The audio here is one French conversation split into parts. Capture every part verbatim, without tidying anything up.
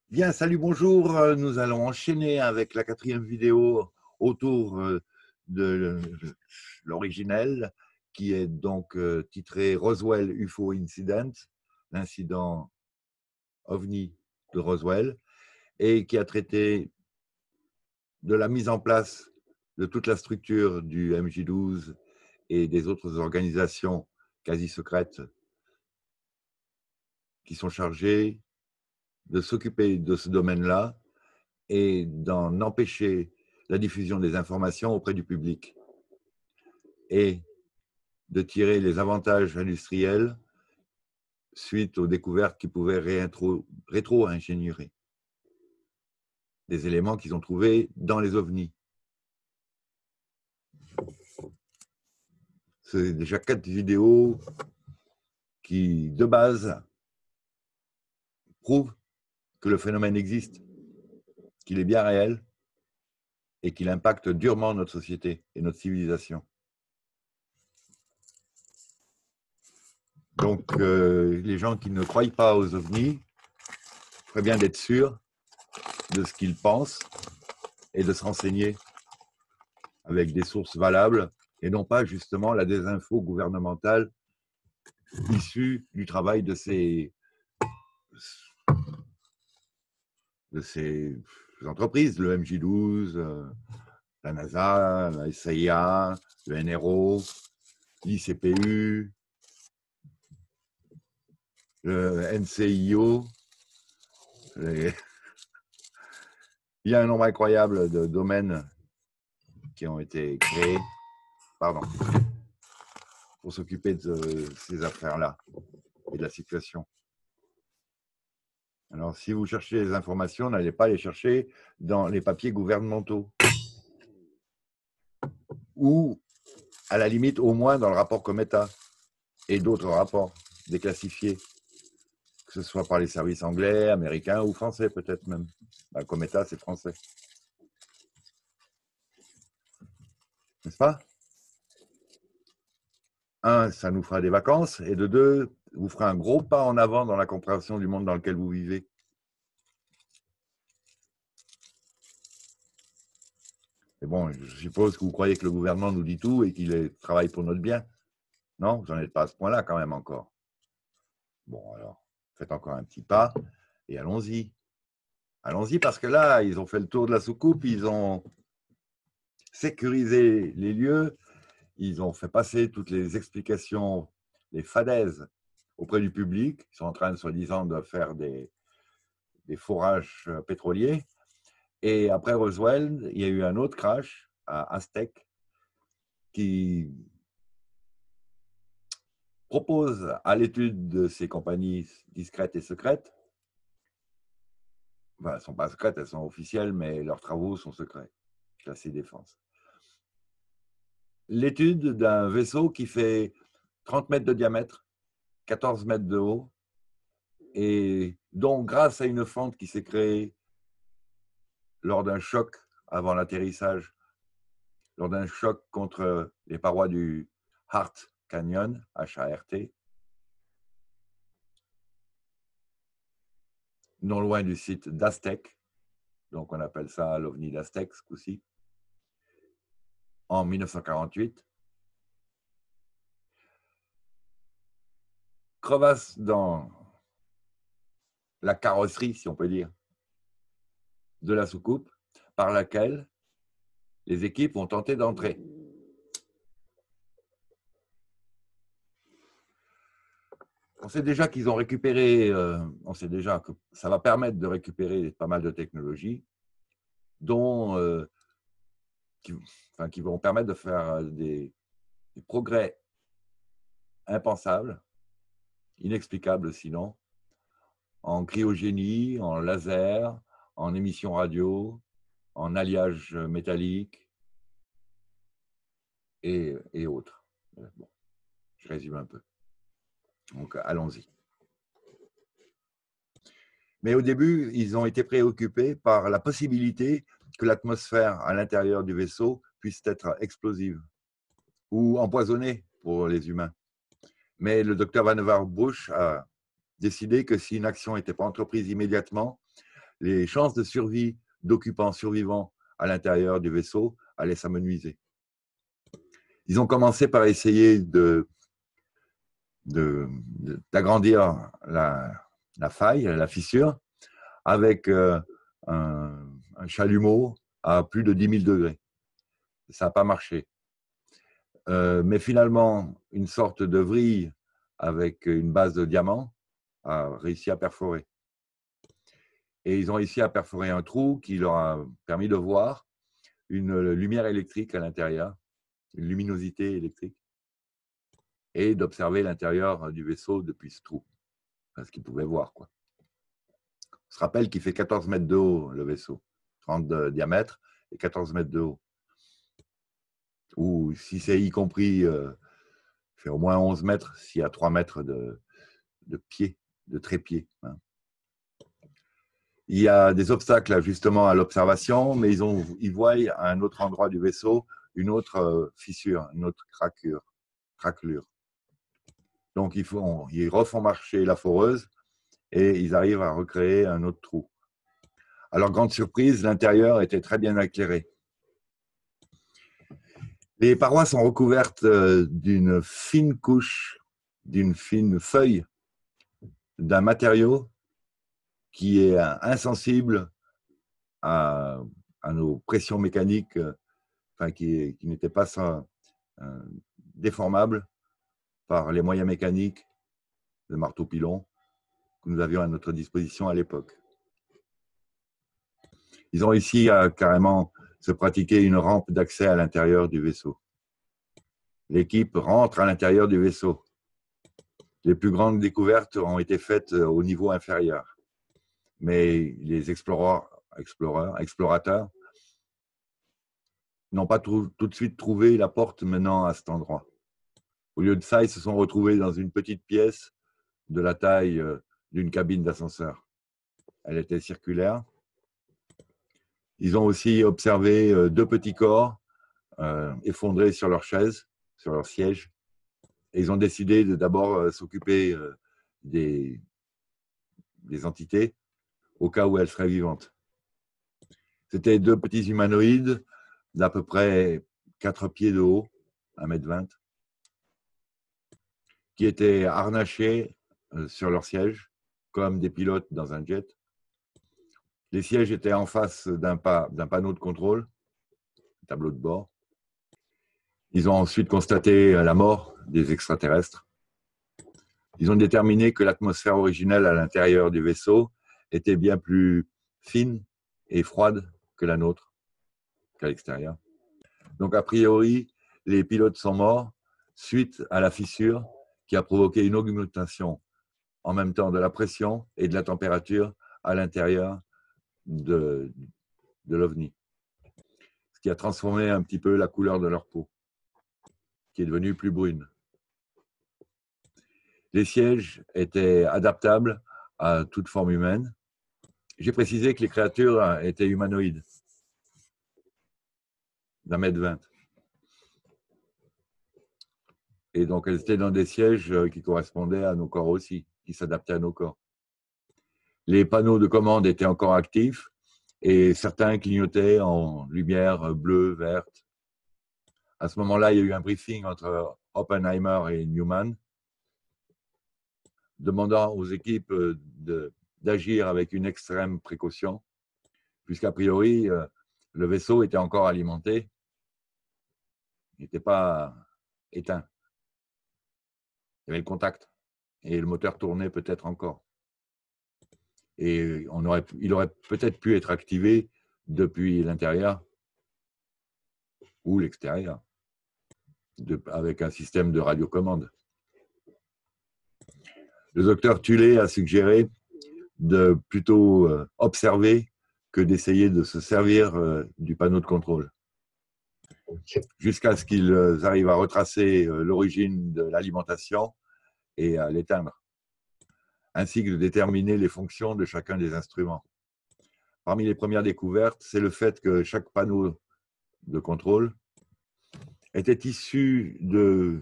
Bien, salut, bonjour. Euh, Nous allons enchaîner avec la quatrième vidéo autour euh, de l'originel, qui est donc euh, titré Roswell U F O Incident, l'incident OVNI de Roswell, et qui a traité de la mise en place de toute la structure du M J douze et des autres organisations quasi secrètes qui sont chargées de s'occuper de ce domaine-là et d'en empêcher la diffusion des informations auprès du public et de tirer les avantages industriels suite aux découvertes qui pouvaient rétro-ingénierer des éléments qu'ils ont trouvés dans les ovnis. C'est déjà quatre vidéos qui, de base, prouvent que le phénomène existe, qu'il est bien réel et qu'il impacte durement notre société et notre civilisation. Donc, euh, les gens qui ne croient pas aux ovnis feraient bien d'être sûrs de ce qu'ils pensent et de se renseigner avec des sources valables et non pas justement la désinfo gouvernementale issue du travail de ces, de ces entreprises, le M J douze, la NASA, la S I A, le N R O, l'I C P U, le N C I O. Les... Il y a un nombre incroyable de domaines qui ont été créés, pardon, pour s'occuper de ces affaires-là et de la situation. Alors, si vous cherchez les informations, n'allez pas les chercher dans les papiers gouvernementaux. Ou, à la limite, au moins dans le rapport Cometa et d'autres rapports déclassifiés, que ce soit par les services anglais, américains ou français peut-être même. Ben, Cometa, c'est français. N'est-ce pas? Un, ça nous fera des vacances, et de deux, vous ferez un gros pas en avant dans la compréhension du monde dans lequel vous vivez. Mais bon, je suppose que vous croyez que le gouvernement nous dit tout et qu'il travaille pour notre bien. Non, vous n'en êtes pas à ce point-là quand même encore. Bon, alors, faites encore un petit pas et allons-y. Allons-y parce que là, ils ont fait le tour de la soucoupe, ils ont sécurisé les lieux, ils ont fait passer toutes les explications, les fadaises auprès du public. Ils sont en train, soi-disant, de faire des, des forages pétroliers. Et après Roswell, il y a eu un autre crash à Aztec qui propose à l'étude de ces compagnies discrètes et secrètes, enfin, elles ne sont pas secrètes, elles sont officielles, mais leurs travaux sont secrets, classés défense. L'étude d'un vaisseau qui fait trente mètres de diamètre, quatorze mètres de haut, et dont, grâce à une fente qui s'est créée lors d'un choc avant l'atterrissage, lors d'un choc contre les parois du Hart Canyon, H A R T, non loin du site d'Aztec, donc on appelle ça l'OVNI d'Aztec ce coup-ci, en mille neuf cent quarante-huit, crevasse dans la carrosserie, si on peut dire, de la soucoupe, par laquelle les équipes ont tenté d'entrer. On sait déjà qu'ils ont récupéré, euh, on sait déjà que ça va permettre de récupérer pas mal de technologies, dont, euh, qui, enfin, qui vont permettre de faire des, des progrès impensables, inexplicables sinon, en cryogénie, en laser, en émission radio, en alliage métallique et, et autres. Bon, je résume un peu. Donc, allons-y. Mais au début, ils ont été préoccupés par la possibilité que l'atmosphère à l'intérieur du vaisseau puisse être explosive ou empoisonnée pour les humains. Mais le docteur Vannevar Bush a décidé que si une action n'était pas entreprise immédiatement, les chances de survie d'occupants survivants à l'intérieur du vaisseau allaient s'amenuiser. Ils ont commencé par essayer de, de, de, d'agrandir la, la faille, la fissure, avec euh, un, un chalumeau à plus de dix mille degrés. Ça n'a pas marché. Euh, mais finalement, une sorte de vrille avec une base de diamant a réussi à perforer. Et ils ont réussi à perforer un trou qui leur a permis de voir une lumière électrique à l'intérieur, une luminosité électrique, et d'observer l'intérieur du vaisseau depuis ce trou, parce qu'ils pouvaient voir, quoi. On se rappelle qu'il fait quatorze mètres de haut, le vaisseau, trente de diamètre et quatorze mètres de haut. Ou si c'est y compris, euh, fait au moins onze mètres s'il y a trois mètres de, de pied, de trépied. Hein. Il y a des obstacles justement à l'observation, mais ils, ont, ils voient à un autre endroit du vaisseau une autre fissure, une autre craquure, craquelure. Donc ils, font, ils refont marcher la foreuse et ils arrivent à recréer un autre trou. À leur grande surprise, l'intérieur était très bien éclairé. Les parois sont recouvertes d'une fine couche, d'une fine feuille, d'un matériau qui est insensible à, à nos pressions mécaniques, enfin, qui, qui n'était pas ça, euh, déformable par les moyens mécaniques de marteau-pilon que nous avions à notre disposition à l'époque. Ils ont réussi à carrément se pratiquer une rampe d'accès à l'intérieur du vaisseau. L'équipe rentre à l'intérieur du vaisseau. Les plus grandes découvertes ont été faites au niveau inférieur. Mais les exploreurs, exploreurs, explorateurs n'ont pas tout, tout de suite trouvé la porte menant à cet endroit. Au lieu de ça, ils se sont retrouvés dans une petite pièce de la taille d'une cabine d'ascenseur. Elle était circulaire. Ils ont aussi observé deux petits corps euh, effondrés sur leur chaise, sur leur siège. Et ils ont décidé de d'abord s'occuper euh, des, des entités au cas où elles seraient vivantes. C'était deux petits humanoïdes d'à peu près quatre pieds de haut, un mètre vingt, qui étaient harnachés sur leur siège, comme des pilotes dans un jet. Les sièges étaient en face d'un pa- d'un panneau de contrôle, tableau de bord. Ils ont ensuite constaté la mort des extraterrestres. Ils ont déterminé que l'atmosphère originelle à l'intérieur du vaisseau était bien plus fine et froide que la nôtre, qu'à l'extérieur. Donc, a priori, les pilotes sont morts suite à la fissure qui a provoqué une augmentation en même temps de la pression et de la température à l'intérieur de, de l'OVNI. Ce qui a transformé un petit peu la couleur de leur peau, qui est devenue plus brune. Les sièges étaient adaptables à toute forme humaine. J'ai précisé que les créatures étaient humanoïdes, d'un mètre vingt. Et donc, elles étaient dans des sièges qui correspondaient à nos corps aussi, qui s'adaptaient à nos corps. Les panneaux de commande étaient encore actifs et certains clignotaient en lumière bleue, verte. À ce moment-là, il y a eu un briefing entre Oppenheimer et Newman, demandant aux équipes de, d'agir avec une extrême précaution, puisqu'a priori, le vaisseau était encore alimenté, il n'était pas éteint. Il y avait le contact et le moteur tournait peut-être encore. Et on aurait, il aurait peut-être pu être activé depuis l'intérieur ou l'extérieur, de, avec un système de radiocommande. Le docteur Tulé a suggéré de plutôt observer que d'essayer de se servir du panneau de contrôle. Jusqu'à ce qu'ils arrivent à retracer l'origine de l'alimentation et à l'éteindre, ainsi que de déterminer les fonctions de chacun des instruments. Parmi les premières découvertes, c'est le fait que chaque panneau de contrôle était issu de...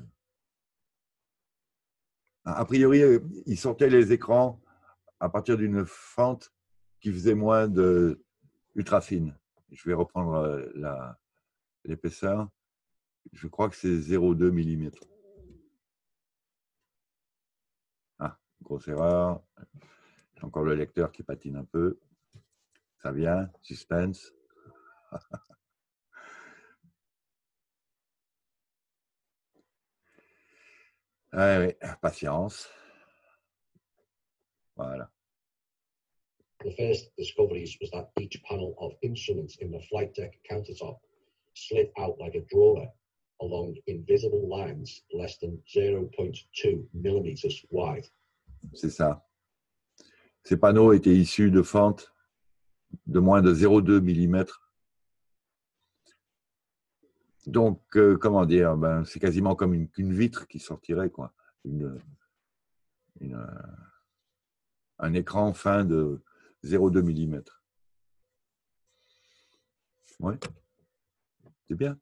A priori, ils sortaient les écrans à partir d'une fente qui faisait moins de ultra fine. Je vais reprendre l'épaisseur. Je crois que c'est zéro virgule deux millimètres. Ah, grosse erreur. J'ai encore le lecteur qui patine un peu. Ça vient, suspense. Ah oui, patience. Voilà. The first discoveries was that each panel of instruments in the flight deck countertop slid out like a drawer along invisible lines less than zero point two millimeters wide. C'est ça. Ces panneaux étaient issus de fentes de moins de zéro virgule deux millimètres. Donc, euh, comment dire, ben, c'est quasiment comme une, une vitre qui sortirait, quoi. Une, une, un écran fin de zéro virgule deux millimètres. Oui, c'est bien.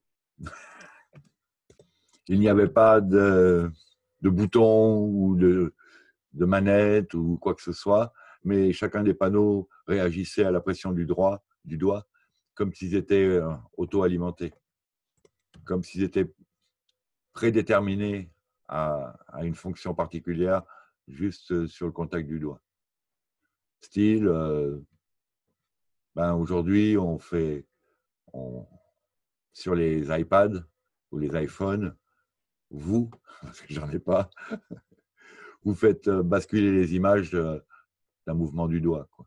Il n'y avait pas de, de bouton ou de, de manette ou quoi que ce soit, mais chacun des panneaux réagissait à la pression du, droit, du doigt comme s'ils étaient euh, auto-alimentés, comme s'ils étaient prédéterminés à, à une fonction particulière juste sur le contact du doigt. Style, euh, ben aujourd'hui, on fait on, sur les iPads ou les iPhones, vous, parce que j'en ai pas, vous faites basculer les images d'un mouvement du doigt, quoi.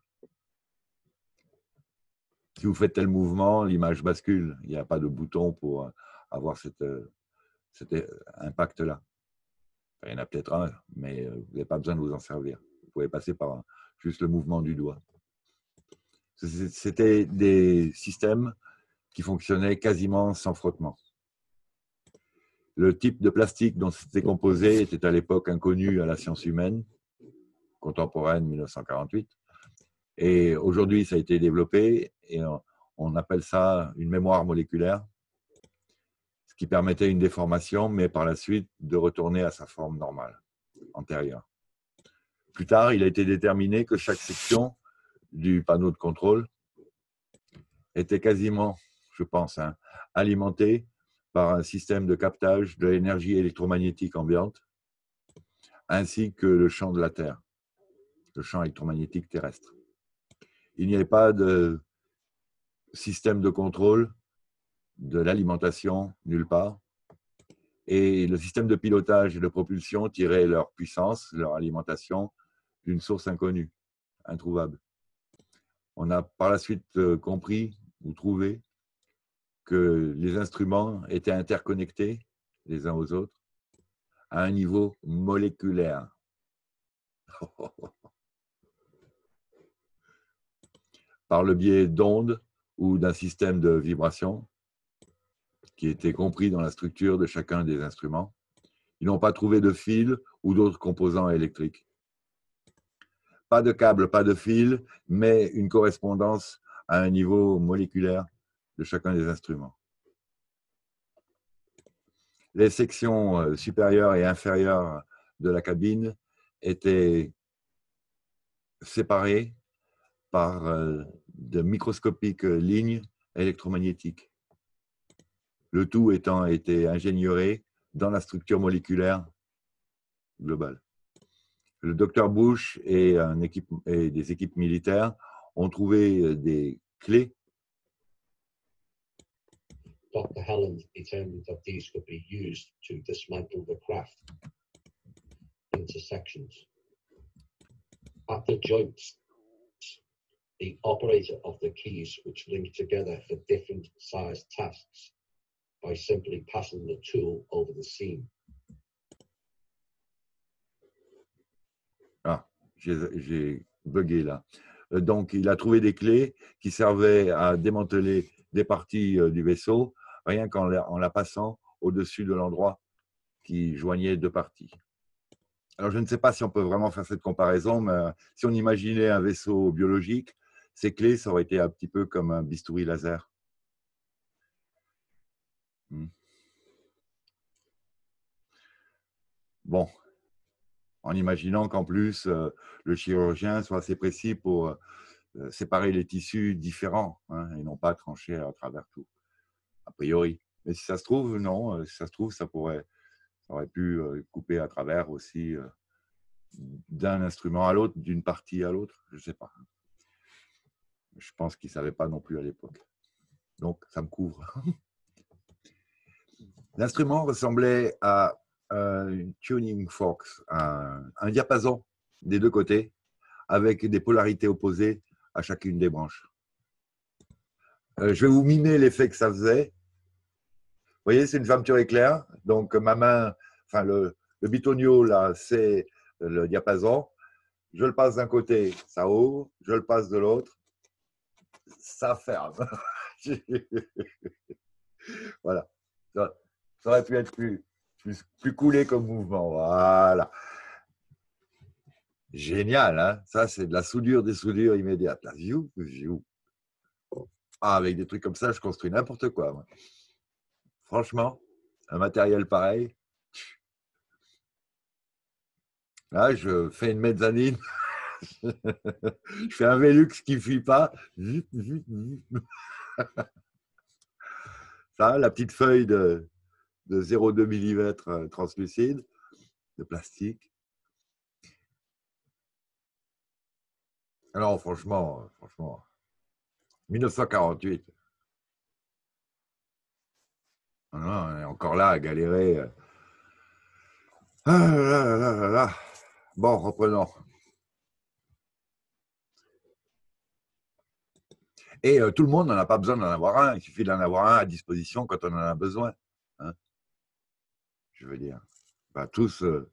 Si vous faites tel mouvement, l'image bascule. Il n'y a pas de bouton pour avoir cette, cet impact-là. Enfin, il y en a peut-être un, mais vous n'avez pas besoin de vous en servir. Vous pouvez passer par juste le mouvement du doigt. C'était des systèmes qui fonctionnaient quasiment sans frottement. Le type de plastique dont c'était composé était à l'époque inconnu à la science humaine, contemporaine, mille neuf cent quarante-huit. Et aujourd'hui, ça a été développé et on appelle ça une mémoire moléculaire, ce qui permettait une déformation, mais par la suite de retourner à sa forme normale, antérieure. Plus tard, il a été déterminé que chaque section du panneau de contrôle était quasiment, je pense, hein, alimentée par un système de captage de l'énergie électromagnétique ambiante, ainsi que le champ de la Terre, le champ électromagnétique terrestre. Il n'y avait pas de système de contrôle de l'alimentation nulle part. Et le système de pilotage et de propulsion tirait leur puissance, leur alimentation d'une source inconnue, introuvable. On a par la suite compris ou trouvé que les instruments étaient interconnectés les uns aux autres à un niveau moléculaire. Par le biais d'ondes ou d'un système de vibration qui était compris dans la structure de chacun des instruments. Ils n'ont pas trouvé de fil ou d'autres composants électriques. Pas de câble, pas de fil, mais une correspondance à un niveau moléculaire de chacun des instruments. Les sections supérieures et inférieures de la cabine étaient séparées par de microscopiques lignes électromagnétiques. Le tout étant été ingénieuré dans la structure moléculaire globale. Le docteur Bush et, un équipe, et des équipes militaires ont trouvé des clés. Doctor Helland determined that these could be used to dismantle the craft into sections. At the joints, the operator of the keys which link together for different sized tasks by simply passing the tool over the seam. Ah, j'ai bugué là. Donc, il a trouvé des clés qui servaient à démanteler des parties du vaisseau, rien qu'en la, en la passant au-dessus de l'endroit qui joignait deux parties. Alors, je ne sais pas si on peut vraiment faire cette comparaison, mais si on imaginait un vaisseau biologique, ces clés, ça aurait été un petit peu comme un bistouri laser. Hmm. Bon, en imaginant qu'en plus, le chirurgien soit assez précis pour euh, séparer les tissus différents, hein, et non pas trancher à travers tout, a priori. Mais si ça se trouve, non, euh, si ça se trouve, ça pourrait, ça aurait pu euh, couper à travers aussi euh, d'un instrument à l'autre, d'une partie à l'autre, je ne sais pas. Je pense qu'ils ne savaient pas non plus à l'époque. Donc, ça me couvre. L'instrument ressemblait à euh, une tuning fork, un, un diapason des deux côtés, avec des polarités opposées à chacune des branches. Euh, je vais vous mimer l'effet que ça faisait. Vous voyez, c'est une fermeture éclair. Donc, ma main, enfin, le, le bitonio, là, c'est le diapason. Je le passe d'un côté, ça ouvre. Je le passe de l'autre, ça ferme. Voilà. Ça, ça aurait pu être plus, plus, plus coulé comme mouvement. Voilà. Génial, hein? Ça, c'est de la soudure des soudures immédiates. Là. Ziou, ziou. Ah, avec des trucs comme ça, je construis n'importe quoi. Moi. Franchement, un matériel pareil. Là, je fais une mezzanine. Je fais un Velux qui ne fuit pas. Ça, la petite feuille de, de zéro virgule deux millimètres translucide de plastique. Alors, franchement, franchement, mille neuf cent quarante-huit. On est encore là à galérer. Ah là là là là. Bon, reprenons. Et euh, tout le monde n'en a pas besoin d'en avoir un. Il suffit d'en avoir un à disposition quand on en a besoin. Hein, je veux dire, bah, tous euh,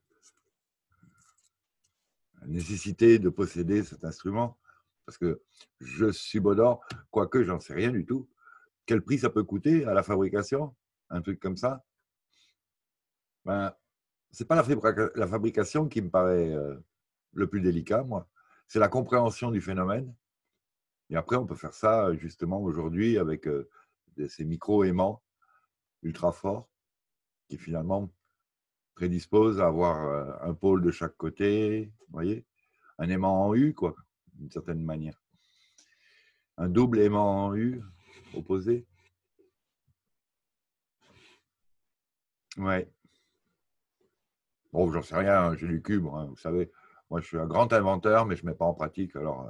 la nécessité de posséder cet instrument. Parce que je subodore, quoique j'en sais rien du tout, quel prix ça peut coûter à la fabrication, un truc comme ça. Ben, ce n'est pas la, fabrica la fabrication qui me paraît euh, le plus délicat, moi. C'est la compréhension du phénomène. Et après, on peut faire ça justement aujourd'hui avec euh, ces micro-aimants ultra forts qui finalement prédisposent à avoir euh, un pôle de chaque côté, vous voyez, un aimant en U, quoi, d'une certaine manière. Un double aimant en U opposé. Ouais. Bon, j'en sais rien, j'ai du cube, hein, vous savez. Moi, je suis un grand inventeur, mais je ne mets pas en pratique. Alors,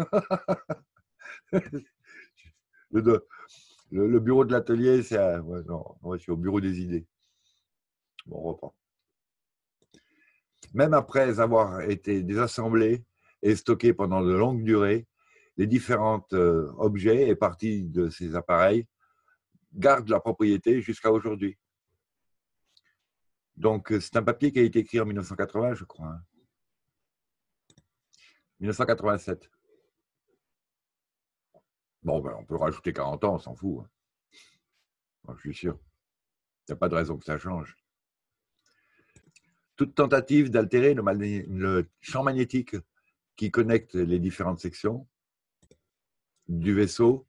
le, le, le bureau de l'atelier, c'est ouais, non, ouais, je suis au bureau des idées. Bon, on reprend. Même après avoir été désassemblés et stockés pendant de longues durées, les différents euh, objets et parties de ces appareils gardent leur propriété jusqu'à aujourd'hui. Donc, c'est un papier qui a été écrit en mille neuf cent quatre-vingts, je crois. Hein. mille neuf cent quatre-vingt-sept. Bon, ben, on peut rajouter quarante ans, on s'en fout. Hein. Bon, je suis sûr. Il n'y a pas de raison que ça change. Toute tentative d'altérer le, le champ magnétique qui connecte les différentes sections du vaisseau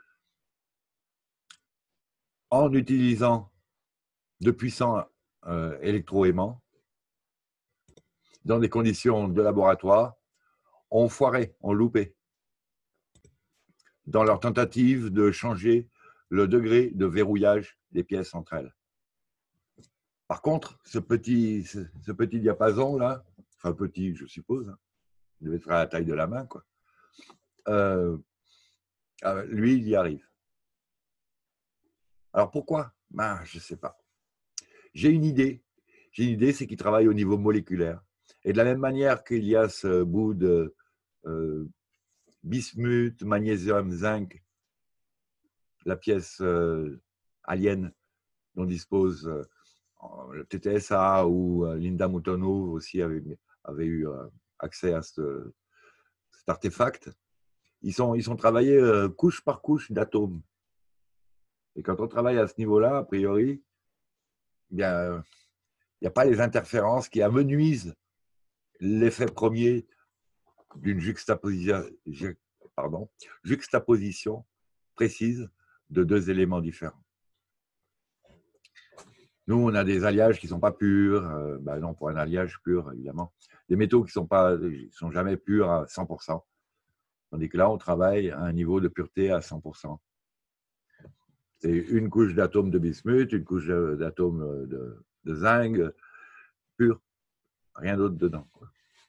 en utilisant de puissants euh, électroaimants dans des conditions de laboratoire ont foiré, ont loupé dans leur tentative de changer le degré de verrouillage des pièces entre elles. Par contre, ce petit, ce, ce petit diapason-là, enfin petit, je suppose, hein, il devait être à la taille de la main, quoi. Euh, lui, il y arrive. Alors pourquoi? Ben, je ne sais pas. J'ai une idée. J'ai une idée, c'est qu'il travaille au niveau moléculaire. Et de la même manière qu'il y a ce bout de euh, bismuth, magnésium, zinc, la pièce euh, alien dont dispose euh, le T T S A ou euh, Linda Moutonneau aussi avait, avait eu euh, accès à ce, cet artefact. Ils sont, ils sont travaillés euh, couche par couche d'atomes. Et quand on travaille à ce niveau-là, a priori, il n'y a, a pas les interférences qui amenuisent l'effet premier d'une juxtaposition, pardon, juxtaposition précise de deux éléments différents. Nous, on a des alliages qui ne sont pas purs. Euh, ben non, pour un alliage pur, évidemment. Des métaux qui ne sont, pas, sont jamais purs à cent pour cent. Tandis que là, on travaille à un niveau de pureté à cent pour cent. C'est une couche d'atomes de bismuth, une couche d'atomes de, de zinc, pur, rien d'autre dedans, quoi.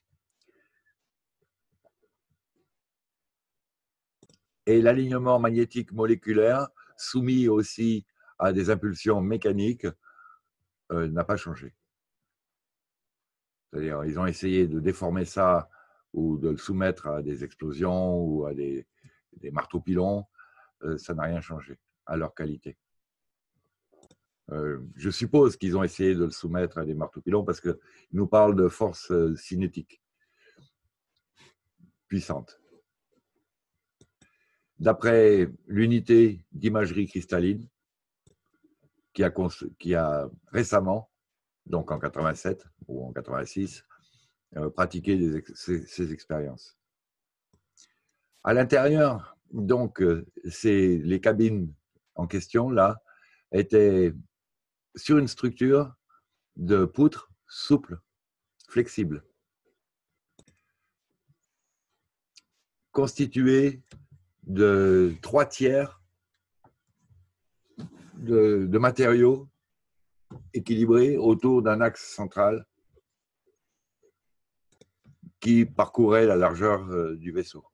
Et l'alignement magnétique moléculaire, soumis aussi à des impulsions mécaniques, euh, n'a pas changé. C'est-à-dire, ils ont essayé de déformer ça ou de le soumettre à des explosions ou à des, des marteaux-pilons, euh, ça n'a rien changé à leur qualité. Euh, je suppose qu'ils ont essayé de le soumettre à des marteaux-pilons parce qu'ils nous parlent de forces cinétiques puissantes. D'après l'unité d'imagerie cristalline, qui a, qui a récemment, donc en quatre-vingt-sept ou en quatre-vingt-six, euh, pratiqué des, ces, ces expériences. À l'intérieur, donc, euh, les cabines en question, là, étaient sur une structure de poutres souples, flexibles, constituée de trois tiers de, de matériaux équilibrés autour d'un axe central qui parcourait la largeur euh, du vaisseau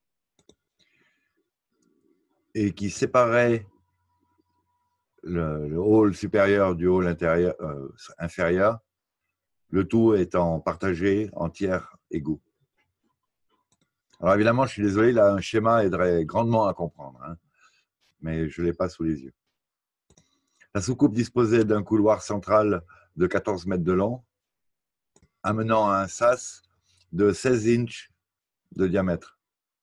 et qui séparait le, le hall supérieur du hall intérieur, euh, inférieur, le tout étant partagé en tiers égaux. Alors évidemment, je suis désolé, là, un schéma aiderait grandement à comprendre, hein, mais je ne l'ai pas sous les yeux. La soucoupe disposait d'un couloir central de quatorze mètres de long, amenant à un sas de seize inches de diamètre.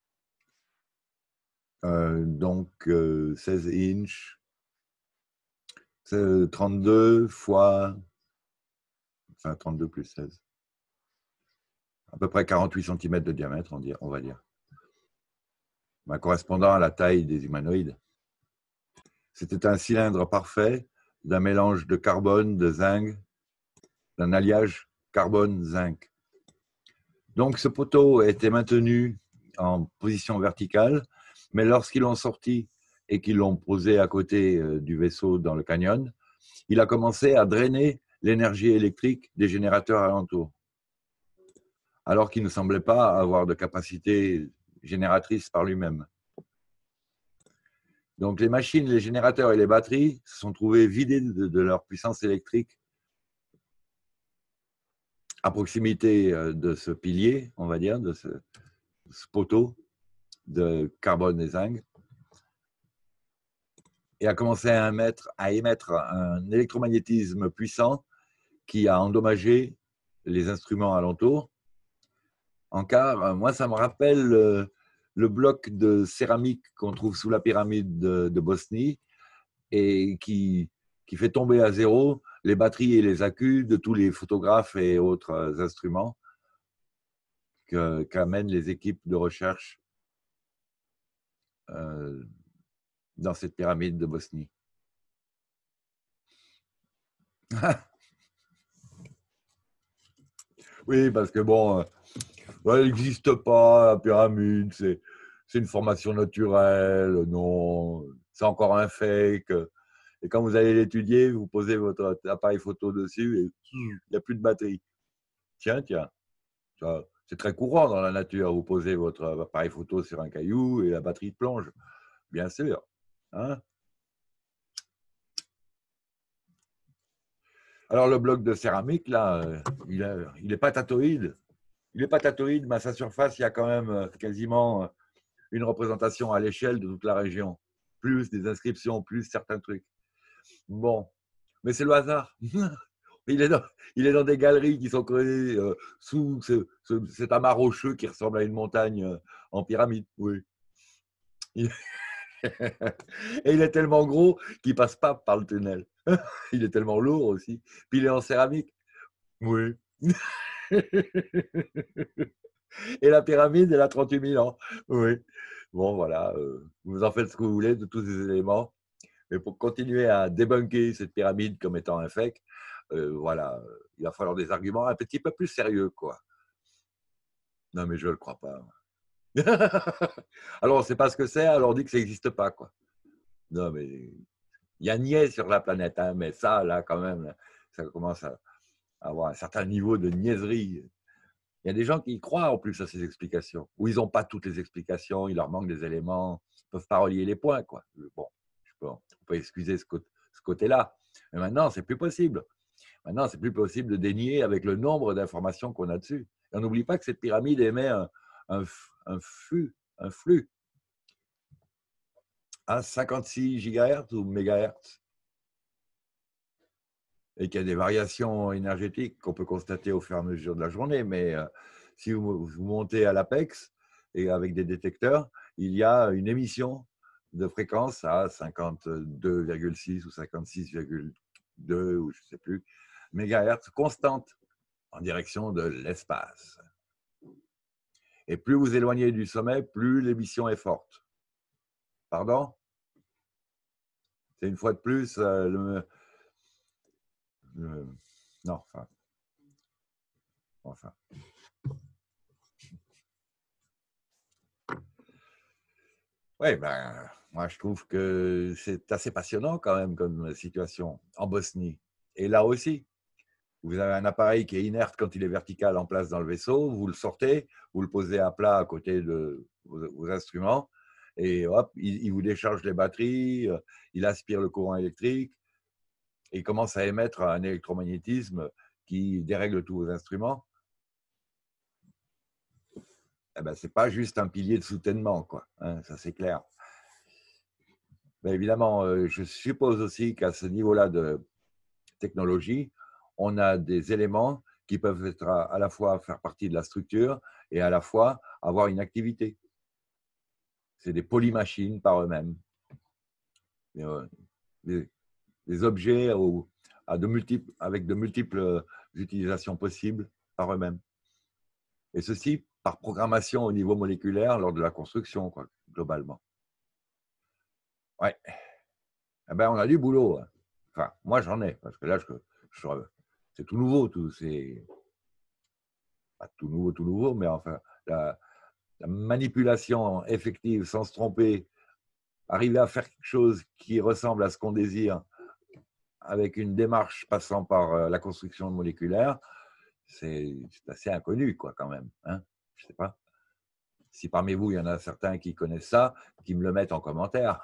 Euh, donc, euh, seize inches, c'est trente-deux fois, enfin trente-deux plus seize, à peu près quarante-huit centimètres de diamètre, on va dire, ben, correspondant à la taille des humanoïdes. C'était un cylindre parfait d'un mélange de carbone, de zinc, d'un alliage carbone-zinc. Donc, ce poteau était maintenu en position verticale, mais lorsqu'ils l'ont sorti et qu'ils l'ont posé à côté du vaisseau dans le canyon, il a commencé à drainer l'énergie électrique des générateurs alentours, alors qu'il ne semblait pas avoir de capacité génératrice par lui-même. Donc, les machines, les générateurs et les batteries se sont trouvés vidés de, de leur puissance électrique à proximité de ce pilier, on va dire, de ce, ce poteau de carbone et zinc, et a commencé à émettre, à émettre un électromagnétisme puissant qui a endommagé les instruments alentours. En car, moi, ça me rappelle le, le bloc de céramique qu'on trouve sous la pyramide de, de Bosnie et qui, qui fait tomber à zéro les batteries et les accus de tous les photographes et autres instruments que, qu'amènent les équipes de recherche euh, dans cette pyramide de Bosnie. Oui, parce que bon, elle n'existe pas, la pyramide, c'est, c'est une formation naturelle, non, c'est encore un fake. Et quand vous allez l'étudier, vous posez votre appareil photo dessus et il n'y a plus de batterie. Tiens, tiens, c'est très courant dans la nature, vous posez votre appareil photo sur un caillou et la batterie plonge, bien sûr. Hein? Alors le bloc de céramique, là, il est, il est patatoïde. Il est patatoïde, mais à sa surface, il y a quand même quasiment une représentation à l'échelle de toute la région. Plus des inscriptions, plus certains trucs. Bon, mais c'est le hasard. Il est, dans, il est dans des galeries qui sont creusées euh, sous ce, ce, cet amas rocheux qui ressemble à une montagne euh, en pyramide. Oui. Il... Et il est tellement gros qu'il ne passe pas par le tunnel. Il est tellement lourd aussi. Puis il est en céramique. Oui. Et la pyramide, elle a trente-huit mille ans. Oui. Bon, voilà. Euh, vous en faites ce que vous voulez de tous ces éléments. Mais pour continuer à débunker cette pyramide comme étant un fake, euh, voilà, il va falloir des arguments un petit peu plus sérieux, quoi. Non, mais je ne le crois pas. Alors, on ne sait pas ce que c'est, alors on dit que ça n'existe pas, quoi. Non, mais il y a niais sur la planète, hein, mais ça, là, quand même, ça commence à avoir un certain niveau de niaiserie. Il y a des gens qui y croient en plus à ces explications, ou ils n'ont pas toutes les explications, il leur manque des éléments, ils ne peuvent pas relier les points, quoi. Bon, je peux, on peut excuser ce, côté, ce côté-là, mais maintenant, c'est plus possible. Maintenant, c'est plus possible de dénier avec le nombre d'informations qu'on a dessus. Et on n'oublie pas que cette pyramide émet un, un, un flux, un flux à cinquante-six gigahertz ou mégahertz, et qu'il y a des variations énergétiques qu'on peut constater au fur et à mesure de la journée. Mais euh, si vous, vous montez à l'APEX et avec des détecteurs, il y a une émission de fréquence à cinquante-deux virgule six ou cinquante-six virgule deux ou je ne sais plus mégahertz constante en direction de l'espace. Et plus vous éloignez du sommet, plus l'émission est forte. Pardon? C'est une fois de plus euh, le, le, non, enfin, enfin. Oui, ben, moi je trouve que c'est assez passionnant quand même comme situation en Bosnie. Et là aussi, vous avez un appareil qui est inerte quand il est vertical en place dans le vaisseau, vous le sortez, vous le posez à plat à côté de vos, vos instruments, et hop, il, il vous décharge les batteries, il aspire le courant électrique, et il commence à émettre un électromagnétisme qui dérègle tous vos instruments. Eh ben, ce n'est pas juste un pilier de soutènement, quoi, hein, ça c'est clair. Mais évidemment, je suppose aussi qu'à ce niveau-là de technologie, on a des éléments qui peuvent être à, à la fois faire partie de la structure et à la fois avoir une activité. C'est des polymachines par eux-mêmes. Des, des objets au, à de multiples, avec de multiples utilisations possibles par eux-mêmes. Et ceci par programmation au niveau moléculaire lors de la construction, quoi, globalement. Ouais. Eh ben, on a du boulot. Enfin, moi, j'en ai, parce que là, je, je, c'est tout nouveau, tout, c'est pas tout nouveau, tout nouveau, mais enfin, la, la manipulation effective sans se tromper, arriver à faire quelque chose qui ressemble à ce qu'on désire avec une démarche passant par la construction moléculaire, c'est assez inconnu, quoi, quand même. Hein, je sais pas. Si parmi vous, il y en a certains qui connaissent ça, qui me le mettent en commentaire.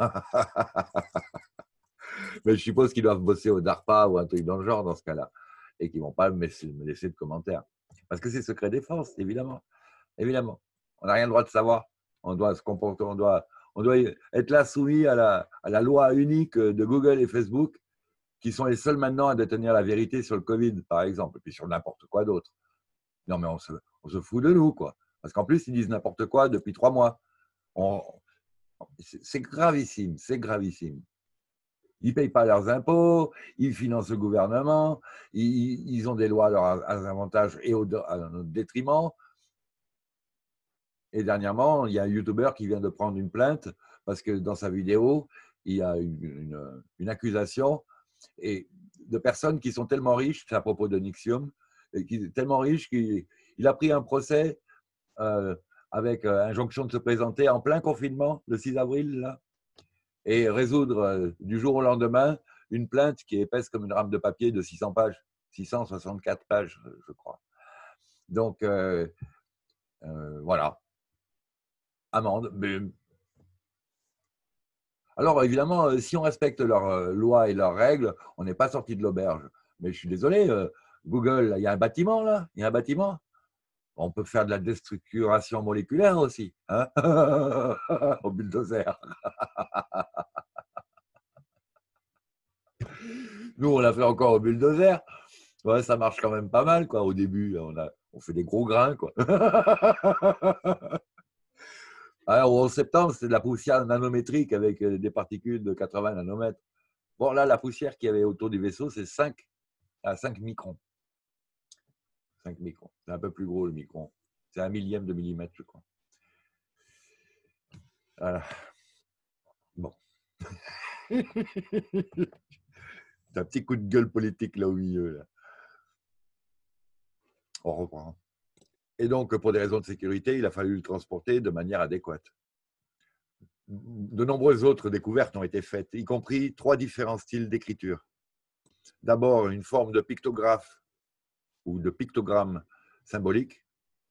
Mais je suppose qu'ils doivent bosser au DARPA ou un truc dans le genre, dans ce cas-là, et qu'ils ne vont pas me laisser, me laisser de commentaires. Parce que c'est secret défense, évidemment. Évidemment. On n'a rien le droit de savoir. On doit se comporter, on doit, on doit être là soumis à la, à la loi unique de Google et Facebook, qui sont les seuls maintenant à détenir la vérité sur le Covid, par exemple, et puis sur n'importe quoi d'autre. Non, mais on se, on se fout de nous, quoi. Parce qu'en plus, ils disent n'importe quoi depuis trois mois. C'est gravissime, c'est gravissime. Ils ne payent pas leurs impôts, ils financent le gouvernement, ils, ils ont des lois à leur avantage et au, à notre détriment. Et dernièrement, il y a un YouTuber qui vient de prendre une plainte parce que dans sa vidéo, il y a une, une, une accusation et de personnes qui sont tellement riches, c'est à propos de Nixium, et qui tellement riches qu'il il a pris un procès euh, avec euh, injonction de se présenter en plein confinement, le six avril, là, et résoudre euh, du jour au lendemain une plainte qui est épaisse comme une rame de papier de six cents pages, six cent soixante-quatre pages, je crois. Donc, euh, euh, voilà. Amende. Mais... Alors, évidemment, si on respecte leurs lois et leurs règles, on n'est pas sorti de l'auberge. Mais je suis désolé, euh, Google, il y a un bâtiment, là. Il y a un bâtiment. On peut faire de la déstructuration moléculaire aussi, hein, au bulldozer. Nous, on l'a fait encore au bulldozer. Ouais, ça marche quand même pas mal, quoi. Au début, on, a, on fait des gros grains, quoi. Alors, au onze septembre, c'est de la poussière nanométrique avec des particules de quatre-vingts nanomètres. Bon, là, la poussière qu'il y avait autour du vaisseau, c'est cinq à cinq microns. cinq microns. C'est un peu plus gros, le micron. C'est un millième de millimètre, je crois. Voilà. Bon. C'est un petit coup de gueule politique là au milieu. Là. On reprend. Et donc, pour des raisons de sécurité, il a fallu le transporter de manière adéquate. De nombreuses autres découvertes ont été faites, y compris trois différents styles d'écriture. D'abord, une forme de pictographe ou de pictogramme symbolique.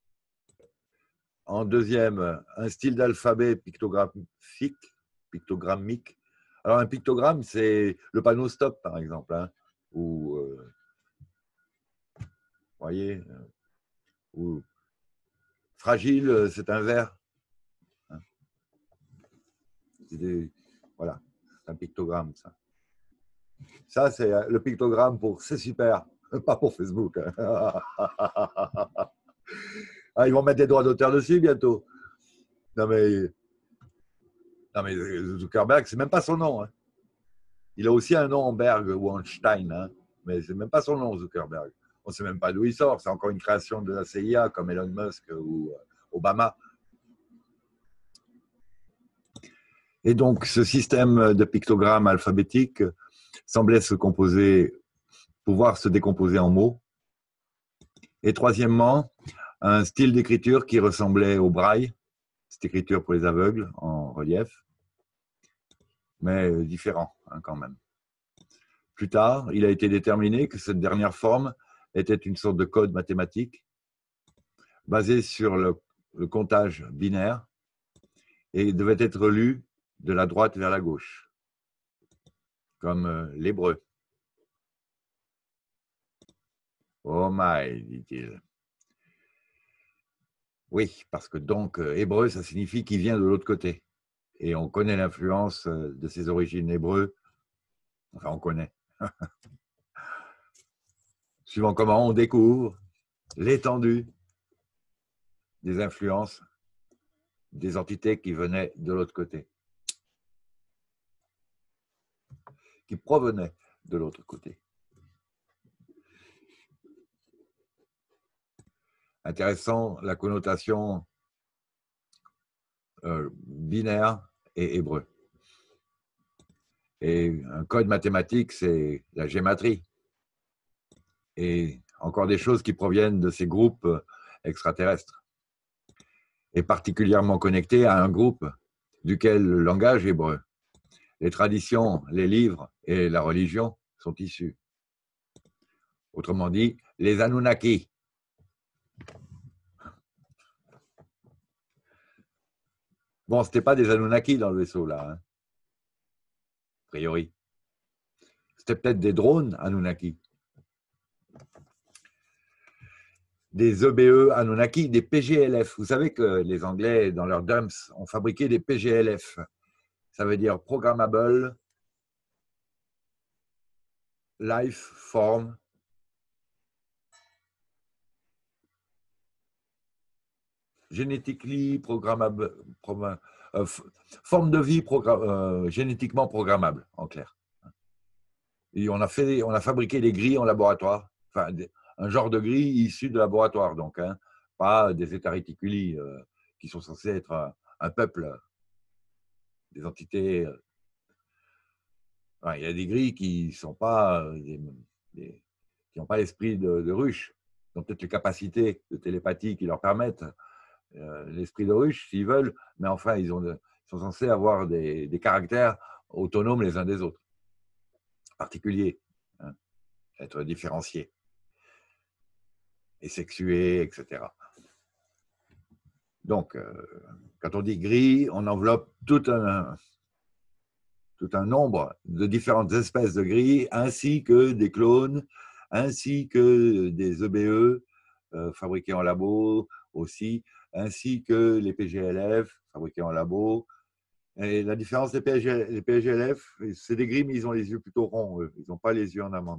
En deuxième, un style d'alphabet pictographique, pictogrammique. Alors, un pictogramme, c'est le panneau stop, par exemple, hein, ou, euh, vous voyez, euh, ou fragile, c'est un verre. Hein. Des, voilà, c'est un pictogramme, ça. Ça, c'est le pictogramme pour c'est super, pas pour Facebook. Ah, ils vont mettre des droits d'auteur dessus bientôt. Non, mais, non, mais Zuckerberg, c'est même pas son nom. Hein. Il a aussi un nom en Berg ou en Stein, hein, mais c'est même pas son nom, Zuckerberg. On ne sait même pas d'où il sort. C'est encore une création de la C I A comme Elon Musk ou Obama. Et donc, ce système de pictogramme alphabétique semblait se composer, pouvoir se décomposer en mots. Et troisièmement, un style d'écriture qui ressemblait au braille, cette écriture pour les aveugles en relief, mais différent hein, quand même. Plus tard, il a été déterminé que cette dernière forme était une sorte de code mathématique basé sur le, le comptage binaire et devait être lu de la droite vers la gauche, comme euh, l'hébreu. Oh my, dit-il. Oui, parce que donc, euh, hébreu, ça signifie qu'il vient de l'autre côté. Et on connaît l'influence euh, de ses origines hébreues. Enfin, on connaît. Suivant comment on découvre l'étendue des influences des entités qui venaient de l'autre côté, qui provenaient de l'autre côté. Intéressant, la connotation euh, binaire et hébreu. Et un code mathématique, c'est la gématrie. Et encore des choses qui proviennent de ces groupes extraterrestres. Et particulièrement connectés à un groupe duquel le langage hébreu, les traditions, les livres et la religion sont issus. Autrement dit, les Anunnaki. Bon, ce n'était pas des Anunnaki dans le vaisseau, là, hein, a priori. C'était peut-être des drones Anunnaki. Des E B E Anunnaki, des P G L F. Vous savez que les Anglais, dans leurs dumps, ont fabriqué des P G L F. Ça veut dire Programmable Life Form Genetically Programmable, euh, forme de vie euh, génétiquement programmable, en clair. Et on a, fait, on a fabriqué des grilles en laboratoire, enfin, des, un genre de grille issu de laboratoire, donc, hein, pas des états réticuli euh, qui sont censés être un, un peuple, des entités. Euh, enfin, il y a des grilles qui sont pas des, des, qui n'ont pas l'esprit de, de ruche, qui ont peut-être les capacités de télépathie qui leur permettent euh, l'esprit de ruche s'ils veulent, mais enfin ils, ont de, ils sont censés avoir des, des caractères autonomes les uns des autres, particuliers, hein, être différenciés et sexués, et cetera. Donc, euh, quand on dit gris, on enveloppe tout un, tout un nombre de différentes espèces de gris, ainsi que des clones, ainsi que des E B E euh, fabriqués en labo aussi, ainsi que les P G L F fabriqués en labo. Et la différence des P G L F, c'est des gris, mais ils ont les yeux plutôt ronds, eux. Ils n'ont pas les yeux en amande,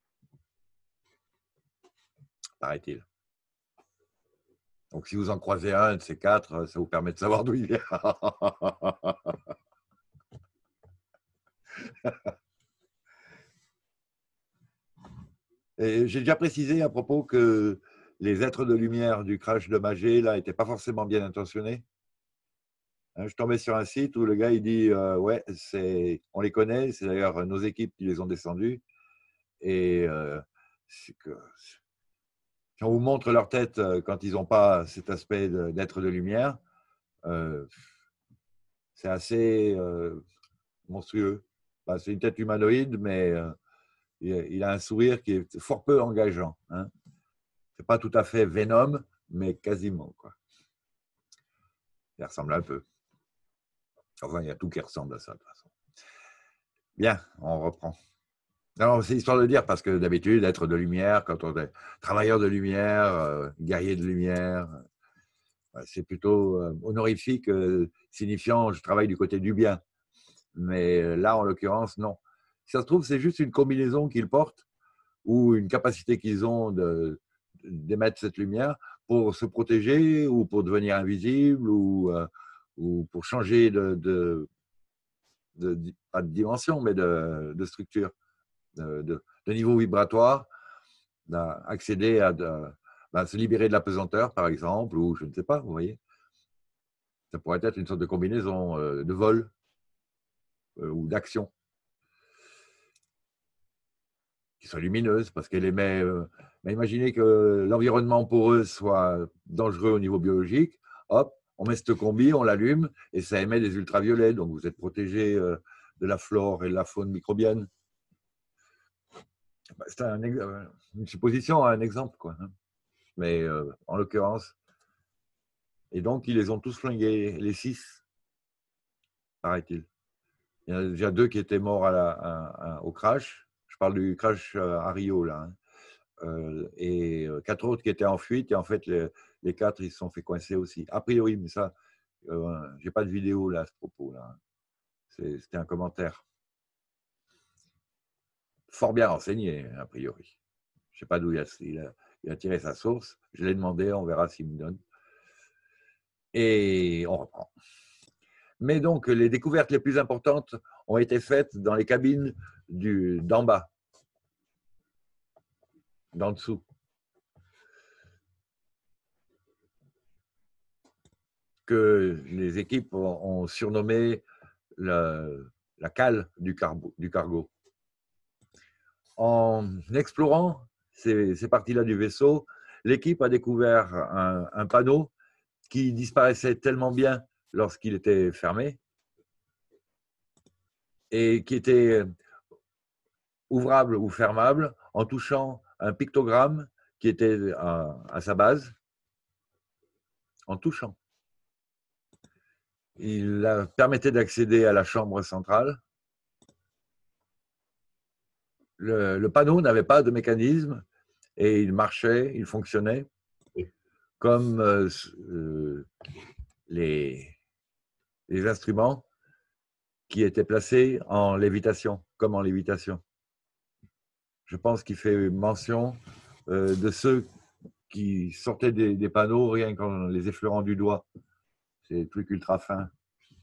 paraît-il. Donc, si vous en croisez un de ces quatre, ça vous permet de savoir d'où il vient. Et j'ai déjà précisé à propos que les êtres de lumière du crash de Magé là n'étaient pas forcément bien intentionnés. Je tombais sur un site où le gars il dit euh, ouais, c'est, on les connaît, c'est d'ailleurs nos équipes qui les ont descendus. Et euh, c'est que Si on vous montre leur tête euh, quand ils n'ont pas cet aspect d'être de, de lumière, euh, c'est assez euh, monstrueux. Enfin, c'est une tête humanoïde, mais euh, il a un sourire qui est fort peu engageant. Hein. C'est pas tout à fait Venom, mais quasiment, quoi. Il ressemble un peu. Enfin, il y a tout qui ressemble à ça, de toute façon. Bien, on reprend. Non, c'est histoire de dire, parce que d'habitude, être de lumière, quand on est travailleur de lumière, euh, guerrier de lumière, euh, c'est plutôt euh, honorifique, euh, signifiant je travaille du côté du bien. Mais là, en l'occurrence, non. Si ça se trouve, c'est juste une combinaison qu'ils portent ou une capacité qu'ils ont de, d'émettre cette lumière pour se protéger ou pour devenir invisible ou, euh, ou pour changer de, de, de, de, pas de dimension, mais de, de structure, de, de, de niveau vibratoire, d'accéder à de, ben, se libérer de la pesanteur, par exemple, ou je ne sais pas, vous voyez. Ça pourrait être une sorte de combinaison euh, de vol euh, ou d'action qui soit lumineuse parce qu'elle émet. Euh, mais imaginez que l'environnement pour eux soit dangereux au niveau biologique. Hop, on met cette combi, on l'allume et ça émet des ultraviolets. Donc vous êtes protégé euh, de la flore et de la faune microbienne. C'est un, une supposition, un exemple, quoi. Mais euh, en l'occurrence. Et donc, ils les ont tous flingués, les six, paraît-il. Il y en a déjà deux qui étaient morts à la, à, à, au crash. Je parle du crash à Rio, là. Hein. Euh, et quatre autres qui étaient en fuite. Et en fait, les, les quatre, ils se sont fait coincer aussi. A priori, mais ça, euh, je n'ai pas de vidéo là à ce propos-là. C'était un commentaire. Fort bien renseigné, a priori. Je ne sais pas d'où il a, il, a, il a tiré sa source. Je l'ai demandé, on verra s'il me donne. Et on reprend. Mais donc, les découvertes les plus importantes ont été faites dans les cabines d'en bas, d'en dessous. Que les équipes ont surnommé la, la cale du, cargo, du cargo. En explorant ces, ces parties-là du vaisseau, l'équipe a découvert un, un panneau qui disparaissait tellement bien lorsqu'il était fermé et qui était ouvrable ou fermable en touchant un pictogramme qui était à, à sa base, en touchant. Il permettait d'accéder à la chambre centrale. Le, le panneau n'avait pas de mécanisme et il marchait, il fonctionnait comme euh, les, les instruments qui étaient placés en lévitation, comme en lévitation. Je pense qu'il fait mention euh, de ceux qui sortaient des, des panneaux rien qu'en les effleurant du doigt. C'est des trucs ultra fins.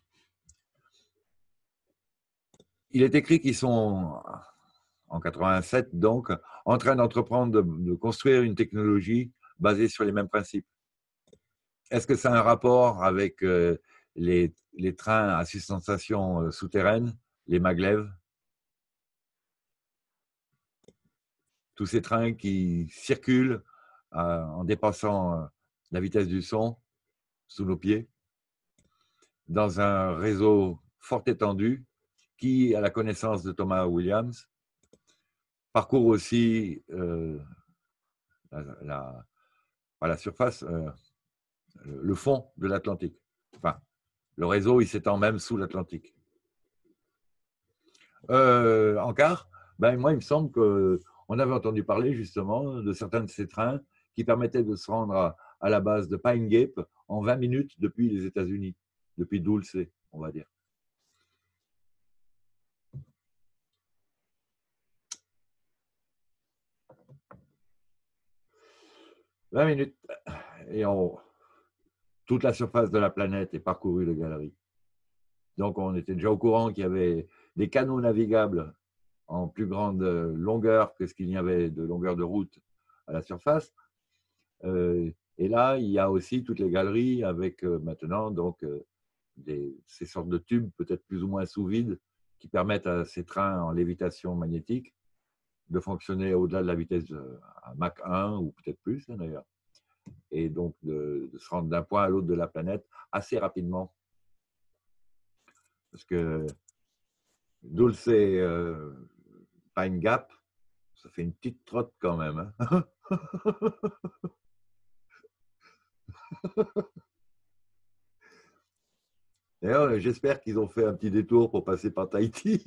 Il est écrit qu'ils sont, en quatre-vingt-sept donc, en train d'entreprendre de, de construire une technologie basée sur les mêmes principes. Est-ce que ça a un rapport avec euh, les, les trains à sustensation euh, souterraine, les maglev? Tous ces trains qui circulent euh, en dépassant euh, la vitesse du son sous nos pieds, dans un réseau fort étendu qui, à la connaissance de Thomas Williams, parcourt aussi euh, la, la, à la surface, euh, le fond de l'Atlantique. Enfin, le réseau, il s'étend même sous l'Atlantique. Euh, en quart, ben, moi, il me semble qu'on avait entendu parler justement de certains de ces trains qui permettaient de se rendre à, à la base de Pine Gap en vingt minutes depuis les États-Unis, depuis Dulce, on va dire. vingt minutes. Et on, toute la surface de la planète est parcourue de galeries. Donc, on était déjà au courant qu'il y avait des canaux navigables en plus grande longueur que ce qu'il y avait de longueur de route à la surface. Euh, et là, il y a aussi toutes les galeries avec euh, maintenant donc, euh, des, ces sortes de tubes peut-être plus ou moins sous vide qui permettent à ces trains en lévitation magnétique de fonctionner au-delà de la vitesse euh, à Mach un ou peut-être plus hein, d'ailleurs, et donc de, de se rendre d'un point à l'autre de la planète assez rapidement. Parce que Dulce euh, Pine Gap, ça fait une petite trotte quand même. Hein. D'ailleurs, j'espère qu'ils ont fait un petit détour pour passer par Tahiti.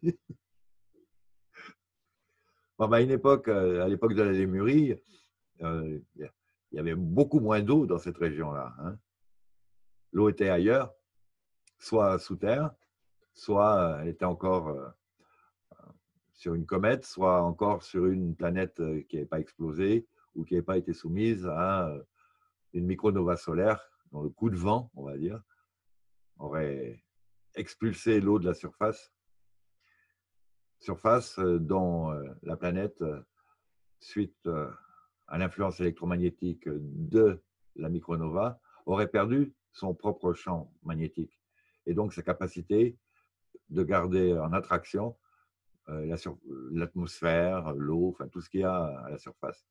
Bon, bah, à une époque, à l'époque de la Lémurie, euh, il y avait beaucoup moins d'eau dans cette région-là. Hein. L'eau était ailleurs, soit sous terre, soit elle était encore euh, sur une comète, soit encore sur une planète qui n'avait pas explosé ou qui n'avait pas été soumise à une micronova solaire dont le coup de vent, on va dire, aurait expulsé l'eau de la surface, surface dont la planète, suite à l'influence électromagnétique de la micronova, aurait perdu son propre champ magnétique et donc sa capacité de garder en attraction l'atmosphère, l'eau, enfin tout ce qu'il y a à la surface.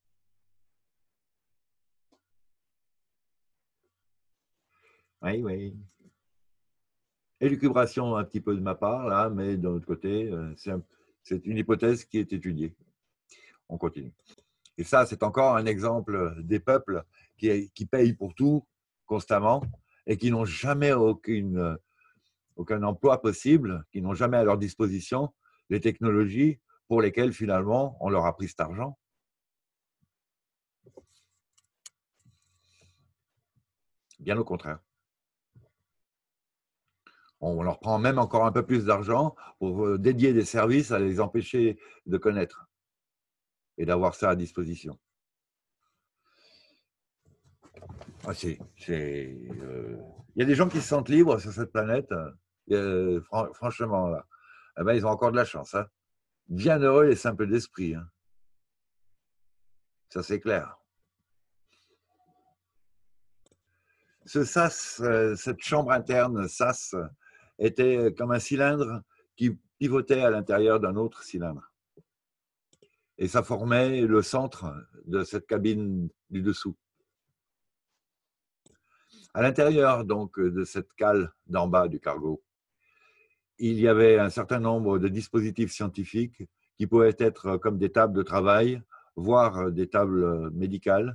Oui, oui. Élucubration un petit peu de ma part, là, mais d'un autre côté, c'est une hypothèse qui est étudiée. On continue. Et ça, c'est encore un exemple des peuples qui, qui payent pour tout constamment et qui n'ont jamais aucune, aucun emploi possible, qui n'ont jamais à leur disposition les technologies pour lesquelles finalement on leur a pris cet argent. Bien au contraire. On leur prend même encore un peu plus d'argent pour dédier des services à les empêcher de connaître et d'avoir ça à disposition. Ah, c'est, c'est, euh... Il y a des gens qui se sentent libres sur cette planète. Euh, fran franchement, là, eh ben, ils ont encore de la chance. Hein. Bien heureux les simples d'esprit. Hein. Ça, c'est clair. Ce sas, euh, cette chambre interne, sas, était comme un cylindre qui pivotait à l'intérieur d'un autre cylindre. Et ça formait le centre de cette cabine du dessous. À l'intérieur donc de cette cale d'en bas du cargo, il y avait un certain nombre de dispositifs scientifiques qui pouvaient être comme des tables de travail, voire des tables médicales.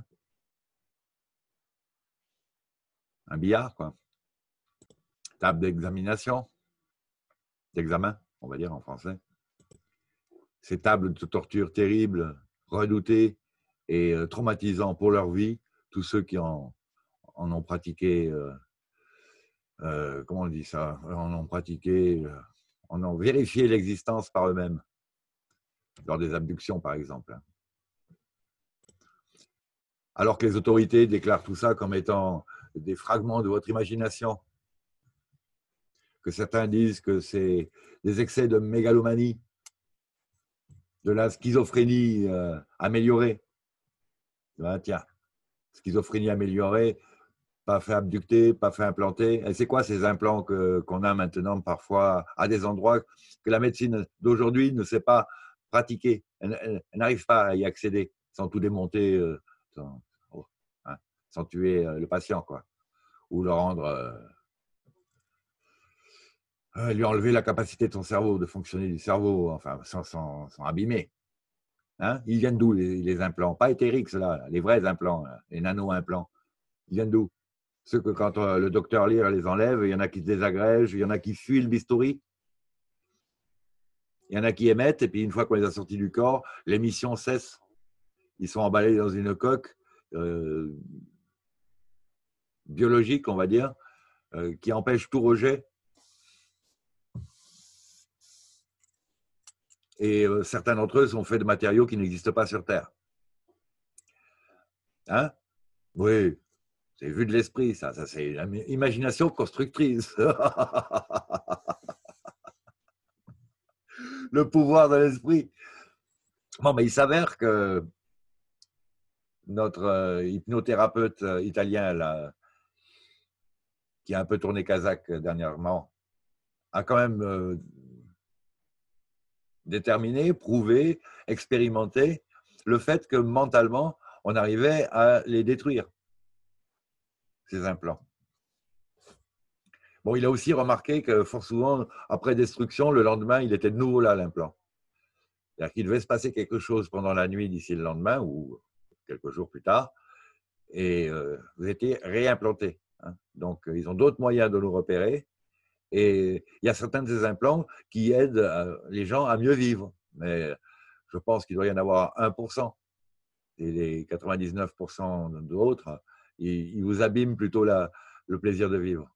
Un billard, quoi. Table d'examination, d'examen, on va dire en français. Ces tables de torture terribles, redoutées et traumatisants pour leur vie, tous ceux qui en, en ont pratiqué, euh, euh, comment on dit ça, en ont pratiqué, euh, en ont vérifié l'existence par eux-mêmes, lors des abductions par exemple. Alors que les autorités déclarent tout ça comme étant des fragments de votre imagination, que certains disent que c'est des excès de mégalomanie, de la schizophrénie euh, améliorée. Ben, tiens, schizophrénie améliorée, pas fait abducter, pas fait implanter. Et c'est quoi ces implants que, qu'on a maintenant parfois à des endroits que la médecine d'aujourd'hui ne sait pas pratiquer. Elle, elle, elle n'arrive pas à y accéder sans tout démonter, euh, sans, oh, hein, sans tuer euh, le patient, quoi. Ou le rendre, euh, lui enlever la capacité de son cerveau, de fonctionner du cerveau, enfin, sans, sans, sans abîmer. Hein, ils viennent d'où les, les implants? Pas éthériques, là, les vrais implants, là, les nano-implants. Ils viennent d'où? Ceux que quand euh, le docteur Lear les enlève, il y en a qui se désagrègent, il y en a qui fuient le bistouri, il y en a qui émettent, et puis une fois qu'on les a sortis du corps, l'émission cesse. Ils sont emballés dans une coque euh, biologique, on va dire, euh, qui empêche tout rejet. Et euh, certains d'entre eux sont faits de matériaux qui n'existent pas sur Terre. Hein? Oui, c'est vu de l'esprit, ça. Ça c'est l'imagination constructrice. Le pouvoir de l'esprit. Bon, mais il s'avère que notre euh, hypnothérapeute italien, là, qui a un peu tourné kazakh dernièrement, a quand même euh, déterminer, prouver, expérimenter le fait que mentalement, on arrivait à les détruire, ces implants. Bon, il a aussi remarqué que fort souvent, après destruction, le lendemain, il était de nouveau là, l'implant. C'est-à-dire qu'il devait se passer quelque chose pendant la nuit d'ici le lendemain ou quelques jours plus tard, et euh, vous étiez réimplanté. Hein. Donc, ils ont d'autres moyens de nous repérer. Et il y a certains de ces implants qui aident les gens à mieux vivre. Mais je pense qu'il doit y en avoir un pour cent. Et les quatre-vingt-dix-neuf pour cent d'autres, ils, ils vous abîment plutôt la, le plaisir de vivre.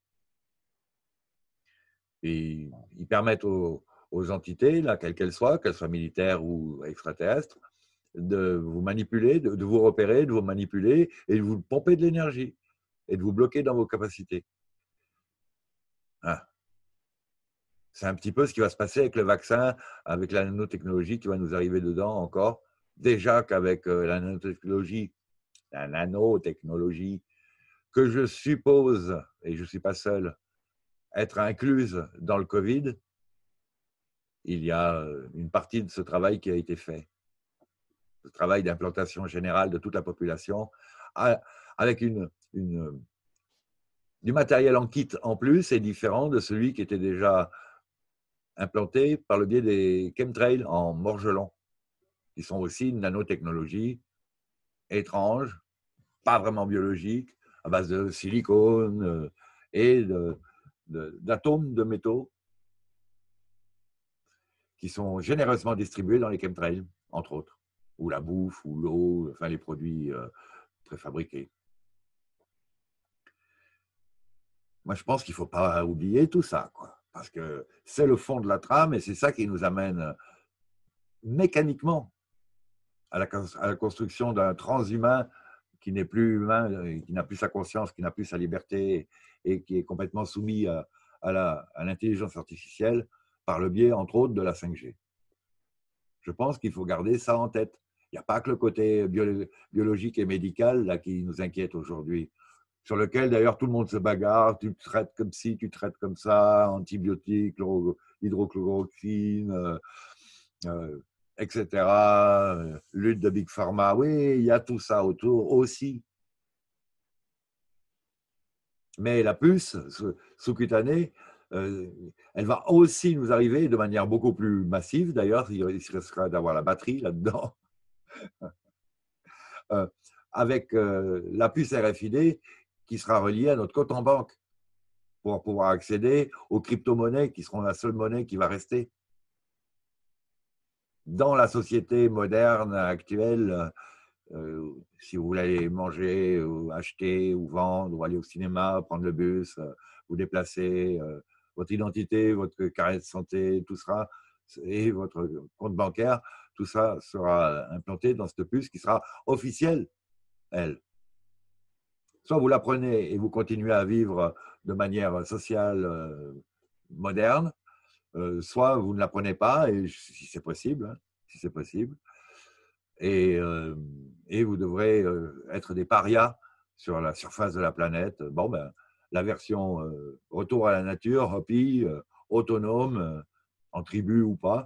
Et ils permettent aux, aux entités, là, quelles qu'elles soient, qu'elles soient militaires ou extraterrestres, de vous manipuler, de, de vous repérer, de vous manipuler et de vous pomper de l'énergie et de vous bloquer dans vos capacités. Hein. C'est un petit peu ce qui va se passer avec le vaccin, avec la nanotechnologie qui va nous arriver dedans encore. Déjà qu'avec la nanotechnologie, la nanotechnologie, que je suppose, et je ne suis pas seul, être incluse dans le Covid, il y a une partie de ce travail qui a été fait. Le travail d'implantation générale de toute la population, avec une, une, du matériel en kit en plus et différent de celui qui était déjà implantés par le biais des chemtrails en morgelon, qui sont aussi une nanotechnologie étrange, pas vraiment biologique, à base de silicone et d'atomes de, de métaux qui sont généreusement distribués dans les chemtrails, entre autres, ou la bouffe, ou l'eau, enfin les produits euh, préfabriqués. Moi, je pense qu'il ne faut pas oublier tout ça, quoi, parce que c'est le fond de la trame et c'est ça qui nous amène mécaniquement à la, à la construction d'un transhumain qui n'est plus humain, qui n'a plus sa conscience, qui n'a plus sa liberté et qui est complètement soumis à, à l'intelligence artificielle par le biais, entre autres, de la cinq G. Je pense qu'il faut garder ça en tête. Il n'y a pas que le côté bio, biologique et médical là, qui nous inquiète aujourd'hui, sur lequel d'ailleurs tout le monde se bagarre, tu traites comme ci, tu traites comme ça, antibiotiques, hydrochloroquine, euh, euh, et cetera. Lutte de Big Pharma, oui, il y a tout ça autour aussi. Mais la puce sous-cutanée, euh, elle va aussi nous arriver de manière beaucoup plus massive. D'ailleurs, il risquera d'avoir la batterie là-dedans. euh, avec euh, la puce R F I D qui sera reliée à notre compte en banque pour pouvoir accéder aux crypto-monnaies qui seront la seule monnaie qui va rester. Dans la société moderne actuelle, euh, si vous voulez aller manger, ou acheter, ou vendre, ou aller au cinéma, prendre le bus, euh, vous déplacer, euh, votre identité, votre carnet de santé, tout sera, et votre compte bancaire, tout ça sera implanté dans cette puce qui sera officielle, elle. Soit vous la prenez et vous continuez à vivre de manière sociale euh, moderne, euh, soit vous ne la prenez pas, et si c'est possible, hein, si c'est possible, et, euh, et vous devrez euh, être des parias sur la surface de la planète. Bon, ben, la version euh, retour à la nature, Hopi, euh, autonome, euh, en tribu ou pas.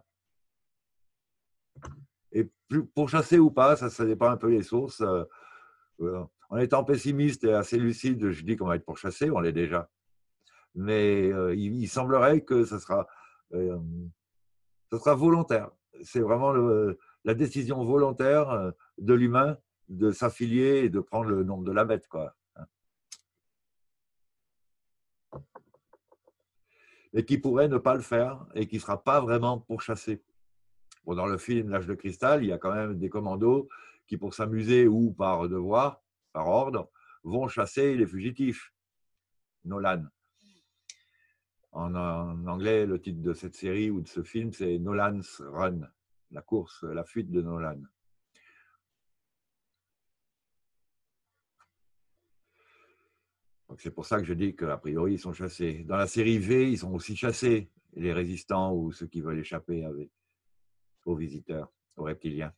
Et plus, pour chasser ou pas, ça, ça dépend un peu des sources. Euh, euh, en étant pessimiste et assez lucide, je dis qu'on va être pourchassé, on l'est déjà. Mais euh, il, il semblerait que ça sera, euh, ça sera volontaire. C'est vraiment le, la décision volontaire de l'humain de s'affilier et de prendre le nom de la bête, quoi. Et qui pourrait ne pas le faire et qui ne sera pas vraiment pourchassé. Bon, dans le film L'Âge de cristal, il y a quand même des commandos qui, pour s'amuser ou par devoir, par ordre, vont chasser les fugitifs. Nolan. En, en anglais, le titre de cette série ou de ce film, c'est Nolan's Run, la course, la fuite de Nolan. Donc c'est pour ça que je dis qu'a priori, ils sont chassés. Dans la série V, ils sont aussi chassés, les résistants ou ceux qui veulent échapper avec, aux visiteurs, aux reptiliens.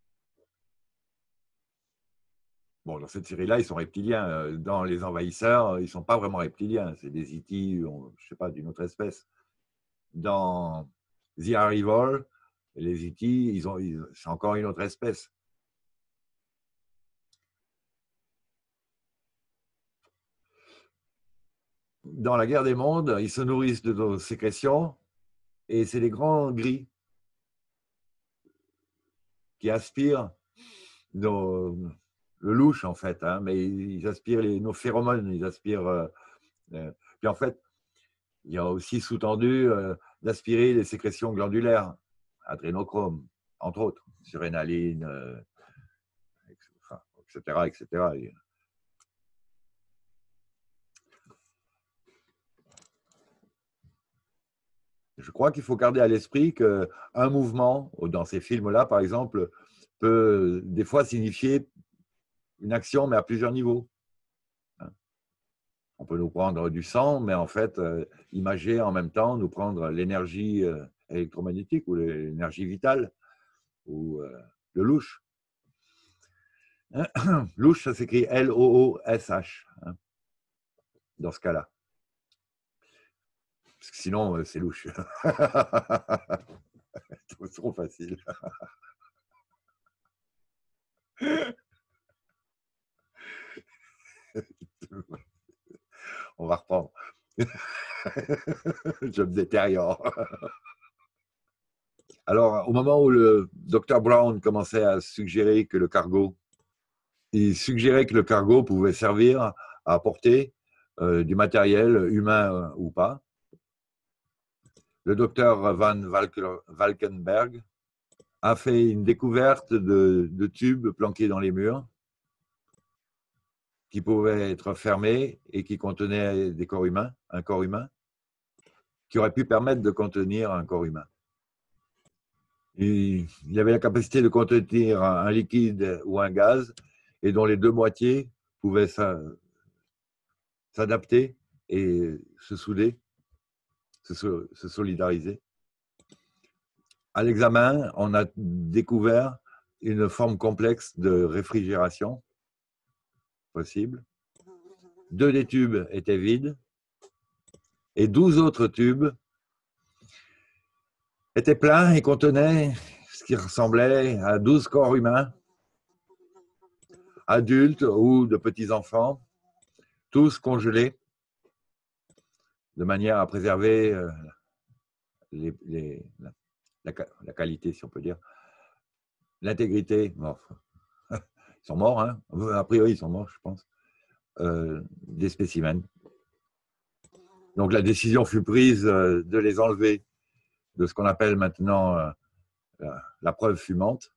Bon, dans cette série-là, ils sont reptiliens. Dans Les Envahisseurs, ils ne sont pas vraiment reptiliens. C'est des E T, je ne sais pas, d'une autre espèce. Dans The Arrival, Et les E T, ils ont, ils, c'est encore une autre espèce. Dans la guerre des mondes, ils se nourrissent de nos sécrétions et c'est les grands gris qui aspirent nos, le louche, en fait, hein, mais ils aspirent les, nos phéromones, ils aspirent. Euh, euh, puis en fait, il y a aussi sous-tendu euh, d'aspirer les sécrétions glandulaires, adrénochrome, entre autres, surrénaline, euh, et cetera, et cetera. Je crois qu'il faut garder à l'esprit qu'un mouvement, dans ces films-là, par exemple, peut des fois signifier une action, mais à plusieurs niveaux. On peut nous prendre du sang, mais en fait, euh, imager en même temps, nous prendre l'énergie euh, électromagnétique ou l'énergie vitale, ou euh, le louche. Louche, ça s'écrit L O O S H, hein, dans ce cas-là. Parce que sinon, euh, c'est louche. C'est trop facile. On va reprendre. Je me détériore. Alors, au moment où le docteur Brown commençait à suggérer que le cargo, il suggérait que le cargo pouvait servir à apporter euh, du matériel humain euh, ou pas, le docteur Van Valkenberg a fait une découverte de, de tubes planqués dans les murs qui pouvaient être fermés et qui contenaient des corps humains, un corps humain, qui aurait pu permettre de contenir un corps humain. Il avait la capacité de contenir un liquide ou un gaz et dont les deux moitiés pouvaient s'adapter et se souder, se, se solidariser. À l'examen, on a découvert une forme complexe de réfrigération possible. Deux des tubes étaient vides et douze autres tubes étaient pleins et contenaient ce qui ressemblait à douze corps humains, adultes ou de petits-enfants, tous congelés, de manière à préserver les, les, la, la, la qualité, si on peut dire, l'intégrité. Bon, ils sont morts, hein. A priori, ils sont morts, je pense, euh, des spécimens. Donc la décision fut prise de les enlever de ce qu'on appelle maintenant euh, la, la preuve fumante.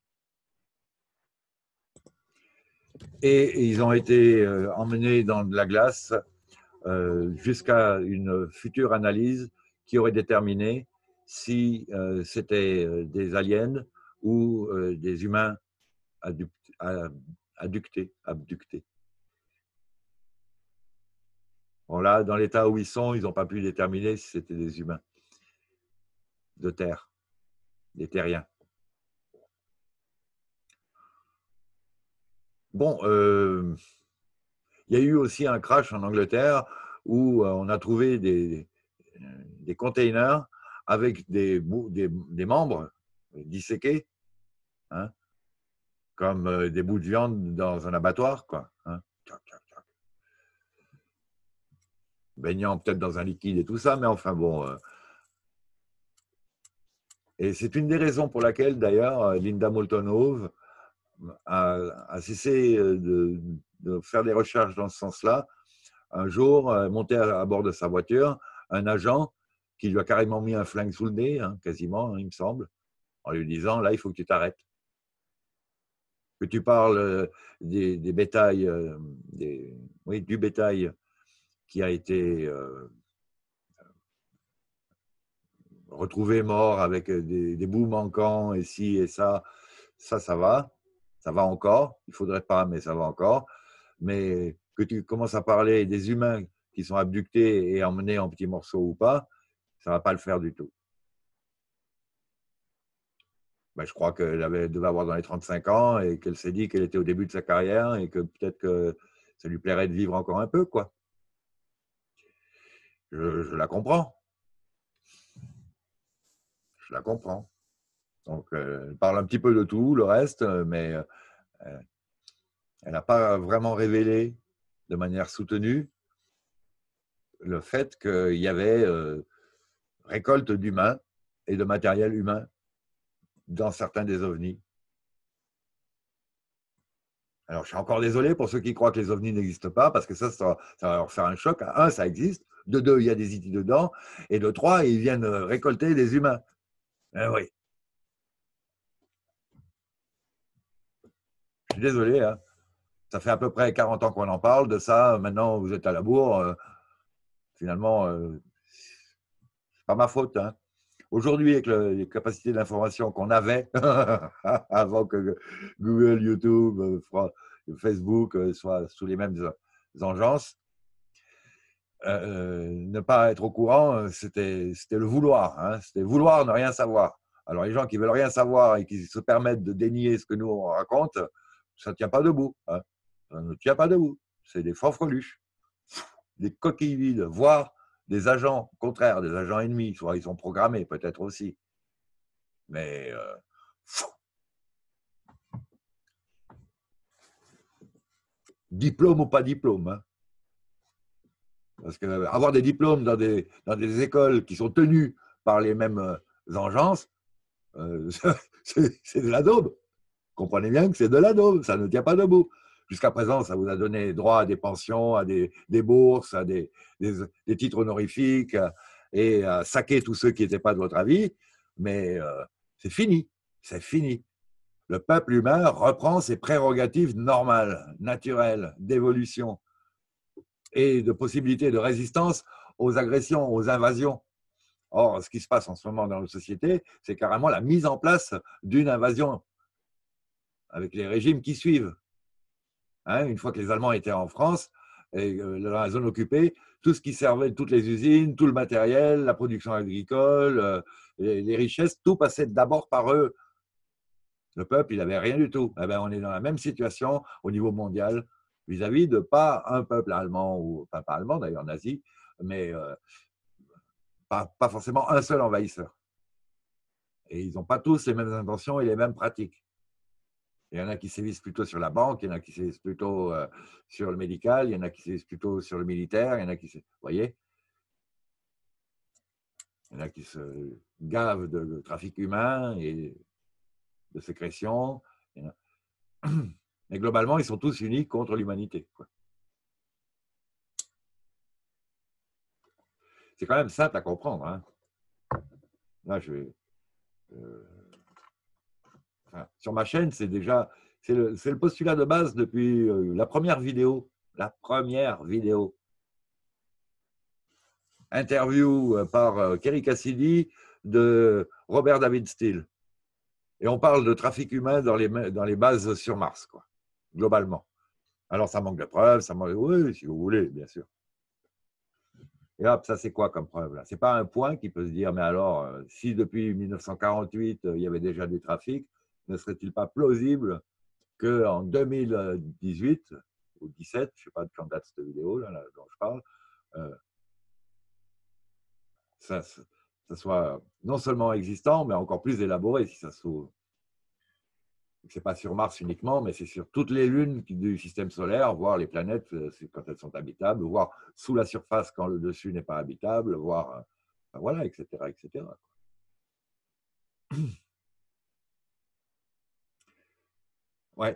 Et ils ont été euh, emmenés dans de la glace euh, jusqu'à une future analyse qui aurait déterminé si euh, c'était des aliens ou euh, des humains abductés. abductés. Bon, là, dans l'état où ils sont, ils n'ont pas pu déterminer si c'était des humains de terre, des terriens. Bon, euh, il y a eu aussi un crash en Angleterre où on a trouvé des, des containers avec des, des, des membres disséqués, hein, comme des bouts de viande dans un abattoir, quoi, hein, baignant peut-être dans un liquide et tout ça, mais enfin bon. Euh, et c'est une des raisons pour laquelle, d'ailleurs, Linda Moulton Howe a, a cessé de, de faire des recherches dans ce sens-là. Un jour, monté à, à bord de sa voiture, un agent qui lui a carrément mis un flingue sous le nez, hein, quasiment, hein, il me semble, en lui disant, là, il faut que tu t'arrêtes. Que tu parles des, des bétails, des, oui, du bétail qui a été euh, retrouvé mort avec des, des bouts manquants et ci et ça, ça, ça va, ça va encore, il ne faudrait pas, mais ça va encore. Mais que tu commences à parler des humains qui sont abductés et emmenés en petits morceaux ou pas, ça ne va pas le faire du tout. Ben, je crois qu'elle avait, devait avoir dans les trente-cinq ans et qu'elle s'est dit qu'elle était au début de sa carrière et que peut-être que ça lui plairait de vivre encore un peu, quoi. Je, je la comprends. Je la comprends. Donc, euh, elle parle un petit peu de tout, le reste, mais euh, elle n'a pas vraiment révélé de manière soutenue le fait qu'il y avait euh, récolte d'humains et de matériel humain dans certains des ovnis. Alors, je suis encore désolé pour ceux qui croient que les ovnis n'existent pas, parce que ça, ça, ça va leur faire un choc. Un, ça existe. De deux, il y a des I T dedans. Et de trois, ils viennent récolter des humains. Eh oui. Je suis désolé. Hein. Ça fait à peu près quarante ans qu'on en parle de ça. Maintenant, vous êtes à la bourre. Euh, finalement, euh, c'est pas ma faute. Hein. Aujourd'hui, avec le, les capacités d'information qu'on avait avant que Google, YouTube, Facebook soient sous les mêmes engences, euh, ne pas être au courant, c'était le vouloir. Hein, c'était vouloir ne rien savoir. Alors, les gens qui veulent rien savoir et qui se permettent de dénier ce que nous on raconte, ça ne tient pas debout. Hein. Ça ne tient pas debout. C'est des fanfreluches, des coquilles vides, voire des agents contraires, des agents ennemis. Soit ils sont programmés, peut-être aussi. Mais euh, diplôme ou pas diplôme. Hein. Parce qu'avoir des diplômes dans des, dans des écoles qui sont tenues par les mêmes engences, euh, c'est de la daube. Comprenez bien que c'est de la daube, ça ne tient pas debout. Jusqu'à présent, ça vous a donné droit à des pensions, à des, des bourses, à des, des, des, titres honorifiques et à saquer tous ceux qui n'étaient pas de votre avis. Mais euh, c'est fini, c'est fini. Le peuple humain reprend ses prérogatives normales, naturelles, d'évolution et de possibilités de résistance aux agressions, aux invasions. Or, ce qui se passe en ce moment dans nos sociétés, c'est carrément la mise en place d'une invasion avec les régimes qui suivent. Hein, une fois que les Allemands étaient en France, et dans la zone occupée, tout ce qui servait, toutes les usines, tout le matériel, la production agricole, les, les richesses, tout passait d'abord par eux. Le peuple, il n'avait rien du tout. Eh bien, on est dans la même situation au niveau mondial vis-à-vis de pas un peuple allemand, ou pas, pas allemand d'ailleurs, nazi, mais euh, pas, pas forcément un seul envahisseur. Et ils n'ont pas tous les mêmes intentions et les mêmes pratiques. Il y en a qui sévissent plutôt sur la banque, il y en a qui sévissent plutôt euh, sur le médical, il y en a qui sévissent plutôt sur le militaire, il y en a qui, vous voyez, il y en a qui se gavent de, de trafic humain et de sécrétion. Mais globalement, ils sont tous unis contre l'humanité. C'est quand même simple à comprendre. Hein. Là, je vais, euh, enfin, sur ma chaîne, c'est déjà c'est le, le postulat de base depuis euh, la première vidéo. La première vidéo. Interview par euh, Kerry Cassidy de Robert David Steele. Et on parle de trafic humain dans les, dans les bases sur Mars, quoi, globalement. Alors, ça manque de preuves, ça manque... Oui, si vous voulez, bien sûr. Et hop, ça, c'est quoi comme preuve là? Ce n'est pas un point qui peut se dire, mais alors, si depuis mille neuf cent quarante-huit, il y avait déjà du trafic, ne serait-il pas plausible qu'en deux mille dix-huit ou dix-sept, je ne sais pas de quand date cette vidéo là, là, dont je parle, euh, ça, ça soit non seulement existant, mais encore plus élaboré, si ça se trouve. Ce n'est pas sur Mars uniquement, mais c'est sur toutes les lunes du système solaire, voire les planètes quand elles sont habitables, voire sous la surface quand le dessus n'est pas habitable, voire, ben voilà, et cetera, et cetera. Ouais.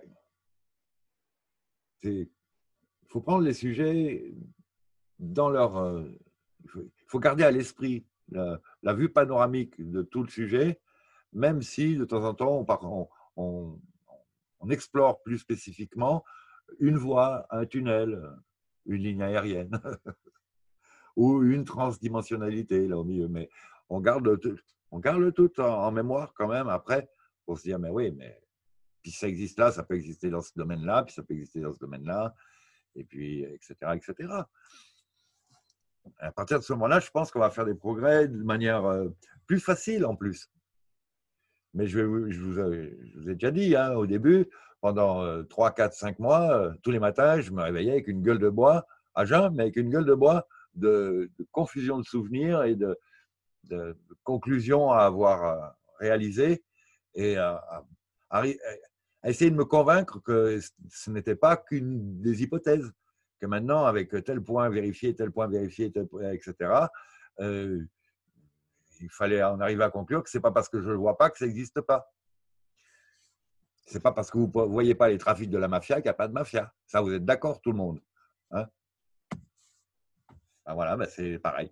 Il faut prendre les sujets dans leur... Euh, il faut garder à l'esprit la, la vue panoramique de tout le sujet, même si de temps en temps, on, on, on explore plus spécifiquement une voie, un tunnel, une ligne aérienne ou une transdimensionnalité là au milieu. Mais on garde le tout, on garde le tout en, en mémoire quand même après pour se dire, mais oui, mais puis ça existe là, ça peut exister dans ce domaine-là, puis ça peut exister dans ce domaine-là, et puis, et cetera, et cetera. À partir de ce moment-là, je pense qu'on va faire des progrès de manière euh, plus facile en plus. Mais je, vais, je, vous, je vous ai déjà dit hein, au début, pendant trois, quatre, cinq mois, euh, tous les matins, je me réveillais avec une gueule de bois, à jeun, mais avec une gueule de bois de, de confusion de souvenirs et de, de, de conclusions à avoir réalisées et à, à, à, à essayer de me convaincre que ce n'était pas qu'une des hypothèses, que maintenant, avec tel point vérifié, tel point vérifié, tel point, et cetera, euh, il fallait en arriver à conclure que ce n'est pas parce que je ne le vois pas que ça n'existe pas. Ce n'est pas parce que vous ne voyez pas les trafics de la mafia qu'il n'y a pas de mafia. Ça, vous êtes d'accord, tout le monde, hein? Ben voilà, ben c'est pareil.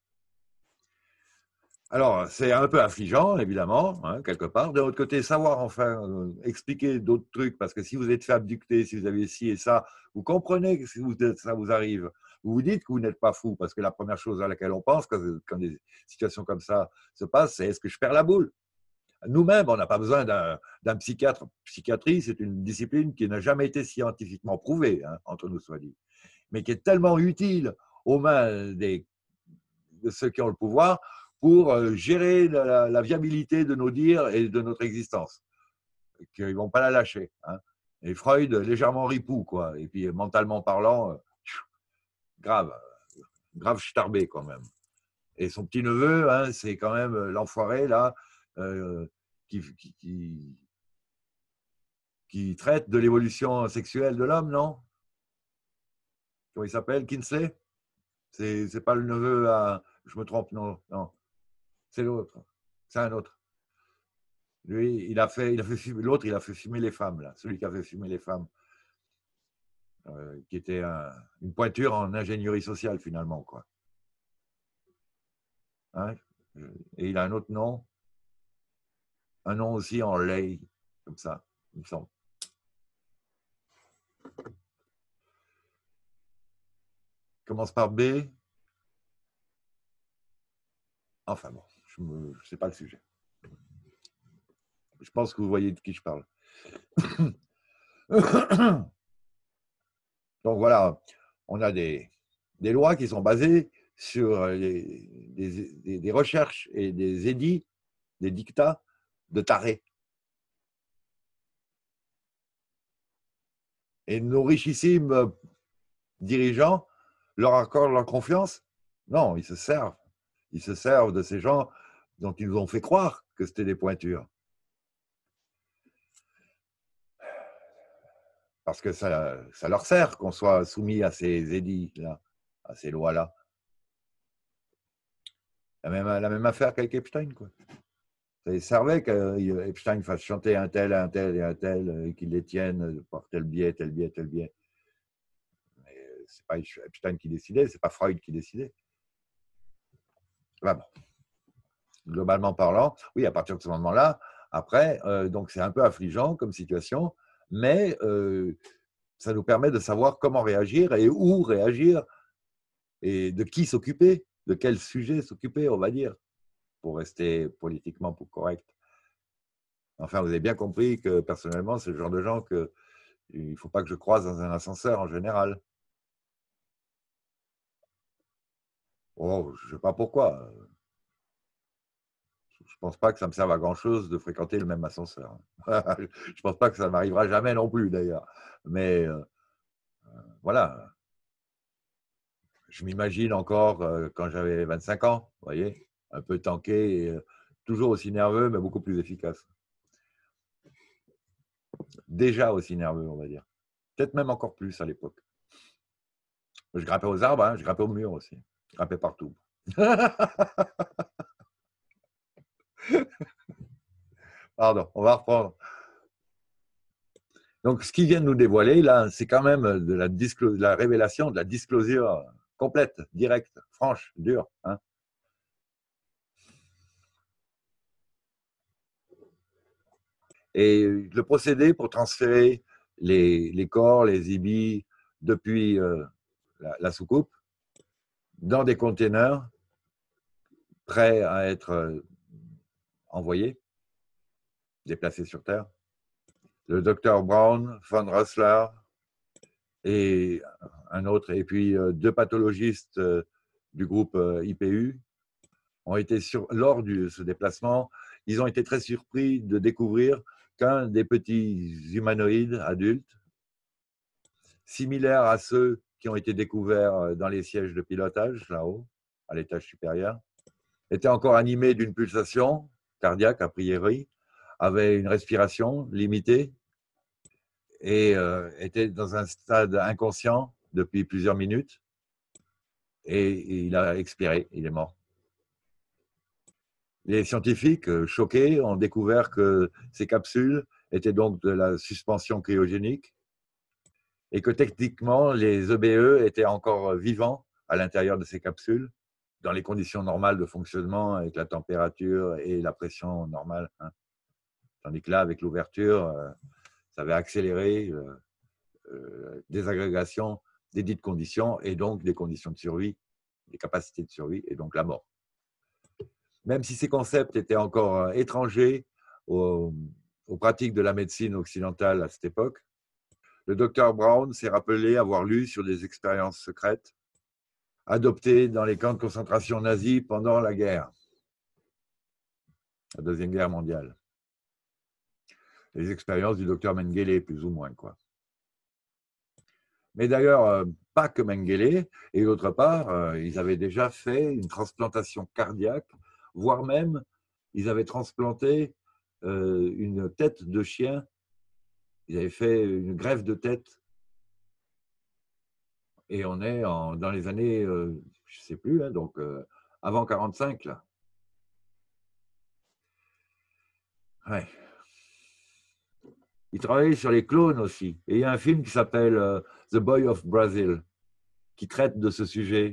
Alors, c'est un peu affligeant, évidemment, hein, quelque part. De l'autre côté, savoir enfin euh, expliquer d'autres trucs, parce que si vous êtes fait abducter, si vous avez ci et ça, vous comprenez que si vous, ça vous arrive. Vous vous dites que vous n'êtes pas fou, parce que la première chose à laquelle on pense quand, quand des situations comme ça se passent, c'est est-ce que je perds la boule? Nous-mêmes, on n'a pas besoin d'un psychiatre. Psychiatrie, c'est une discipline qui n'a jamais été scientifiquement prouvée, hein, entre nous soit dit, mais qui est tellement utile aux mains des, de ceux qui ont le pouvoir pour gérer la, la viabilité de nos dires et de notre existence, qu'ils ne vont pas la lâcher, hein. Et Freud, légèrement ripou, quoi. Et puis, mentalement parlant, grave, grave starbé quand même. Et son petit-neveu, hein, c'est quand même l'enfoiré, là, euh, qui, qui, qui, qui traite de l'évolution sexuelle de l'homme, non? Comment il s'appelle? Kinsley? C'est pas le neveu à... Je me trompe, non, non. C'est l'autre. C'est un autre. Lui, il a fait, il a fait fumer, l'autre, il a fait fumer les femmes, là. Celui qui a fait fumer les femmes. Euh, qui était un, une pointure en ingénierie sociale, finalement, quoi. Hein? Et il a un autre nom. Un nom aussi en lay, comme ça, il me semble. Commence par B. Enfin bon, je ne sais pas le sujet. Je pense que vous voyez de qui je parle. Donc voilà, on a des, des lois qui sont basées sur les, des, des, des recherches et des édits, des dictats de tarés. Et nos richissimes dirigeants leur accordent leur confiance? Non, ils se servent. Ils se servent de ces gens dont ils nous ont fait croire que c'était des pointures. Parce que ça, ça leur sert qu'on soit soumis à ces édits-là, à ces lois-là. La même, la même affaire qu'avec Epstein, quoi. Ça les servait qu'Epstein fasse chanter un tel, un tel et un tel, et qu'il les tienne par tel biais, tel biais, tel biais. Mais c'est pas Epstein qui décidait, c'est pas Freud qui décidait. Là, bon. Globalement parlant, oui, à partir de ce moment-là, après, euh, donc c'est un peu affligeant comme situation, mais euh, ça nous permet de savoir comment réagir et où réagir et de qui s'occuper, de quel sujet s'occuper, on va dire, pour rester politiquement correct. Enfin, vous avez bien compris que personnellement, c'est le genre de gens qu'il ne faut pas que je croise dans un ascenseur en général. Oh, je ne sais pas pourquoi. Je ne pense pas que ça me serve à grand-chose de fréquenter le même ascenseur. Je ne pense pas que ça ne m'arrivera jamais non plus, d'ailleurs. Mais euh, voilà. Je m'imagine encore euh, quand j'avais vingt-cinq ans, vous voyez, un peu tanké, et, euh, toujours aussi nerveux, mais beaucoup plus efficace. Déjà aussi nerveux, on va dire. Peut-être même encore plus à l'époque. Je grimpais aux arbres, hein, je grimpais aux murs aussi. Je grimpais partout. Pardon, on va reprendre. Donc, ce qu'ils viennent nous dévoiler, là, c'est quand même de la, de la révélation, de la disclosure complète, directe, franche, dure. Hein. Et le procédé pour transférer les, les corps, les ibis, depuis euh, la, la soucoupe, dans des containers prêts à être euh, envoyés, déplacés sur Terre. Le docteur Brown, von Rössler et un autre, et puis euh, deux pathologistes euh, du groupe euh, I P U ont été sur, lors de ce déplacement, ils ont été très surpris de découvrir qu'un des petits humanoïdes adultes, similaires à ceux qui ont été découverts dans les sièges de pilotage, là-haut, à l'étage supérieur, était encore animé d'une pulsation cardiaque, a priori, avait une respiration limitée et euh, était dans un stade inconscient depuis plusieurs minutes et il a expiré, il est mort. Les scientifiques, euh, choqués, ont découvert que ces capsules étaient donc de la suspension cryogénique et que techniquement, les E B E étaient encore vivants à l'intérieur de ces capsules, dans les conditions normales de fonctionnement, avec la température et la pression normale. Hein. Tandis que là, avec l'ouverture, euh, ça avait accéléré euh, euh, désagrégation des dites conditions et donc des conditions de survie, des capacités de survie et donc la mort. Même si ces concepts étaient encore étrangers aux, aux pratiques de la médecine occidentale à cette époque, le docteur Brown s'est rappelé avoir lu sur des expériences secrètes adoptées dans les camps de concentration nazis pendant la guerre, la Deuxième Guerre mondiale. Les expériences du docteur Mengele, plus ou moins, quoi. Mais d'ailleurs, euh, pas que Mengele, et d'autre part, euh, ils avaient déjà fait une transplantation cardiaque, voire même, ils avaient transplanté euh, une tête de chien, ils avaient fait une greffe de tête, et on est en, dans les années, euh, je ne sais plus, hein, donc euh, avant quarante-cinq, là. Ouais. Ils travaillaient sur les clones aussi, et il y a un film qui s'appelle euh, The Boy of Brazil, qui traite de ce sujet.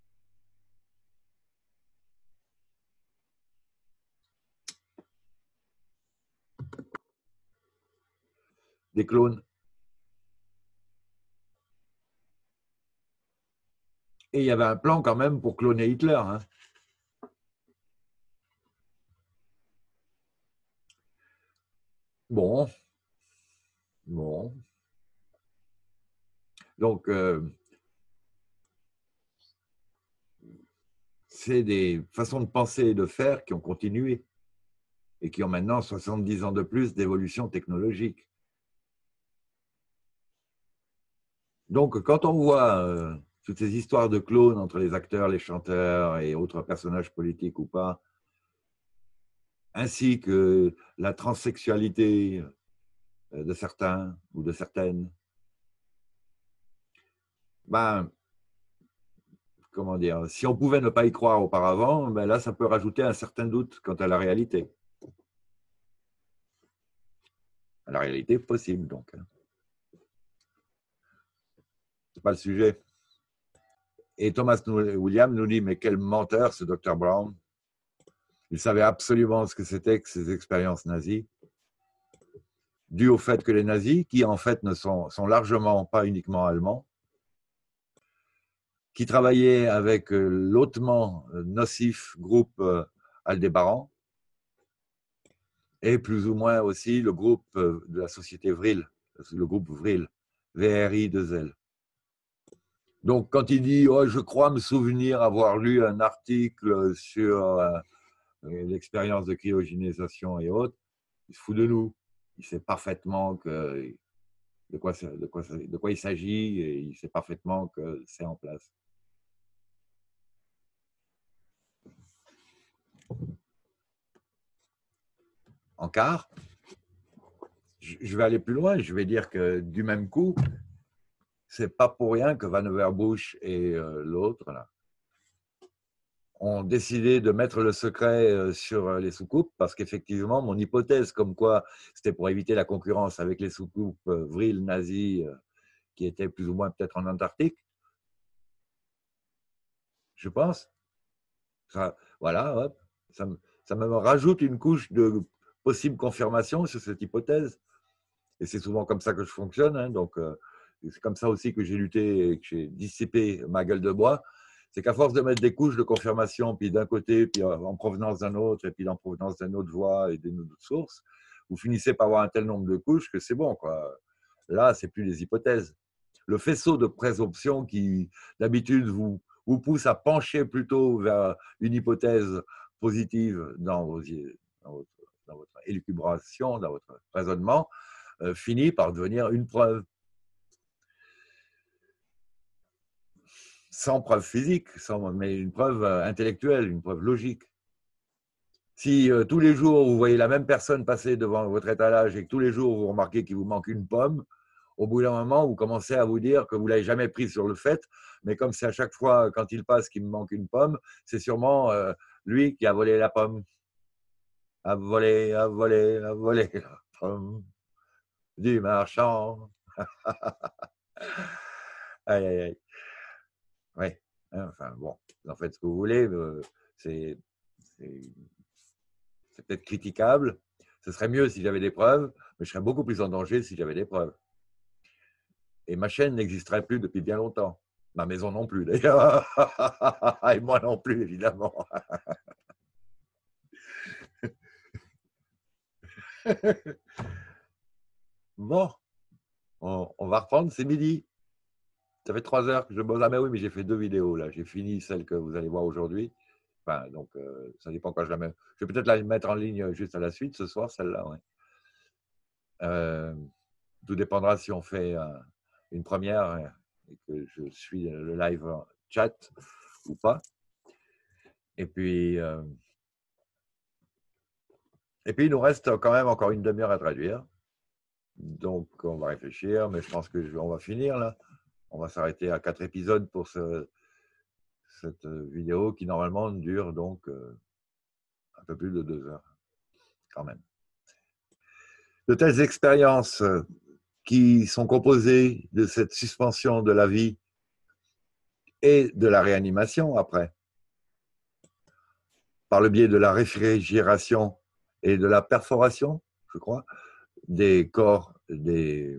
Des clones. Et il y avait un plan quand même pour cloner Hitler. Hein. Bon. Bon. Donc, euh, c'est des façons de penser et de faire qui ont continué et qui ont maintenant soixante-dix ans de plus d'évolution technologique. Donc, quand on voit euh, toutes ces histoires de clones entre les acteurs, les chanteurs et autres personnages politiques ou pas, ainsi que la transsexualité de certains ou de certaines, ben, comment dire, si on pouvait ne pas y croire auparavant, ben là, ça peut rajouter un certain doute quant à la réalité. À la réalité possible, donc. C'est pas le sujet. Et Thomas Williams nous dit, mais quel menteur ce docteur Brown. Il savait absolument ce que c'était que ces expériences nazies, dû au fait que les nazis, qui en fait ne sont, sont largement pas uniquement allemands, qui travaillaient avec l'hautement nocif groupe Aldébaran, et plus ou moins aussi le groupe de la société Vril, le groupe Vril, V R I deux L. Donc, quand il dit oh, « je crois me souvenir avoir lu un article sur euh, l'expérience de cryogénisation et autres », il se fout de nous. Il sait parfaitement que, de, quoi, de, quoi, de quoi il s'agit et il sait parfaitement que c'est en place. En quart, je vais aller plus loin, je vais dire que du même coup, c'est pas pour rien que Vannevar Bush et euh, l'autre là ont décidé de mettre le secret sur les soucoupes parce qu'effectivement, mon hypothèse comme quoi c'était pour éviter la concurrence avec les soucoupes Vril nazis qui étaient plus ou moins peut-être en Antarctique, je pense. Ça, voilà, hop, ça, ça me rajoute une couche de possible confirmation sur cette hypothèse. Et c'est souvent comme ça que je fonctionne. Hein, donc, euh, c'est comme ça aussi que j'ai lutté et que j'ai dissipé ma gueule de bois. C'est qu'à force de mettre des couches de confirmation, puis d'un côté, puis en provenance d'un autre, et puis en provenance d'une autre voie et d'une autre source, vous finissez par avoir un tel nombre de couches que c'est bon, quoi. Là, c'est plus des hypothèses. Le faisceau de présomption qui, d'habitude, vous, vous pousse à pencher plutôt vers une hypothèse positive dans, vos, dans, votre, dans votre élucubration, dans votre raisonnement, euh, finit par devenir une preuve. Sans preuve physique, sans, mais une preuve intellectuelle, une preuve logique. Si euh, tous les jours, vous voyez la même personne passer devant votre étalage et que tous les jours, vous remarquez qu'il vous manque une pomme, au bout d'un moment, vous commencez à vous dire que vous ne l'avez jamais pris sur le fait, mais comme c'est à chaque fois, quand il passe, qu'il me manque une pomme, c'est sûrement euh, lui qui a volé la pomme. A volé, a volé, a volé la pomme du marchand. Aïe, aïe, aïe. Oui, enfin bon, en faites ce que vous voulez, euh, c'est peut-être critiquable. Ce serait mieux si j'avais des preuves, mais je serais beaucoup plus en danger si j'avais des preuves. Et ma chaîne n'existerait plus depuis bien longtemps. Ma maison non plus, d'ailleurs. Et moi non plus, évidemment. Bon, on, on va reprendre, c'est midi. Ça fait trois heures que je bosse. Ah, mais oui, mais j'ai fait deux vidéos, là. J'ai fini celle que vous allez voir aujourd'hui. Enfin, donc, euh, ça dépend quand je la mets. Je vais peut-être la mettre en ligne juste à la suite ce soir, celle-là. Ouais. Euh, tout dépendra si on fait euh, une première et que je suis le live chat ou pas. Et puis, euh, et puis, il nous reste quand même encore une demi-heure à traduire. Donc, on va réfléchir, mais je pense qu'on va finir là. On va s'arrêter à quatre épisodes pour ce, cette vidéo qui normalement dure donc euh, un peu plus de deux heures, quand même. De telles expériences qui sont composées de cette suspension de la vie et de la réanimation après, par le biais de la réfrigération et de la perforation, je crois, des corps des,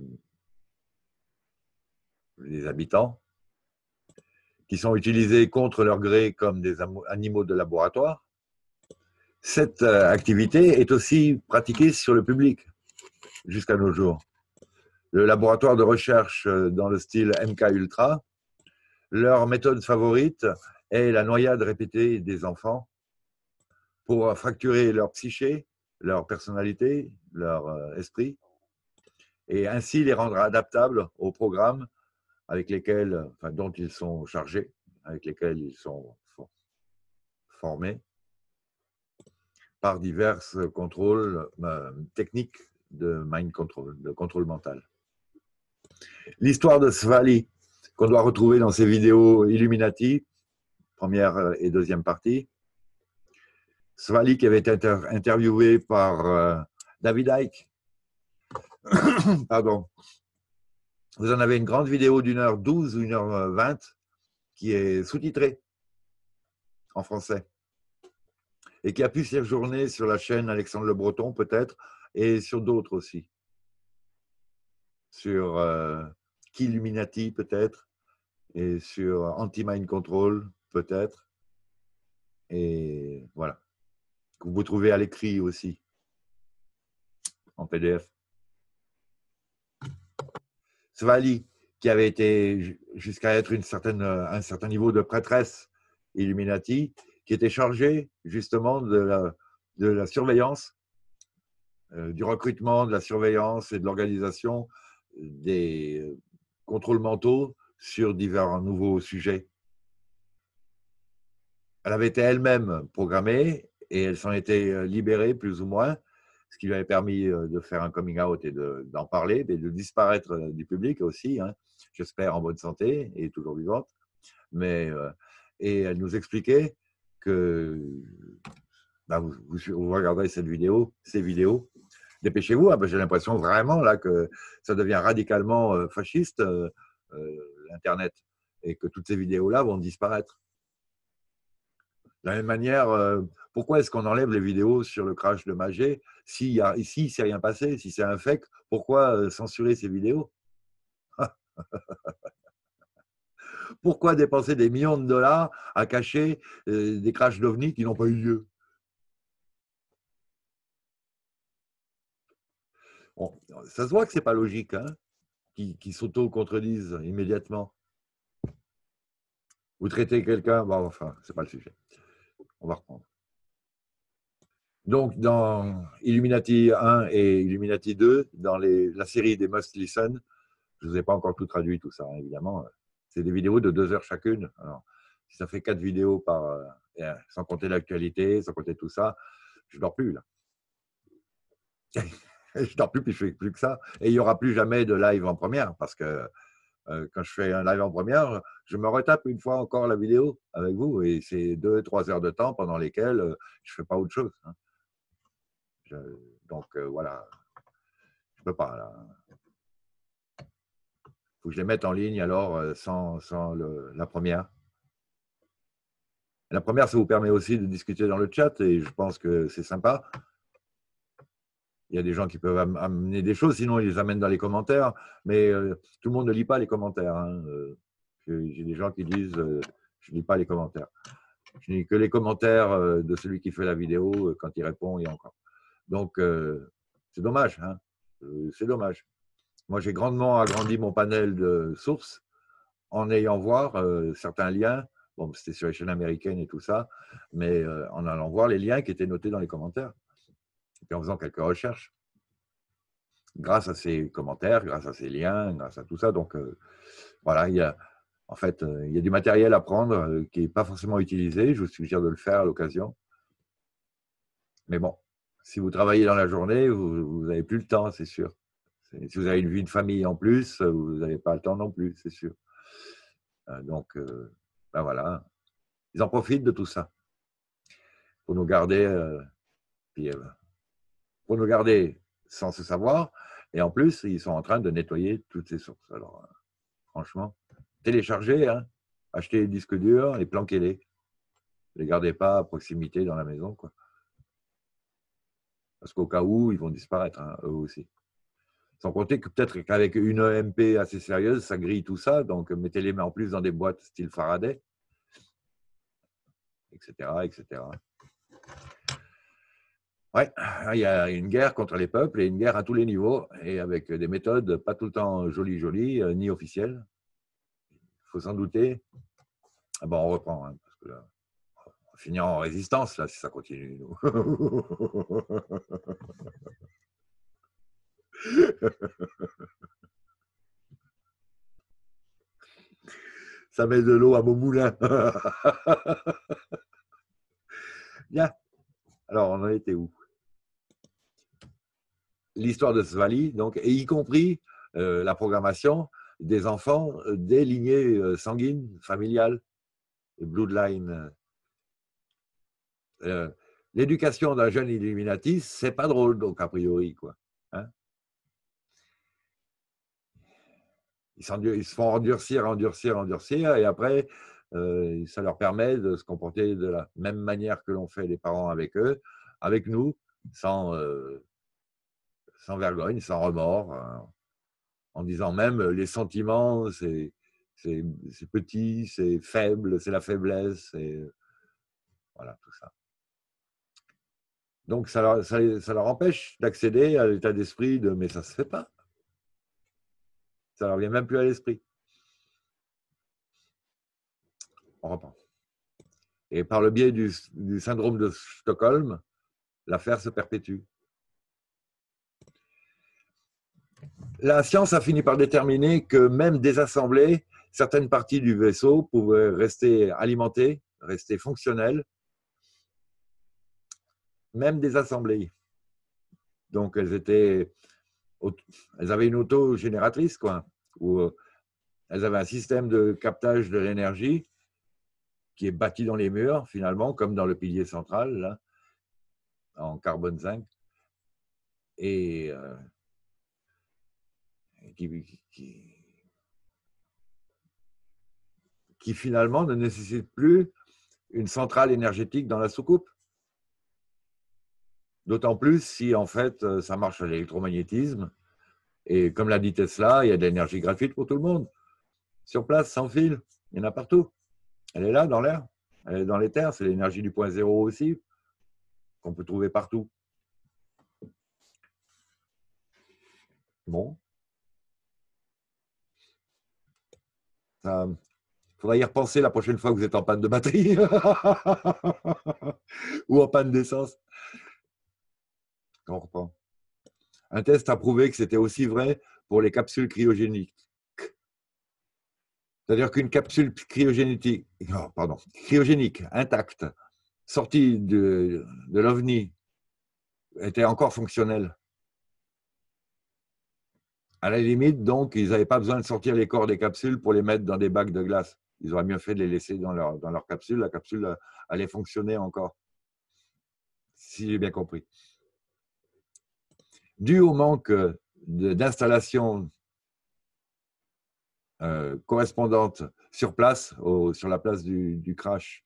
des habitants, qui sont utilisés contre leur gré comme des animaux de laboratoire. Cette activité est aussi pratiquée sur le public jusqu'à nos jours. Le laboratoire de recherche dans le style M K Ultra, leur méthode favorite est la noyade répétée des enfants pour fracturer leur psyché, leur personnalité, leur esprit, et ainsi les rendre adaptables aux programmes avec lesquels, enfin, dont ils sont chargés, avec lesquels ils sont formés par divers contrôles euh, techniques de mind control, de contrôle mental. L'histoire de Svali, qu'on doit retrouver dans ses vidéos Illuminati, première et deuxième partie. Svali qui avait été inter interviewé par euh, David Icke. Pardon. Vous en avez une grande vidéo d'une heure douze ou une heure vingt qui est sous-titrée en français et qui a pu séjourner sur la chaîne Alexandre Le Breton peut-être et sur d'autres aussi. Sur euh, Killuminati peut-être et sur Anti-Mind Control peut-être. Et voilà. Que vous trouvez à l'écrit aussi en P D F. Svali, qui avait été jusqu'à être une certaine, un certain niveau de prêtresse Illuminati, qui était chargée justement de la, de la surveillance, euh, du recrutement, de la surveillance et de l'organisation des contrôles mentaux sur divers nouveaux sujets. Elle avait été elle-même programmée et elle s'en était libérée plus ou moins, ce qui lui avait permis de faire un coming out et d'en parler, et de disparaître du public aussi, hein, j'espère en bonne santé et toujours vivante. Mais, euh, et elle nous expliquait que, ben, vous, vous, vous regarderez cette vidéo, ces vidéos, dépêchez-vous, hein, j'ai l'impression vraiment là que ça devient radicalement euh, fasciste, euh, euh, l'Internet, et que toutes ces vidéos-là vont disparaître. De la même manière, euh, pourquoi est-ce qu'on enlève les vidéos sur le crash de Magé? Si ici, il ne s'est rien passé, si c'est un fake, pourquoi euh, censurer ces vidéos? Pourquoi dépenser des millions de dollars à cacher euh, des crashs d'ovnis qui n'ont pas eu lieu? Bon, ça se voit que ce n'est pas logique, hein, qui, qui s'auto-contredisent immédiatement. Vous traitez quelqu'un, bon, enfin, ce n'est pas le sujet. On va reprendre. Donc, dans Illuminati un et Illuminati deux, dans les, la série des Must Listen, je ne vous ai pas encore tout traduit, tout ça, hein, évidemment. C'est des vidéos de deux heures chacune. Alors, si ça fait quatre vidéos par, euh, sans compter l'actualité, sans compter tout ça, je dors plus là. Je dors plus, puis je fais plus que ça. Et il n'y aura plus jamais de live en première, parce que euh, quand je fais un live en première, je me retape une fois encore la vidéo avec vous, et c'est deux, trois heures de temps pendant lesquelles euh, je fais pas autre chose. Hein. Je, donc euh, voilà, je peux pas là. Faut que je les mette en ligne alors euh, sans, sans le, la première. La première, ça vous permet aussi de discuter dans le chat, et je pense que c'est sympa. Il y a des gens qui peuvent amener des choses, sinon ils les amènent dans les commentaires. Mais euh, tout le monde ne lit pas les commentaires. Hein. Euh, J'ai des gens qui disent euh, je ne lis pas les commentaires. Je lis que les commentaires euh, de celui qui fait la vidéo euh, quand il répond et encore. Donc euh, c'est dommage. Hein. Euh, c'est dommage. Moi, j'ai grandement agrandi mon panel de sources en ayant voir euh, certains liens. Bon, c'était sur les chaînes américaines et tout ça, mais euh, en allant voir les liens qui étaient notés dans les commentaires. Et puis en faisant quelques recherches, grâce à ces commentaires, grâce à ces liens, grâce à tout ça. Donc, euh, voilà, il y a, en fait, euh, il y a du matériel à prendre euh, qui n'est pas forcément utilisé. Je vous suggère de le faire à l'occasion. Mais bon, si vous travaillez dans la journée, vous n'avez plus le temps, c'est sûr. Si vous avez une vie de famille en plus, vous n'avez pas le temps non plus, c'est sûr. Euh, donc, euh, ben voilà, ils en profitent de tout ça pour nous garder... Euh, puis, euh, pour nous garder sans se savoir. Et en plus, ils sont en train de nettoyer toutes ces sources. Alors, euh, franchement, téléchargez, hein, achetez les disques durs et planquez-les. Ne les gardez pas à proximité dans la maison, quoi. Parce qu'au cas où, ils vont disparaître, hein, eux aussi. Sans compter que peut-être qu'avec une E M P assez sérieuse, ça grille tout ça. Donc, mettez-les en plus dans des boîtes style Faraday, et cetera, et cetera. Ouais, il y a une guerre contre les peuples et une guerre à tous les niveaux et avec des méthodes pas tout le temps jolies, jolies, ni officielles. Il faut s'en douter. Ah bon, on reprend, hein, parce que là, on va finir en résistance là si ça continue. Ça met de l'eau à mon moulin. Bien. Alors, on en était où? L'histoire de Svali, donc, et y compris euh, la programmation des enfants des lignées euh, sanguines, familiales, bloodline. Euh, L'éducation d'un jeune Illuminati, c'est pas drôle, donc, a priori, quoi. Hein, ils, ils se font endurcir, endurcir, endurcir, et après, euh, ça leur permet de se comporter de la même manière que l'ont fait les parents avec eux, avec nous, sans, euh, sans vergogne, sans remords, hein, en disant même les sentiments, c'est petit, c'est faible, c'est la faiblesse, et voilà, tout ça. Donc, ça leur, ça, ça leur empêche d'accéder à l'état d'esprit de « mais ça ne se fait pas ». Ça leur vient même plus à l'esprit. On reprend. Et par le biais du, du syndrome de Stockholm, l'affaire se perpétue. La science a fini par déterminer que même désassemblées, certaines parties du vaisseau pouvaient rester alimentées, rester fonctionnelles, même désassemblées. Donc, elles étaient, elles avaient une autogénératrice, quoi, où elles avaient un système de captage de l'énergie qui est bâti dans les murs, finalement, comme dans le pilier central, là, en carbone zinc, et euh, qui, qui, qui finalement ne nécessite plus une centrale énergétique dans la soucoupe. D'autant plus si, en fait, ça marche à l'électromagnétisme. Et comme l'a dit Tesla, il y a de l'énergie gratuite pour tout le monde. Sur place, sans fil, il y en a partout. Elle est là, dans l'air. Elle est dans les terres. C'est l'énergie du point zéro aussi, qu'on peut trouver partout. Bon. Ça, il faudra y repenser la prochaine fois que vous êtes en panne de batterie ou en panne d'essence. On reprend. Un test a prouvé que c'était aussi vrai pour les capsules cryogéniques. C'est-à-dire qu'une capsule cryogénique, oh, pardon, cryogénique intacte, sortie de, de l'OVNI étaient encore fonctionnels. À la limite, donc, ils n'avaient pas besoin de sortir les corps des capsules pour les mettre dans des bacs de glace. Ils auraient mieux fait de les laisser dans leur, dans leur capsule. La capsule allait fonctionner encore, si j'ai bien compris. Dû au manque d'installation euh, correspondante sur place, au, sur la place du, du crash,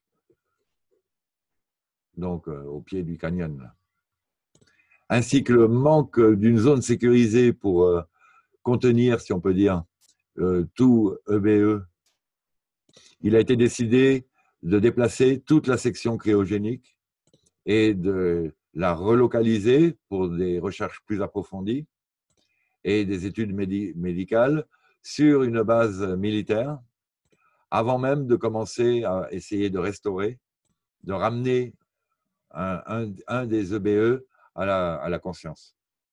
donc euh, au pied du canyon, là, ainsi que le manque d'une zone sécurisée pour euh, contenir, si on peut dire, euh, tout E B E, il a été décidé de déplacer toute la section cryogénique et de la relocaliser pour des recherches plus approfondies et des études médi médicales sur une base militaire, avant même de commencer à essayer de restaurer, de ramener un, un, un des E B E à la, à la conscience.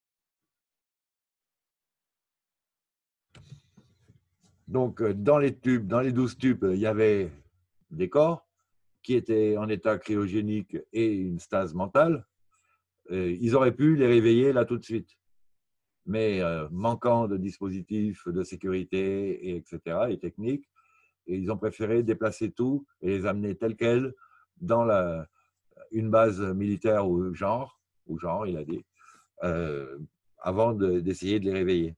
Donc, dans les tubes, dans les douze tubes, il y avait des corps qui étaient en état cryogénique et une stase mentale. Ils auraient pu les réveiller là tout de suite. Mais euh, manquant de dispositifs de sécurité, et etc., et techniques, et ils ont préféré déplacer tout et les amener tels quels dans la, une base militaire ou genre, ou genre, il a dit, euh, avant d'essayer de, de les réveiller.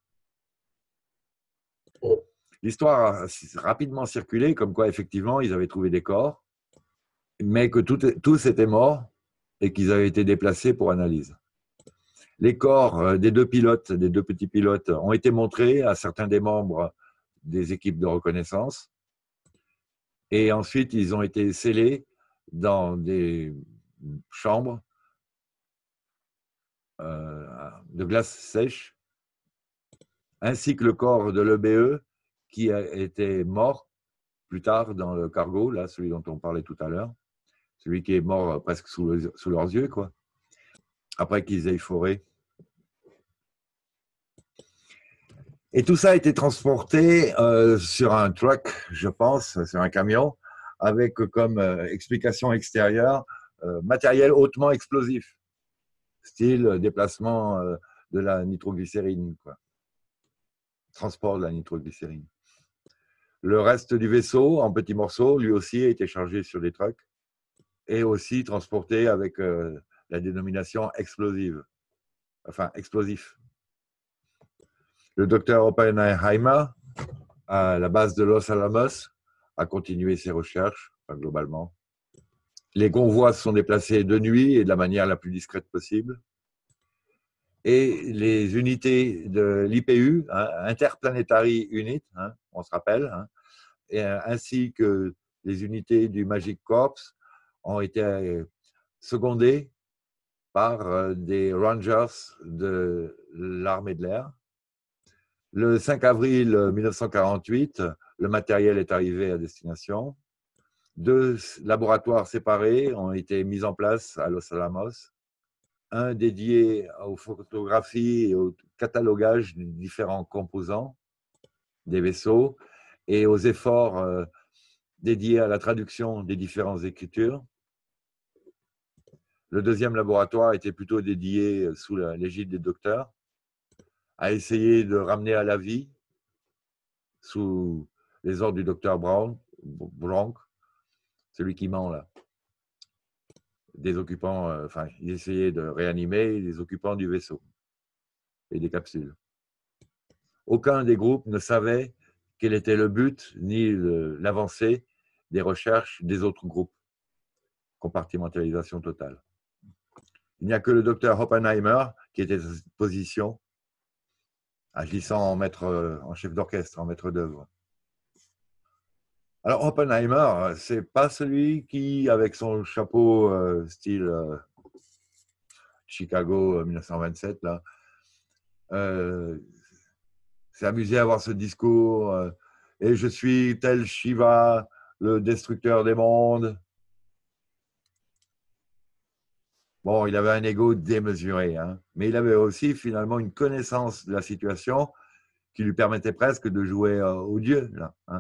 L'histoire a rapidement circulé, comme quoi, effectivement, ils avaient trouvé des corps, mais que tout, tous étaient morts et qu'ils avaient été déplacés pour analyse. Les corps des deux pilotes, des deux petits pilotes, ont été montrés à certains des membres des équipes de reconnaissance. Et ensuite, ils ont été scellés dans des chambres euh, de glace sèche, ainsi que le corps de l'E B E qui a été mort plus tard dans le cargo, là, celui dont on parlait tout à l'heure, celui qui est mort presque sous, le, sous leurs yeux, quoi, après qu'ils aient foré. Et tout ça a été transporté euh, sur un truck, je pense, sur un camion, avec comme euh, explication extérieure euh, matériel hautement explosif, style déplacement euh, de la nitroglycérine, quoi. Transport de la nitroglycérine. Le reste du vaisseau, en petits morceaux, lui aussi a été chargé sur des trucks et aussi transporté avec euh, la dénomination explosive, enfin explosif. Le docteur Oppenheimer, à la base de Los Alamos, a continué ses recherches, enfin, globalement. Les convois se sont déplacés de nuit et de la manière la plus discrète possible. Et les unités de l'I P U, hein, Interplanetary Unit, hein, on se rappelle, hein, et, ainsi que les unités du Magic Corps ont été secondées par des Rangers de l'armée de l'air. Le cinq avril mille neuf cent quarante-huit, le matériel est arrivé à destination. Deux laboratoires séparés ont été mis en place à Los Alamos. Un dédié aux photographies et au catalogage des différents composants des vaisseaux et aux efforts euh, dédiés à la traduction des différentes écritures. Le deuxième laboratoire était plutôt dédié, sous l'égide des docteurs, à essayer de ramener à la vie, sous les ordres du docteur Brown, Blanc, celui qui ment là, des occupants, euh, enfin, il essayait de réanimer les occupants du vaisseau et des capsules. Aucun des groupes ne savait quel était le but ni l'avancée des recherches des autres groupes. Compartimentalisation totale. Il n'y a que le docteur Oppenheimer qui était dans cette position, agissant en maître, en chef d'orchestre, en maître d'œuvre. Alors Oppenheimer, c'est pas celui qui, avec son chapeau euh, style euh, Chicago mille neuf cent vingt-sept, là, euh, s'est amusé à avoir ce discours euh, et je suis tel Shiva, le destructeur des mondes. Bon, il avait un ego démesuré, hein, mais il avait aussi finalement une connaissance de la situation qui lui permettait presque de jouer euh, au dieu, là, hein.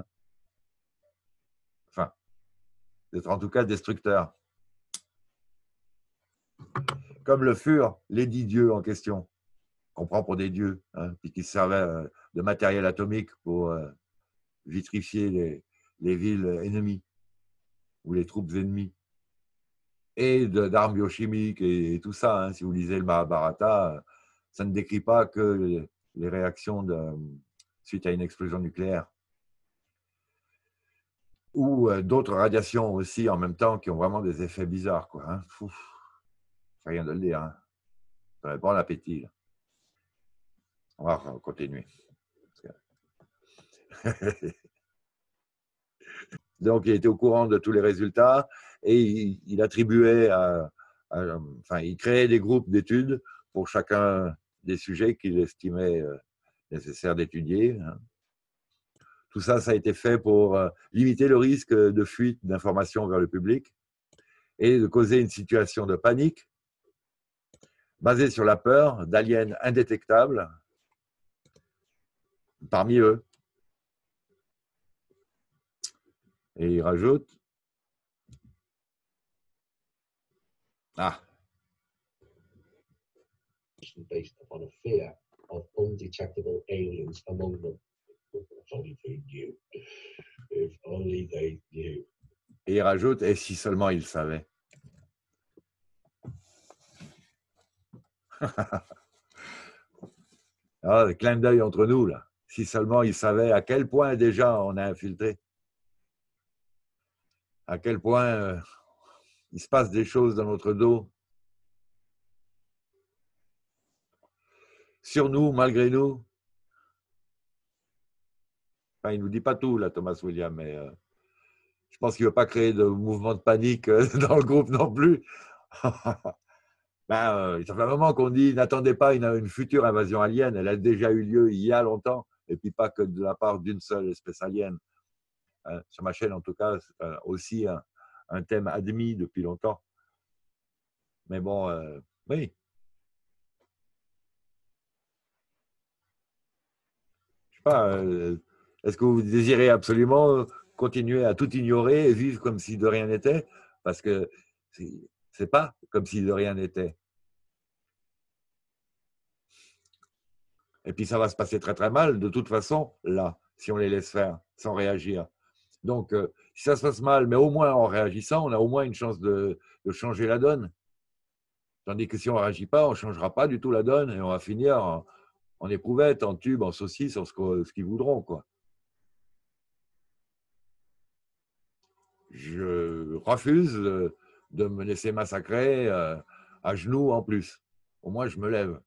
Enfin, d'être en tout cas destructeur. comme le furent les dix dieux en question, qu'on prend pour des dieux, hein, puis qui servaient de matériel atomique pour euh, vitrifier les, les villes ennemies ou les troupes ennemies, et d'armes biochimiques et, et tout ça. Hein. Si vous lisez le Mahabharata, ça ne décrit pas que les, les réactions de, suite à une explosion nucléaire. Ou euh, d'autres radiations aussi en même temps qui ont vraiment des effets bizarres. Quoi, hein. C'est rien de le dire. Hein. Ça n'a pas l'appétit. On va continuer. Donc, il était au courant de tous les résultats et il, il attribuait, à, à, enfin, il créait des groupes d'études pour chacun des sujets qu'il estimait nécessaire d'étudier. Hein. Tout ça, ça a été fait pour limiter le risque de fuite d'informations vers le public et de causer une situation de panique basée sur la peur d'aliens indétectables parmi eux. Et il rajoute, ah, based upon a fear of undetectable aliens among them. If only they knew. If only they knew. Et il rajoute, et si seulement ils savaient. Ah, le clin d'œil entre nous, là. Si seulement ils savaient à quel point déjà on a infiltré. À quel point euh, il se passe des choses dans notre dos. Sur nous, malgré nous. Enfin, il ne nous dit pas tout, là, Thomas William, mais euh, je pense qu'il ne veut pas créer de mouvement de panique euh, dans le groupe non plus. Ben, euh, ça fait un moment qu'on dit, n'attendez pas une, une future invasion alien, elle a déjà eu lieu il y a longtemps, et puis pas que de la part d'une seule espèce alien. Hein, sur ma chaîne, en tout cas, c'est euh, aussi un, un thème admis depuis longtemps. Mais bon, euh, oui. Je sais pas, euh, est-ce que vous désirez absolument continuer à tout ignorer et vivre comme si de rien n'était? Parce que c'est pas comme si de rien n'était. Et puis ça va se passer très très mal de toute façon, là, si on les laisse faire, sans réagir. Donc, euh, si ça se passe mal, mais au moins en réagissant, on a au moins une chance de, de changer la donne. Tandis que si on ne réagit pas, on ne changera pas du tout la donne et on va finir en, en éprouvette, en tube, en saucisse, en ce, ce qu'ils voudront, quoi. Je refuse de me laisser massacrer à genoux en plus. Au moins, je me lève.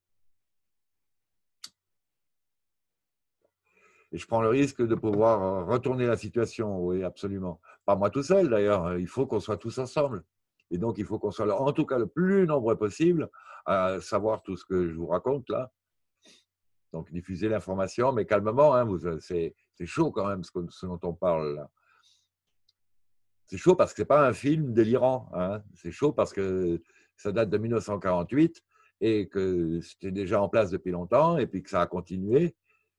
Et je prends le risque de pouvoir retourner la situation, oui, absolument. Pas moi tout seul, d'ailleurs. Il faut qu'on soit tous ensemble. Et donc, il faut qu'on soit, en tout cas, le plus nombreux possible à savoir tout ce que je vous raconte là. Donc, diffuser l'information, mais calmement. Hein, c'est chaud quand même ce, que, ce dont on parle là. C'est chaud parce que ce n'est pas un film délirant. Hein. C'est chaud parce que ça date de mille neuf cent quarante-huit et que c'était déjà en place depuis longtemps et puis que ça a continué.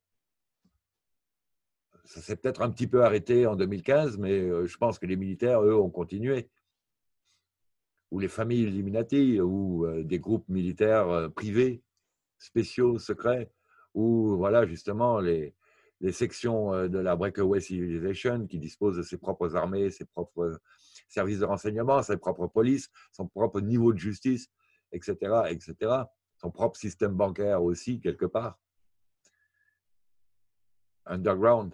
Ça s'est peut-être un petit peu arrêté en deux mille quinze, mais je pense que les militaires, eux, ont continué. Ou les familles Illuminati, ou des groupes militaires privés, spéciaux, secrets, ou voilà, justement, les, les sections de la Breakaway Civilization qui disposent de ses propres armées, ses propres services de renseignement, ses propres polices, son propre niveau de justice, et cetera, et cetera. Son propre système bancaire aussi, quelque part. Underground.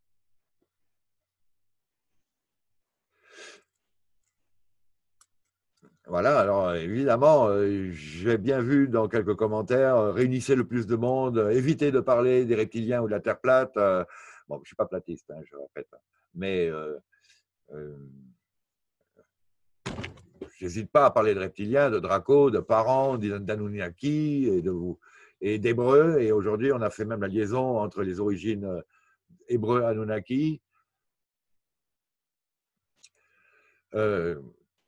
Voilà, alors évidemment, j'ai bien vu dans quelques commentaires, réunissez le plus de monde, évitez de parler des reptiliens ou de la Terre plate. Bon, je ne suis pas platiste, hein, je répète, mais euh, euh, j'hésite pas à parler de reptiliens, de Draco, de parents, d'Anunnaki et de et d'Hébreux. Et aujourd'hui, on a fait même la liaison entre les origines hébreux Anunnaki. Euh,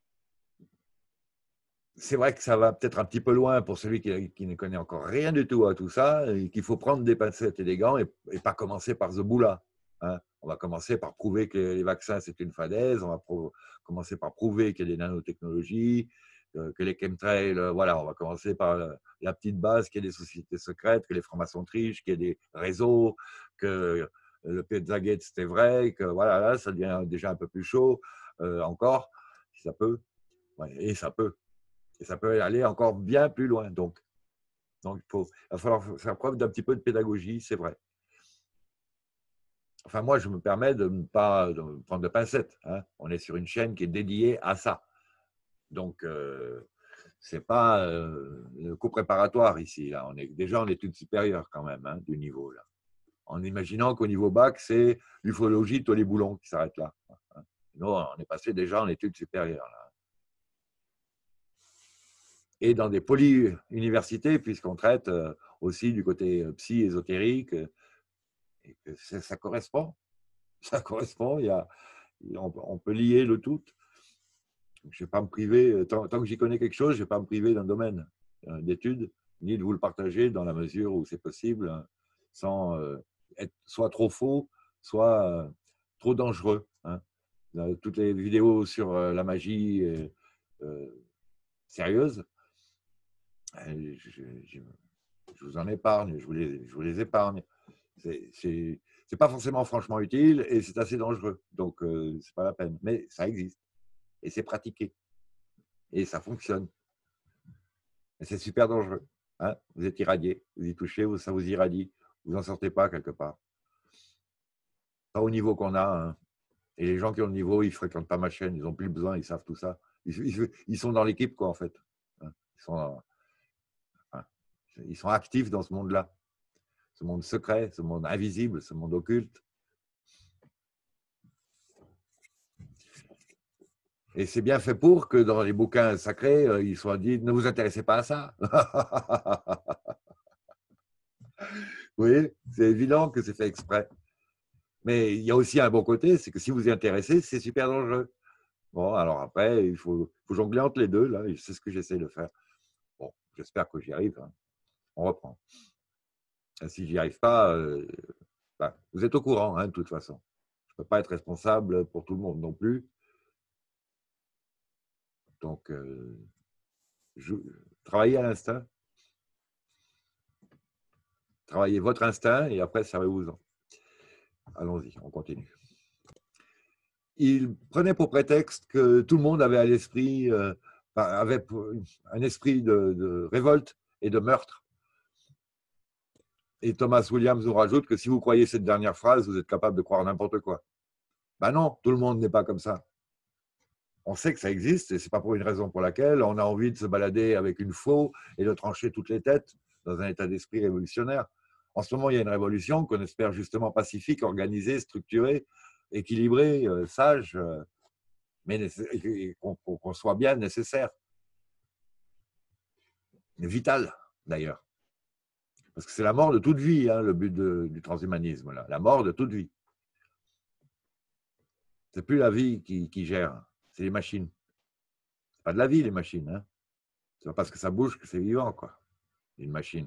C'est vrai que ça va peut-être un petit peu loin pour celui qui, qui ne connaît encore rien du tout à tout ça, et qu'il faut prendre des pincettes et des gants et, et pas commencer par The Boula. Hein. On va commencer par prouver que les vaccins, c'est une fadaise, on va commencer par prouver qu'il y a des nanotechnologies, que les chemtrails, voilà, on va commencer par la petite base, qu'il y ait des sociétés secrètes, que les francs-maçons trichent, qu'il y ait des réseaux, que le Pizzagate c'était vrai, que voilà, là, ça devient déjà un peu plus chaud, euh, encore, si ça peut, ouais, et ça peut, et ça peut aller encore bien plus loin. Donc, donc il, faut, il va falloir faire preuve d'un petit peu de pédagogie, c'est vrai. Enfin, moi, je me permets de ne pas de prendre de pincettes. Hein. On est sur une chaîne qui est dédiée à ça. Donc, euh, ce n'est pas euh, le cours préparatoire ici. Là. On est déjà en études supérieures quand même, hein, du niveau. Là. En imaginant qu'au niveau bac, c'est l'ufologie, tous les boulons qui s'arrêtent là. Nous, on est passé déjà en études supérieures. Là. Et dans des poly-universités, puisqu'on traite aussi du côté psy ésotérique. Et que ça correspond. Ça correspond. Il y a, on peut lier le tout. Je ne vais pas me priver, tant, tant que j'y connais quelque chose, je ne vais pas me priver d'un domaine d'études, ni de vous le partager dans la mesure où c'est possible, sans être soit trop faux, soit trop dangereux. Hein. Toutes les vidéos sur la magie euh, sérieuse, je, je, je vous en épargne, je vous les, je vous les épargne. C'est pas forcément franchement utile et c'est assez dangereux, donc euh, c'est pas la peine. Mais ça existe et c'est pratiqué et ça fonctionne. Et c'est super dangereux. Hein, vous êtes irradié, vous y touchez, ça vous irradie, vous n'en sortez pas quelque part. Pas au niveau qu'on a. Hein. Et les gens qui ont le niveau, ils ne fréquentent pas ma chaîne, ils n'ont plus besoin, ils savent tout ça. Ils, ils, ils sont dans l'équipe, quoi, en fait. Hein. Ils, sont, enfin, ils sont actifs dans ce monde-là. Ce monde secret, ce monde invisible, ce monde occulte. Et c'est bien fait pour que dans les bouquins sacrés, euh, ils soient dit « ne vous intéressez pas à ça ». Vous voyez, c'est évident que c'est fait exprès. Mais il y a aussi un bon côté, c'est que si vous y intéressez, c'est super dangereux. Bon, alors après, il faut, faut jongler entre les deux, là, c'est ce que j'essaie de faire. Bon, j'espère que j'y arrive. Hein. On reprend. Et si j'y arrive pas, euh, ben, vous êtes au courant, hein, de toute façon. Je ne peux pas être responsable pour tout le monde non plus. Donc, euh, je, travaillez à l'instinct. Travaillez votre instinct et après, servez-vous-en. Allons-y, on continue. Il prenait pour prétexte que tout le monde avait à l'esprit, euh, avait un esprit de, de révolte et de meurtre. Et Thomas Williams nous rajoute que si vous croyez cette dernière phrase, vous êtes capable de croire n'importe quoi. Ben non, tout le monde n'est pas comme ça. On sait que ça existe et ce n'est pas pour une raison pour laquelle on a envie de se balader avec une faux et de trancher toutes les têtes dans un état d'esprit révolutionnaire. En ce moment, il y a une révolution qu'on espère justement pacifique, organisée, structurée, équilibrée, euh, sage, euh, mais qu'on qu'on soit bien nécessaire. Vital, d'ailleurs. Parce que c'est la mort de toute vie, hein, le but de, du transhumanisme, là. La mort de toute vie. C'est plus la vie qui, qui gère, c'est les machines. C'est pas de la vie, les machines. Hein. C'est pas parce que ça bouge que c'est vivant, quoi. Une machine.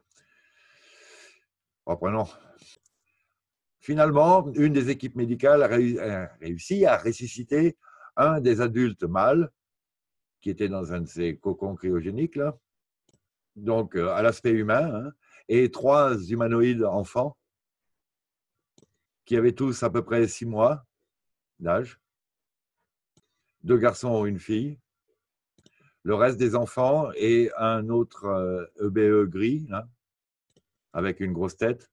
Reprenons. Finalement, une des équipes médicales a réussi à ressusciter un des adultes mâles qui était dans un de ces cocons cryogéniques, là, donc à l'aspect humain, hein, et trois humanoïdes enfants qui avaient tous à peu près six mois d'âge, deux garçons et une fille. Le reste des enfants et un autre E B E gris, là, avec une grosse tête,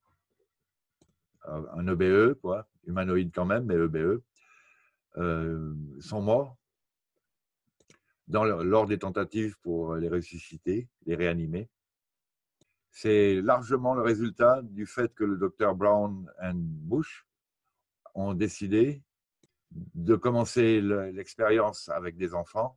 un E B E, quoi, humanoïde quand même, mais E B E, euh, sont morts dans, lors des tentatives pour les ressusciter, les réanimer. C'est largement le résultat du fait que le docteur Brown et Bush ont décidé de commencer l'expérience avec des enfants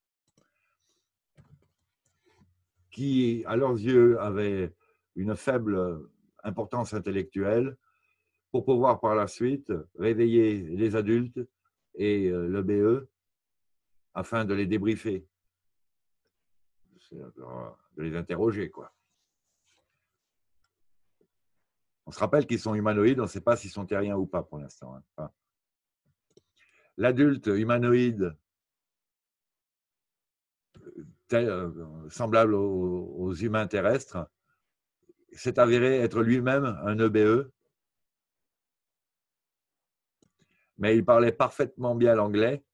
qui, à leurs yeux, avaient une faible importance intellectuelle pour pouvoir par la suite réveiller les adultes et l'E B E afin de les débriefer, de les interroger, quoi. On se rappelle qu'ils sont humanoïdes, on ne sait pas s'ils sont terriens ou pas pour l'instant. Hein. Enfin, l'adulte humanoïde tel, euh, semblable aux, aux humains terrestres, s'est avéré être lui-même un E B E, mais il parlait parfaitement bien l'anglais,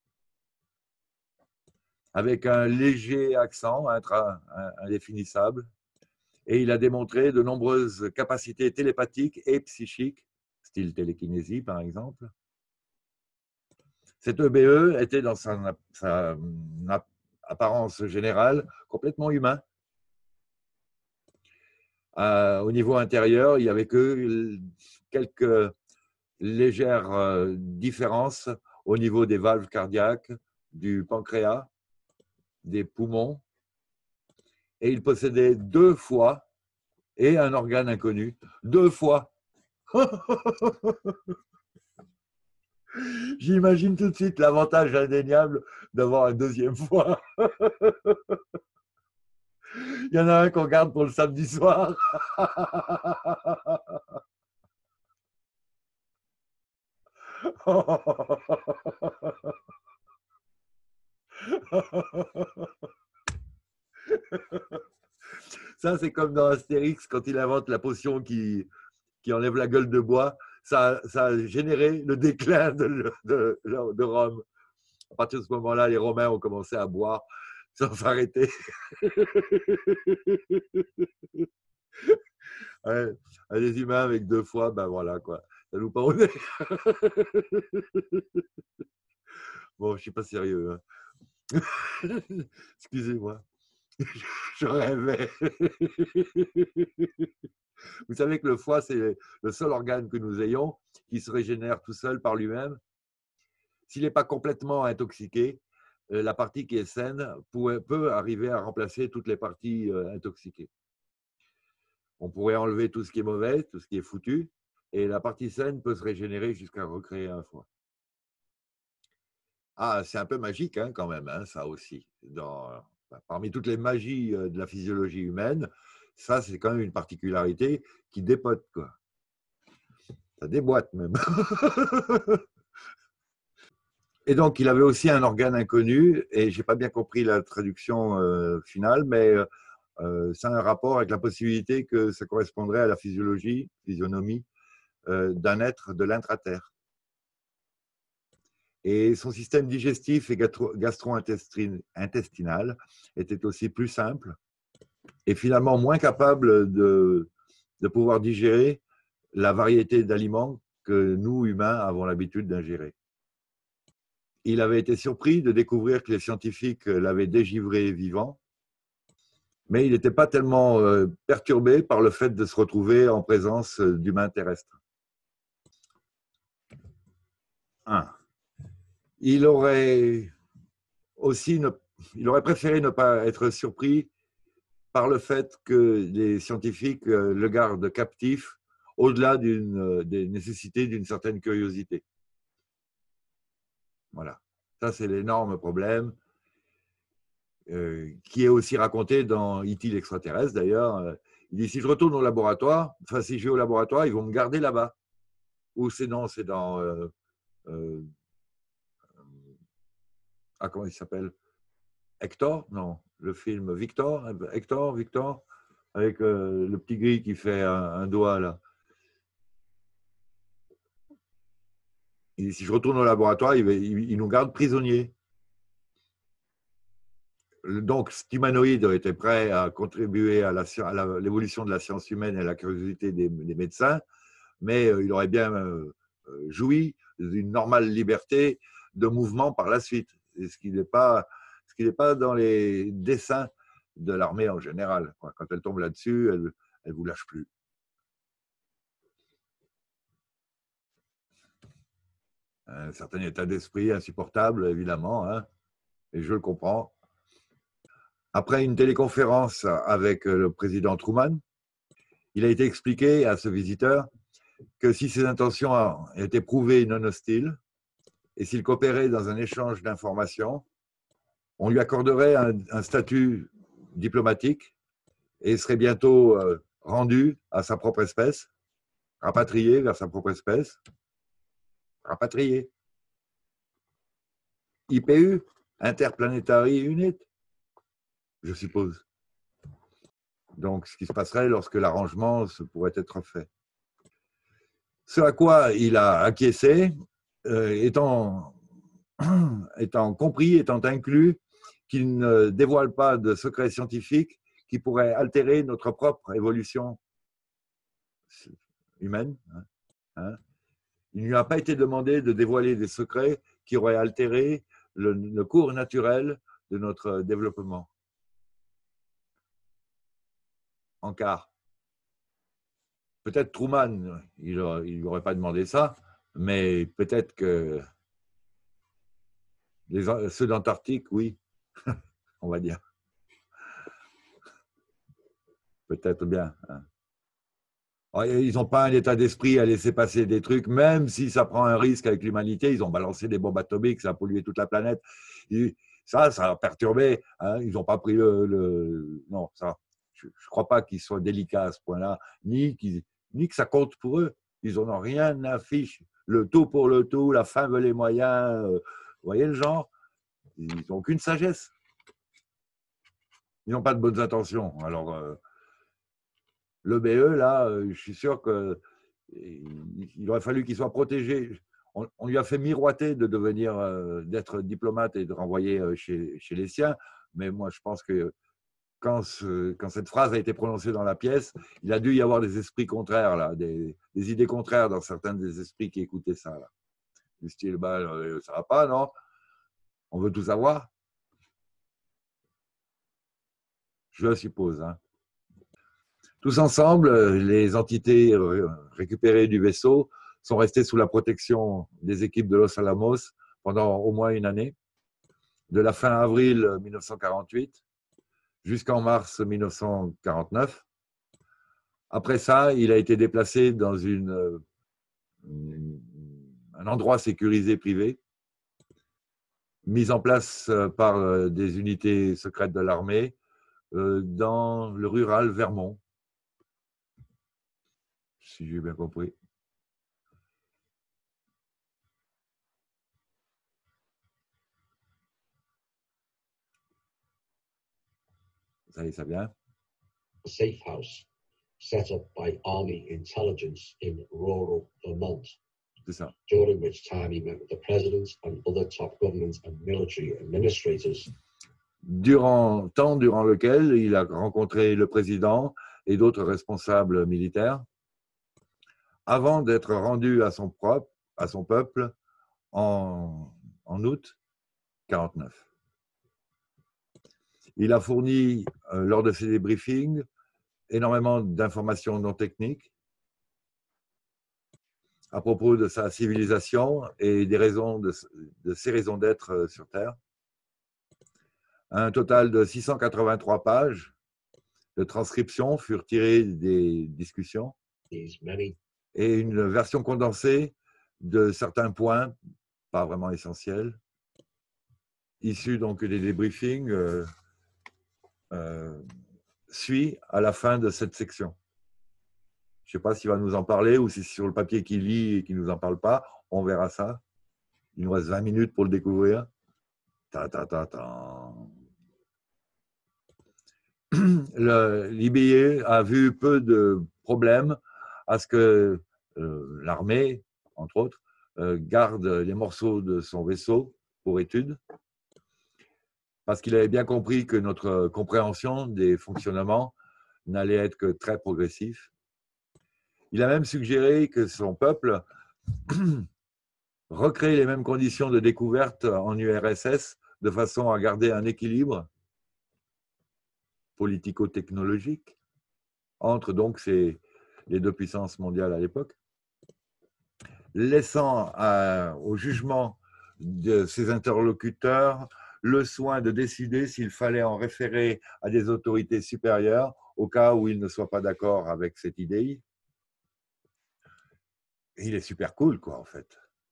avec un léger accent intra, indéfinissable, et il a démontré de nombreuses capacités télépathiques et psychiques, style télékinésie par exemple. Cet E B E était dans sa, sa apparence générale complètement humain. Euh, au niveau intérieur, il n'y avait que quelques légères euh, différences au niveau des valves cardiaques, du pancréas, des poumons, et il possédait deux foies et un organe inconnu. Deux foies. J'imagine tout de suite l'avantage indéniable d'avoir un deuxième foie. Il y en a un qu'on garde pour le samedi soir. Ça, c'est comme dans Astérix, quand il invente la potion qui, qui enlève la gueule de bois. Ça, ça a généré le déclin de, de, de Rome. À partir de ce moment-là, les Romains ont commencé à boire sans s'arrêter. Ouais, les humains avec deux fois, ben voilà quoi. Ça nous parle. Bon, je ne suis pas sérieux. Hein. Excusez-moi. Je rêvais. Vous savez que le foie, c'est le seul organe que nous ayons qui se régénère tout seul par lui-même. S'il n'est pas complètement intoxiqué, la partie qui est saine peut arriver à remplacer toutes les parties intoxiquées. On pourrait enlever tout ce qui est mauvais, tout ce qui est foutu, et la partie saine peut se régénérer jusqu'à recréer un foie. Ah, c'est un peu magique hein, quand même, hein, ça aussi. Dans, parmi toutes les magies de la physiologie humaine, ça, c'est quand même une particularité qui dépote, quoi. Ça déboîte même. Et donc, il avait aussi un organe inconnu, et je n'ai pas bien compris la traduction euh, finale, mais euh, c'est un rapport avec la possibilité que ça correspondrait à la physiologie, physionomie, euh, d'un être de l'intraterre. Et son système digestif et gastro-intestinal était aussi plus simple et finalement moins capable de, de pouvoir digérer la variété d'aliments que nous, humains, avons l'habitude d'ingérer. Il avait été surpris de découvrir que les scientifiques l'avaient dégivré vivant, mais il n'était pas tellement perturbé par le fait de se retrouver en présence d'humains terrestres. Un. Il aurait aussi ne, il aurait préféré ne pas être surpris par le fait que les scientifiques le gardent captif au-delà d'une, des nécessités d'une certaine curiosité. Voilà. Ça, c'est l'énorme problème euh, qui est aussi raconté dans E T l'extraterrestre, d'ailleurs. Il dit, si je retourne au laboratoire, enfin, si je vais au laboratoire, ils vont me garder là-bas. Ou c'est non, c'est dans... Euh, euh, ah, comment il s'appelle? Hector? Non, le film Victor? Hector, Victor? Avec euh, le petit gris qui fait un, un doigt, là. Et si je retourne au laboratoire, il, il, il nous garde prisonniers. Donc, cet humanoïde était prêt à contribuer à l'évolution de la science humaine et à la curiosité des, des médecins, mais euh, il aurait bien euh, joui d'une normale liberté de mouvement par la suite, ce qui n'est pas, ce qui n'est pas dans les desseins de l'armée en général. Quand elle tombe là-dessus, elle ne vous lâche plus. Un certain état d'esprit insupportable, évidemment, hein, et je le comprends. Après une téléconférence avec le président Truman, il a été expliqué à ce visiteur que si ses intentions étaient prouvées non hostiles et s'il coopérait dans un échange d'informations, on lui accorderait un, un statut diplomatique et serait bientôt euh, rendu à sa propre espèce, rapatrié vers sa propre espèce, rapatrié. I P U, Interplanetary Unit. je suppose. Donc, ce qui se passerait lorsque l'arrangement se pourrait être fait. Ce à quoi il a acquiescé, euh, étant, étant compris, étant inclus, qu'il ne dévoile pas de secrets scientifiques qui pourraient altérer notre propre évolution humaine. Hein, hein. Il ne lui a pas été demandé de dévoiler des secrets qui auraient altéré le, le cours naturel de notre développement. En quart. Peut-être Truman, il ne lui aurait pas demandé ça, mais peut-être que les, ceux d'Antarctique, oui, on va dire. Peut-être bien. Hein. Ils n'ont pas un état d'esprit à laisser passer des trucs, même si ça prend un risque avec l'humanité. Ils ont balancé des bombes atomiques, ça a pollué toute la planète. Et ça, ça a perturbé. Hein. Ils n'ont pas pris le, le... Non, ça. Je ne crois pas qu'ils soient délicats à ce point-là, ni, qu'ils, ni que ça compte pour eux. Ils n'en ont rien à fiche. Le tout pour le tout, la fin veut les moyens. Euh, vous voyez le genre? Ils n'ont aucune sagesse. Ils n'ont pas de bonnes intentions. Alors, euh, le B E, là, euh, je suis sûr qu'il aurait fallu qu'il soit protégé. On, on lui a fait miroiter de devenir, euh, d'être diplomate et de renvoyer euh, chez, chez les siens. Mais moi, je pense que Quand, ce, quand cette phrase a été prononcée dans la pièce, il a dû y avoir des esprits contraires, là, des, des idées contraires dans certains des esprits qui écoutaient ça. Là. Du style, bah, ça va pas, non? On veut tout savoir? Je suppose. Hein. Tous ensemble, les entités récupérées du vaisseau sont restées sous la protection des équipes de Los Alamos pendant au moins une année, de la fin avril mille neuf cent quarante-huit jusqu'en mars mille neuf cent quarante-neuf. Après ça, il a été déplacé dans une, une, un endroit sécurisé privé, mis en place par des unités secrètes de l'armée dans le rural Vermont, si j'ai bien compris. Ça y est, ça vient. Safe house set up by Army intelligence in rural Vermont. C'est ça. During which time he met with the president and other top government and military administrators. Durant, temps durant lequel il a rencontré le président et d'autres responsables militaires avant d'être rendu à son propre, à son peuple en, en août quarante-neuf. Il a fourni, euh, lors de ses débriefings, énormément d'informations non techniques à propos de sa civilisation et des raisons de, de ses raisons d'être sur Terre. Un total de six cent quatre-vingt-trois pages de transcriptions furent tirées des discussions et une version condensée de certains points, pas vraiment essentiels, issus donc des débriefings, euh, euh, suit à la fin de cette section. Je ne sais pas s'il va nous en parler ou si c'est sur le papier qu'il lit et qu'il ne nous en parle pas. On verra ça. Il nous reste vingt minutes pour le découvrir. Ta, ta, ta, ta. L'I B I a vu peu de problèmes à ce que euh, l'armée, entre autres, euh, garde les morceaux de son vaisseau pour étude, parce qu'il avait bien compris que notre compréhension des fonctionnements n'allait être que très progressif. Il a même suggéré que son peuple recrée les mêmes conditions de découverte en U R S S de façon à garder un équilibre politico-technologique entre donc ces, les deux puissances mondiales à l'époque, laissant à, au jugement de ses interlocuteurs le soin de décider s'il fallait en référer à des autorités supérieures au cas où ils ne soient pas d'accord avec cette idée. Et il est super cool, quoi, en fait.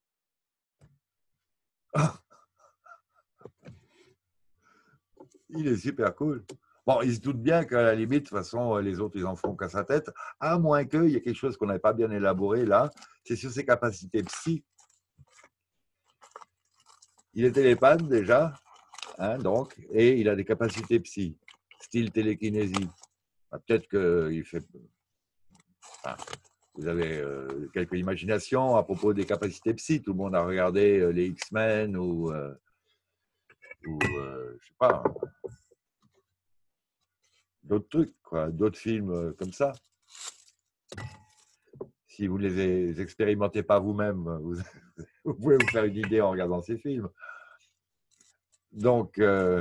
Il est super cool. Bon, il se doute bien qu'à la limite, de toute façon, les autres, ils en feront qu'à sa tête, à moins qu'il y ait quelque chose qu'on n'avait pas bien élaboré là, c'est sur ses capacités psy. Il est télépathe déjà, hein, donc, et il a des capacités psy. style télékinésie. Peut-être qu'il fait... Enfin, vous avez euh, quelques imaginations à propos des capacités psy. Tout le monde a regardé euh, les X-Men ou, euh, ou euh, je sais pas, d'autres trucs, quoi, d'autres films euh, comme ça. Si vous ne les expérimentez pas vous-même, vous, vous pouvez vous faire une idée en regardant ces films. Donc, euh,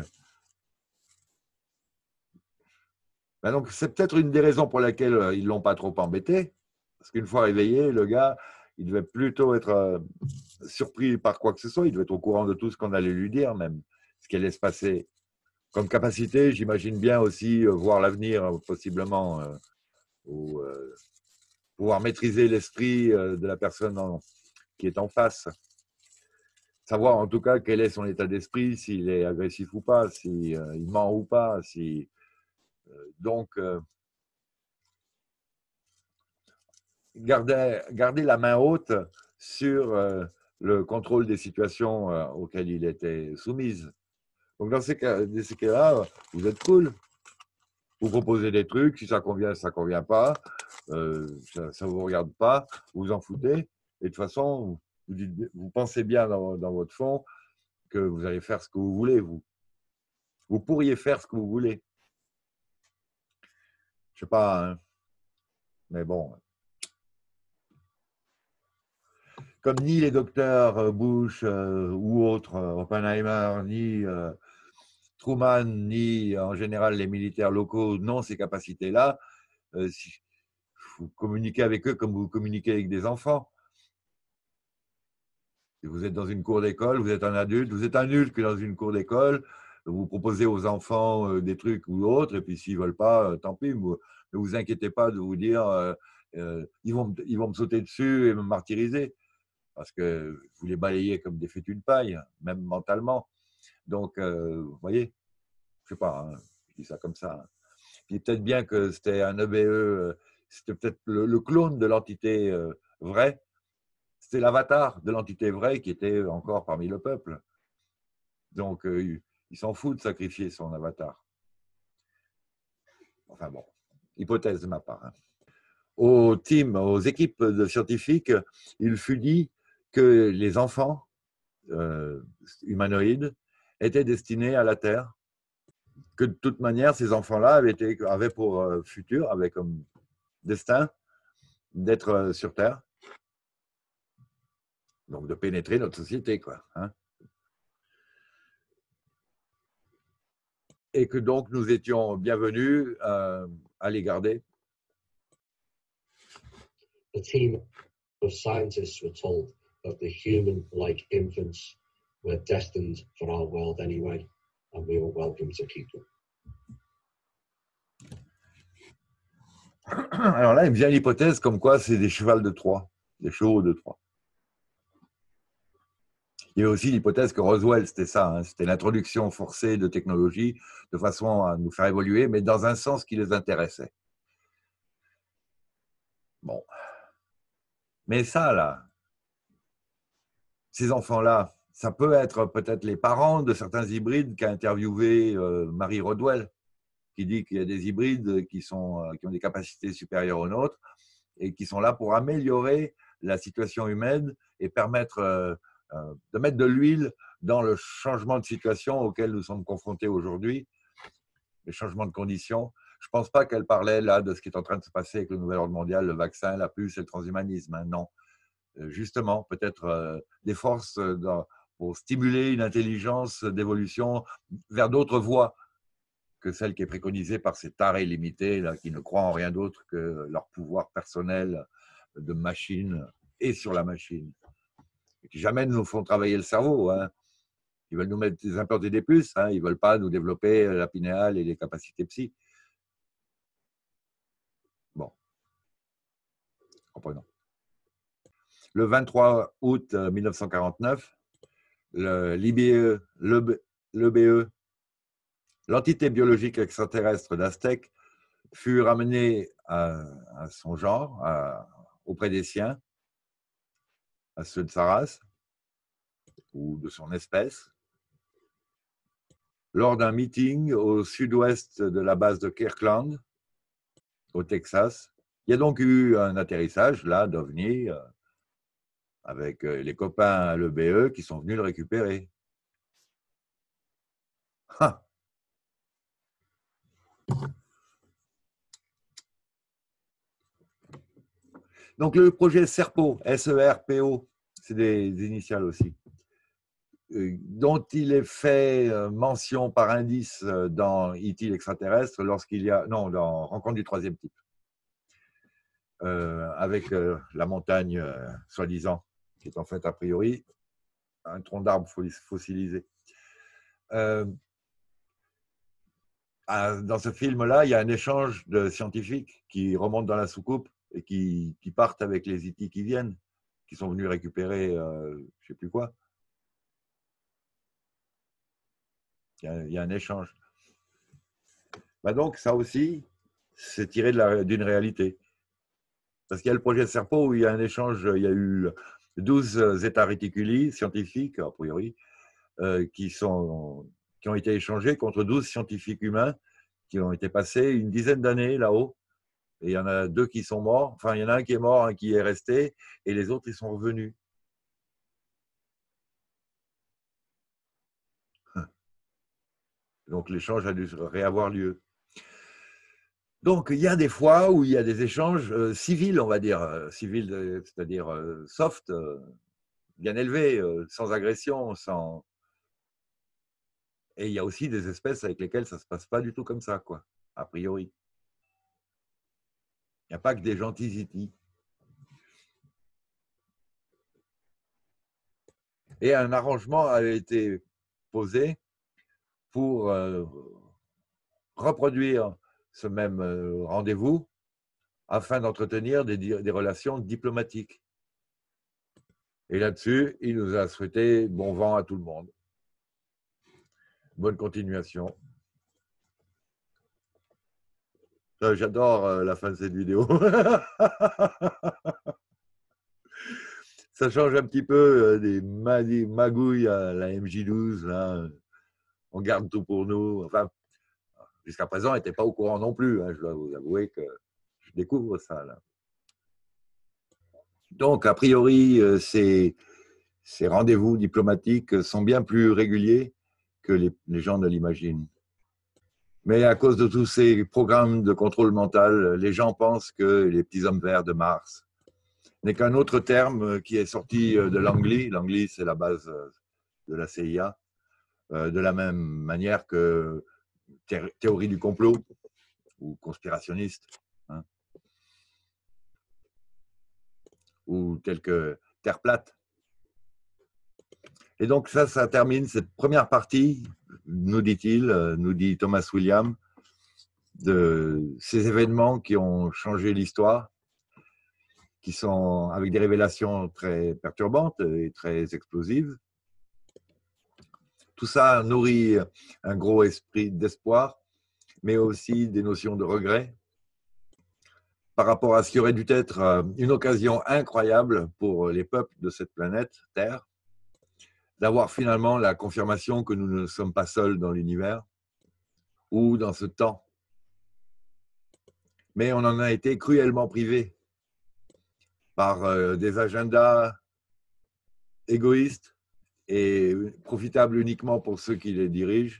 ben donc c'est peut-être une des raisons pour laquelle euh, ils ne l'ont pas trop embêté. Parce qu'une fois réveillé, le gars, il devait plutôt être euh, surpris par quoi que ce soit. Il devait être au courant de tout ce qu'on allait lui dire, même ce qui allait se passer. Comme capacité, j'imagine bien aussi euh, voir l'avenir, euh, possiblement, euh, ou euh, pouvoir maîtriser l'esprit euh, de la personne en, qui est en face. Savoir en tout cas quel est son état d'esprit, s'il est agressif ou pas, s'il euh, ment ou pas. Si, euh, donc, euh, garder, garder la main haute sur euh, le contrôle des situations euh, auxquelles il était soumise. Donc, dans ces cas, dans ces cas-là, vous êtes cool. Vous proposez des trucs, si ça convient, ça ne convient pas, euh, ça ne vous regarde pas, vous vous en foutez. Et de toute façon, vous, dites, vous pensez bien dans, dans votre fond que vous allez faire ce que vous voulez, vous. Vous pourriez faire ce que vous voulez. Je sais pas, hein, mais bon. Comme ni les docteurs Bush euh, ou autres, euh, Oppenheimer, ni euh, Truman, ni en général les militaires locaux n'ont ces capacités-là, euh, si, vous communiquez avec eux comme vous communiquez avec des enfants. Si vous êtes dans une cour d'école, vous êtes un adulte, vous êtes un nul que dans une cour d'école, vous proposez aux enfants euh, des trucs ou autres, et puis s'ils ne veulent pas, euh, tant pis, vous, ne vous inquiétez pas de vous dire euh, euh, ils, vont, ils vont me sauter dessus et me martyriser, parce que vous les balayez comme des fétus de paille, même mentalement. Donc, euh, vous voyez, je ne sais pas, hein, je dis ça comme ça. Hein. Puis peut-être bien que c'était un E B E, c'était peut-être le, le clone de l'entité euh, vraie. C'était l'avatar de l'entité vraie qui était encore parmi le peuple. Donc, euh, il s'en fout de sacrifier son avatar. Enfin bon, hypothèse de ma part. Hein. Aux teams, aux équipes de scientifiques, il fut dit que les enfants euh, humanoïdes étaient destinés à la Terre, que de toute manière, ces enfants-là avaient, été, avaient pour euh, futur, avaient comme destin d'être euh, sur Terre, donc de pénétrer notre société, quoi. Hein. Et que donc nous étions bienvenus euh, à les garder. The team of scientists were told that the human-like infants were destined for our world anyway, and we were welcome to keep them. Alors là, il me vient l'hypothèse comme quoi c'est des chevals de Troie, des chevaux de Troie. Il y a aussi l'hypothèse que Roswell, c'était ça, hein, c'était l'introduction forcée de technologies de façon à nous faire évoluer, mais dans un sens qui les intéressait. Bon. Mais ça, là, ces enfants-là, ça peut être peut-être les parents de certains hybrides qu'a interviewé euh, Marie Rodwell, qui dit qu'il y a des hybrides qui, sont, euh, qui ont des capacités supérieures aux nôtres et qui sont là pour améliorer la situation humaine et permettre euh, euh, de mettre de l'huile dans le changement de situation auquel nous sommes confrontés aujourd'hui, les changements de conditions. Je ne pense pas qu'elle parlait là de ce qui est en train de se passer avec le nouvel ordre mondial, le vaccin, la puce et le transhumanisme. Hein, non. Justement, peut-être euh, des forces dans, pour stimuler une intelligence d'évolution vers d'autres voies que celle qui est préconisée par ces tarés limités là, qui ne croient en rien d'autre que leur pouvoir personnel de machine et sur la machine. Et qui jamais nous font travailler le cerveau. Hein. Ils veulent nous mettre des implanter des puces, hein. Ils ne veulent pas nous développer la pinéale et les capacités psy. Bon, comprenons. Le vingt-trois août mille neuf cent quarante-neuf, l'I B E, l'E B E, l'entité biologique extraterrestre d'Aztec, fut ramenée à, à son genre, à, auprès des siens, à ceux de sa race ou de son espèce. lors d'un meeting au sud-ouest de la base de Kirkland, au Texas. Il y a donc eu un atterrissage, là, d'OVNI, euh, avec les copains à l'E B E qui sont venus le récupérer. Ah. Donc le projet SERPO, S E R P O, c'est des, des initiales aussi, euh, dont il est fait euh, mention par indice dans E T l'extraterrestre lorsqu'il y a, non, dans Rencontre du troisième type, euh, avec euh, la montagne euh, soi-disant, qui est en fait a priori un tronc d'arbre fossilisé. Euh, dans ce film-là, il y a un échange de scientifiques qui remontent dans la soucoupe et qui, qui partent avec les E T qui viennent, qui sont venus récupérer euh, je ne sais plus quoi. Il y a, il y a un échange. Bah donc, ça aussi, c'est tiré d'une réalité. Parce qu'il y a le projet SERPO où il y a un échange, il y a eu douze états réticuli scientifiques, a priori, euh, qui, sont, qui ont été échangés contre douze scientifiques humains qui ont été passés une dizaine d'années là-haut. Et il y en a deux qui sont morts. Enfin, il y en a un qui est mort, un qui est resté, et les autres, ils sont revenus. Donc, l'échange a dû réavoir lieu. Donc, il y a des fois où il y a des échanges euh, civils, on va dire, euh, civils, euh, c'est-à-dire euh, soft, euh, bien élevés, euh, sans agression, sans... Et il y a aussi des espèces avec lesquelles ça ne se passe pas du tout comme ça, quoi, a priori. Il n'y a pas que des gentils E T. Et un arrangement a été posé pour euh, reproduire ce même rendez-vous afin d'entretenir des, des relations diplomatiques. Et là-dessus, il nous a souhaité bon vent à tout le monde. Bonne continuation. J'adore la fin de cette vidéo. Ça change un petit peu des magouilles à la M J douze. Là. On garde tout pour nous. Enfin, jusqu'à présent, elle n'était pas au courant non plus. Hein. Je dois vous avouer que je découvre ça. Là. Donc, a priori, ces, ces rendez-vous diplomatiques sont bien plus réguliers que les, les gens ne l'imaginent. Mais à cause de tous ces programmes de contrôle mental, les gens pensent que les petits hommes verts de Mars n'est qu'un autre terme qui est sorti de l'Anglie. L'Anglie, c'est la base de la C I A, de la même manière que théorie du complot ou conspirationniste, hein, ou tel que Terre plate. Et donc ça, ça termine cette première partie, nous dit-il, nous dit Thomas William, de ces événements qui ont changé l'histoire, qui sont avec des révélations très perturbantes et très explosives. Tout ça nourrit un gros esprit d'espoir, mais aussi des notions de regret par rapport à ce qui aurait dû être une occasion incroyable pour les peuples de cette planète Terre, d'avoir finalement la confirmation que nous ne sommes pas seuls dans l'univers ou dans ce temps. Mais on en a été cruellement privés par des agendas égoïstes et profitables uniquement pour ceux qui les dirigent,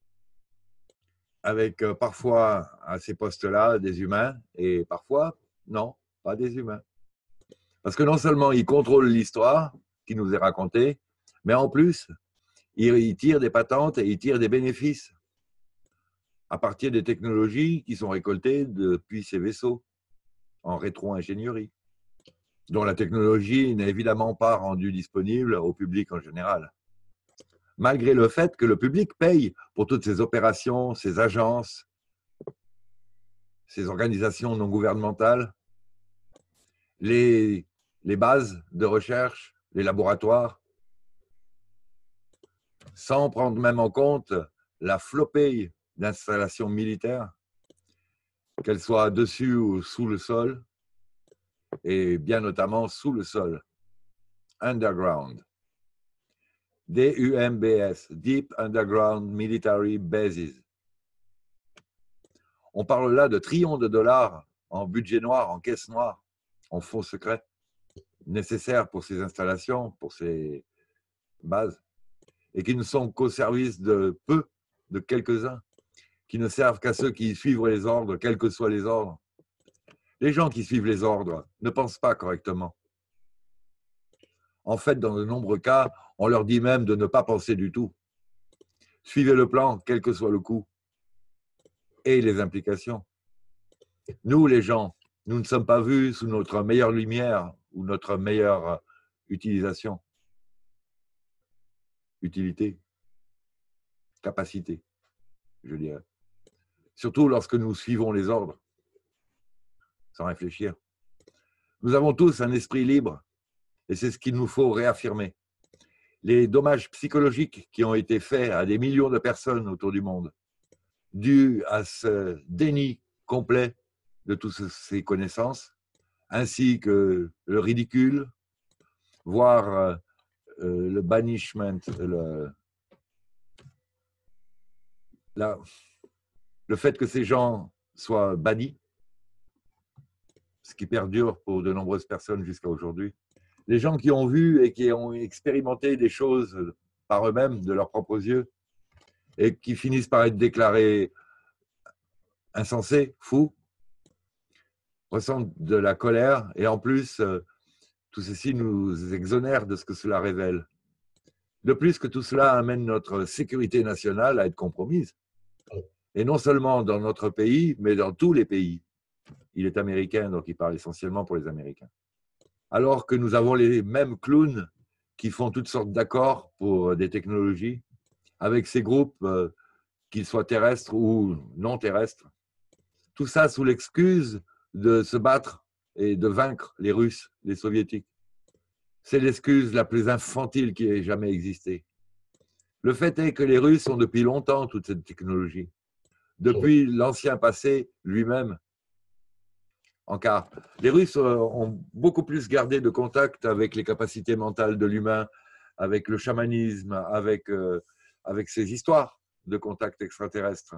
avec parfois à ces postes-là des humains et parfois, non, pas des humains. Parce que non seulement ils contrôlent l'histoire qui nous est racontée, mais en plus, ils tirent des patentes et ils tirent des bénéfices à partir des technologies qui sont récoltées depuis ces vaisseaux en rétro-ingénierie, dont la technologie n'est évidemment pas rendue disponible au public en général. Malgré le fait que le public paye pour toutes ces opérations, ces agences, ces organisations non gouvernementales, les, les bases de recherche, les laboratoires, sans prendre même en compte la flopée d'installations militaires, qu'elles soient dessus ou sous le sol, et bien notamment sous le sol, underground. D U M B S, Deep Underground Military Bases. On parle là de trillions de dollars en budget noir, en caisse noire, en fonds secrets, nécessaires pour ces installations, pour ces bases, et qui ne sont qu'au service de peu, de quelques-uns, qui ne servent qu'à ceux qui suivent les ordres, quels que soient les ordres. Les gens qui suivent les ordres ne pensent pas correctement. En fait, dans de nombreux cas, on leur dit même de ne pas penser du tout. Suivez le plan, quel que soit le coût et les implications. Nous, les gens, nous ne sommes pas vus sous notre meilleure lumière ou notre meilleure utilisation. Utilité, capacité, je dirais. Surtout lorsque nous suivons les ordres, sans réfléchir. Nous avons tous un esprit libre et c'est ce qu'il nous faut réaffirmer. Les dommages psychologiques qui ont été faits à des millions de personnes autour du monde, dus à ce déni complet de toutes ces connaissances, ainsi que le ridicule, voire euh, le banishment, le, la, le fait que ces gens soient bannis, ce qui perdure pour de nombreuses personnes jusqu'à aujourd'hui. Les gens qui ont vu et qui ont expérimenté des choses par eux-mêmes, de leurs propres yeux, et qui finissent par être déclarés insensés, fous, ressentent de la colère, et en plus, tout ceci nous exonère de ce que cela révèle. De plus que tout cela amène notre sécurité nationale à être compromise. Et non seulement dans notre pays, mais dans tous les pays. Il est américain, donc il parle essentiellement pour les Américains. Alors que nous avons les mêmes clowns qui font toutes sortes d'accords pour des technologies, avec ces groupes, euh, qu'ils soient terrestres ou non terrestres. Tout ça sous l'excuse de se battre et de vaincre les Russes, les Soviétiques. C'est l'excuse la plus infantile qui ait jamais existé. Le fait est que les Russes ont depuis longtemps toute cette technologie. Depuis l'ancien passé lui-même. En car les Russes ont beaucoup plus gardé de contact avec les capacités mentales de l'humain, avec le chamanisme, avec, euh, avec ces histoires de contact extraterrestre.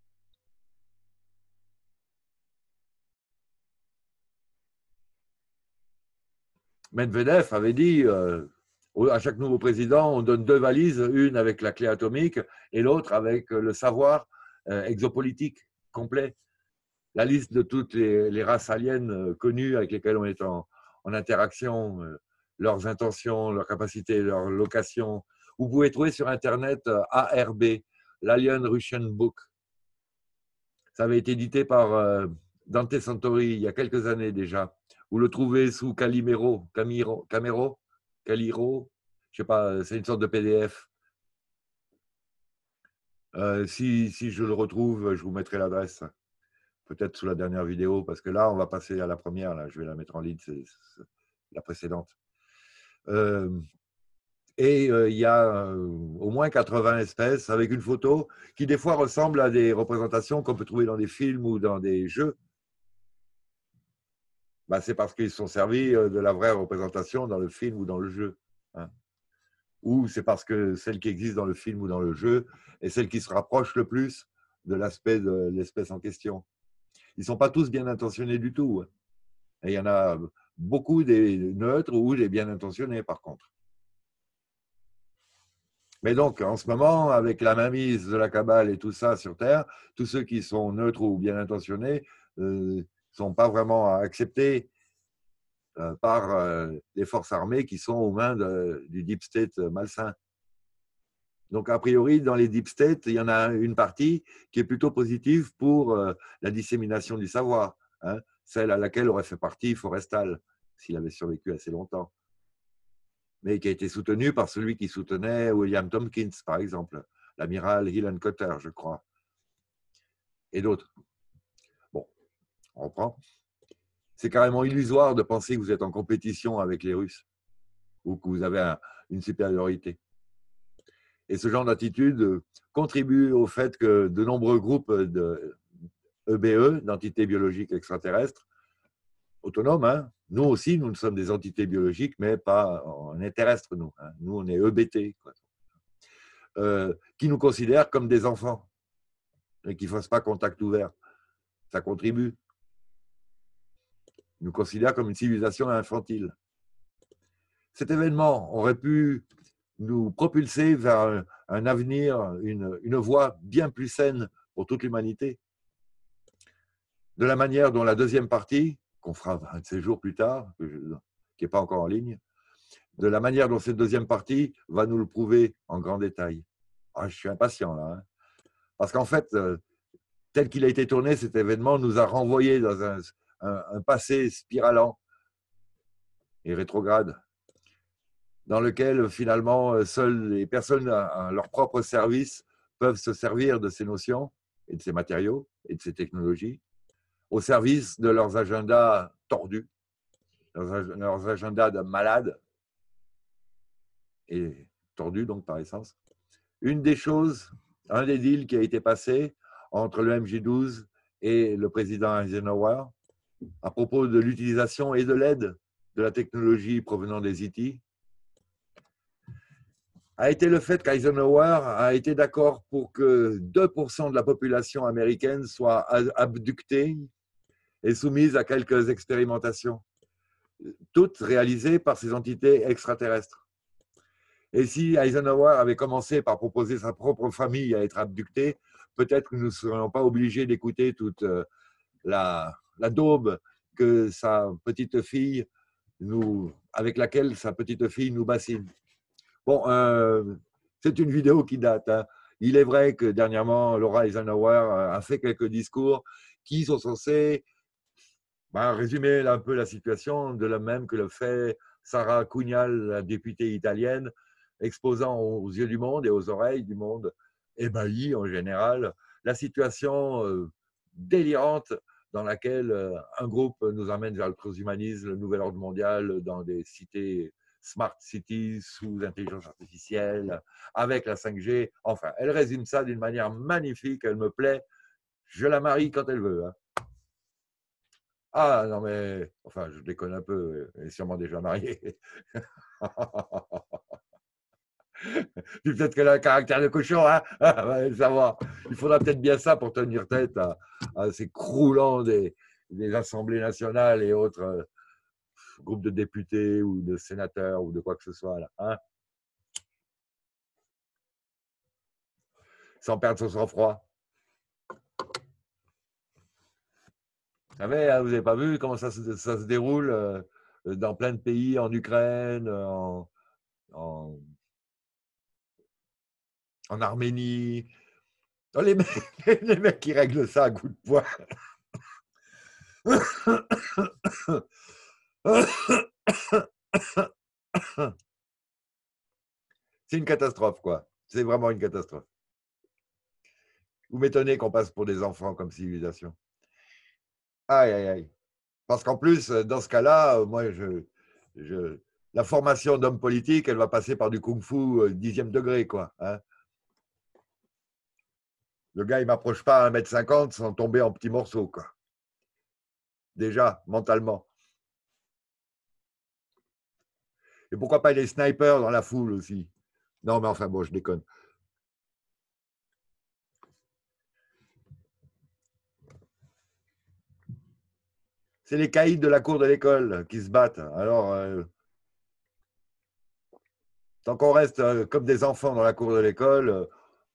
Medvedev avait dit, euh, à chaque nouveau président, on donne deux valises, une avec la clé atomique et l'autre avec le savoir euh, exopolitique complet. La liste de toutes les, les races aliens connues avec lesquelles on est en, en interaction, euh, leurs intentions, leurs capacités, leurs locations. Vous pouvez trouver sur Internet euh, A R B, l'Alien Russian Book. Ça avait été édité par euh, Dante Santori il y a quelques années déjà. Vous le trouvez sous Calimero, Camiro, Camero, Caliro, je sais pas, c'est une sorte de P D F. Euh, si, si je le retrouve, je vous mettrai l'adresse. Peut-être sous la dernière vidéo, parce que là, on va passer à la première. Là, je vais la mettre en ligne, c'est la précédente. Euh, et euh, il y a euh, au moins quatre-vingts espèces avec une photo qui, des fois, ressemble à des représentations qu'on peut trouver dans des films ou dans des jeux. Ben, c'est parce qu'ils sont servis de la vraie représentation dans le film ou dans le jeu. Hein. Ou c'est parce que celle qui existe dans le film ou dans le jeu est celle qui se rapproche le plus de l'aspect de l'espèce en question. Ils ne sont pas tous bien intentionnés du tout. Et il y en a beaucoup des neutres ou des bien intentionnés, par contre. Mais donc, en ce moment, avec la mainmise de la cabale et tout ça sur Terre, tous ceux qui sont neutres ou bien intentionnés ne euh, sont pas vraiment acceptés euh, par euh, les forces armées qui sont aux mains de, du Deep State malsain. Donc, a priori, dans les Deep State, il y en a une partie qui est plutôt positive pour euh, la dissémination du savoir, hein, celle à laquelle aurait fait partie Forrestal, s'il avait survécu assez longtemps, mais qui a été soutenue par celui qui soutenait William Tompkins, par exemple, l'amiral Helen Cotter, je crois, et d'autres. Bon, on reprend. C'est carrément illusoire de penser que vous êtes en compétition avec les Russes ou que vous avez un, une supériorité. Et ce genre d'attitude contribue au fait que de nombreux groupes de E B E, d'entités biologiques extraterrestres, autonomes, hein, nous aussi, nous sommes des entités biologiques, mais pas, on est terrestres, nous. Hein. Nous, on est E B T, quoi. euh, qui nous considèrent comme des enfants et qui ne fassent pas contact ouvert. Ça contribue. Ils nous considèrent comme une civilisation infantile. Cet événement aurait pu nous propulser vers un, un avenir, une, une voie bien plus saine pour toute l'humanité. De la manière dont la deuxième partie, qu'on fera un de ces jours plus tard, que je, qui n'est pas encore en ligne, de la manière dont cette deuxième partie va nous le prouver en grand détail. Ah, je suis impatient là, hein. Parce qu'en fait, euh, tel qu'il a été tourné, cet événement nous a renvoyé dans un, un, un passé spiralant et rétrograde, dans lequel finalement seules les personnes à leur propre service peuvent se servir de ces notions et de ces matériaux et de ces technologies au service de leurs agendas tordus, leurs agendas de malades et tordus donc par essence. Une des choses, un des deals qui a été passé entre le M J douze et le président Eisenhower à propos de l'utilisation et de l'aide de la technologie provenant des I T a été le fait qu'Eisenhower a été d'accord pour que deux pour cent de la population américaine soit abductée et soumise à quelques expérimentations, toutes réalisées par ces entités extraterrestres. Et si Eisenhower avait commencé par proposer sa propre famille à être abductée, peut-être que nous ne serions pas obligés d'écouter toute la, la daube que sa petite fille nous, avec laquelle sa petite fille nous bassine. Bon, euh, c'est une vidéo qui date, hein. Il est vrai que dernièrement, Laura Eisenhower a fait quelques discours qui sont censés ben, résumer un peu la situation, de la même que le fait Sarah Cugnal, la députée italienne, exposant aux yeux du monde et aux oreilles du monde ébahi en général la situation euh, délirante dans laquelle euh, un groupe nous amène vers le transhumanisme, le nouvel ordre mondial, dans des cités smart cities sous intelligence artificielle, avec la cinq G. Enfin, elle résume ça d'une manière magnifique, elle me plaît. Je la marie quand elle veut, hein. Ah non mais, enfin, je déconne un peu, elle est sûrement déjà mariée. Puis peut-être qu'elle a un caractère de cochon, hein. On va le savoir. Il faudra peut-être bien ça pour tenir tête à, à ces croulants des, des assemblées nationales et autres euh, groupes de députés ou de sénateurs ou de quoi que ce soit, là, hein. Sans perdre son sang-froid. Vous savez, hein, vous n'avez pas vu comment ça se, ça se déroule euh, dans plein de pays, en Ukraine, en, en, en Arménie. Oh, les, mecs, les mecs qui règlent ça à coup de poing. C'est une catastrophe, quoi. C'est vraiment une catastrophe. Vous m'étonnez qu'on passe pour des enfants comme civilisation. Aïe, aïe, aïe. Parce qu'en plus, dans ce cas-là, moi, je, je, la formation d'homme politique, elle va passer par du kung-fu dixième degré, quoi, hein. Le gars, il ne m'approche pas à un mètre cinquante sans tomber en petits morceaux, quoi. Déjà, mentalement. Et pourquoi pas les snipers dans la foule aussi? Non, mais enfin, bon, je déconne. C'est les caïds de la cour de l'école qui se battent. Alors, euh, tant qu'on reste euh, comme des enfants dans la cour de l'école, euh,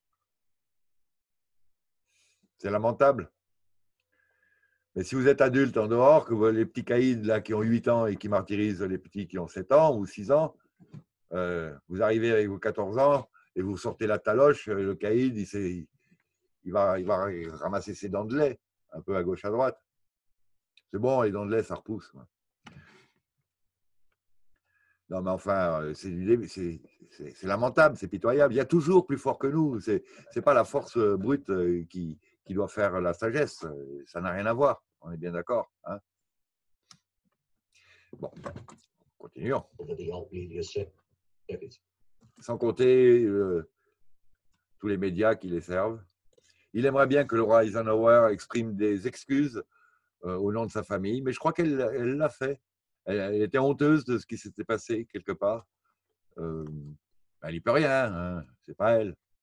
c'est lamentable. Mais si vous êtes adulte en dehors, que vous, les petits caïds là, qui ont huit ans et qui martyrisent les petits qui ont sept ans ou six ans, euh, vous arrivez avec vos quatorze ans et vous sortez la taloche, le caïd, il, il, va, il va ramasser ses dents de lait, un peu à gauche, à droite. C'est bon, les dents de lait, ça repousse. Non, mais enfin, c'est lamentable, c'est pitoyable. Il y a toujours plus fort que nous. Ce n'est pas la force brute qui, qui doit faire la sagesse. Ça n'a rien à voir. On est bien d'accord, hein? Bon, continuons. Sans compter euh, tous les médias qui les servent. Il aimerait bien que Laura Eisenhower exprime des excuses euh, au nom de sa famille, mais je crois qu'elle l'a fait. Elle, elle était honteuse de ce qui s'était passé quelque part. Euh, elle n'y peut rien, hein, c'est pas elle.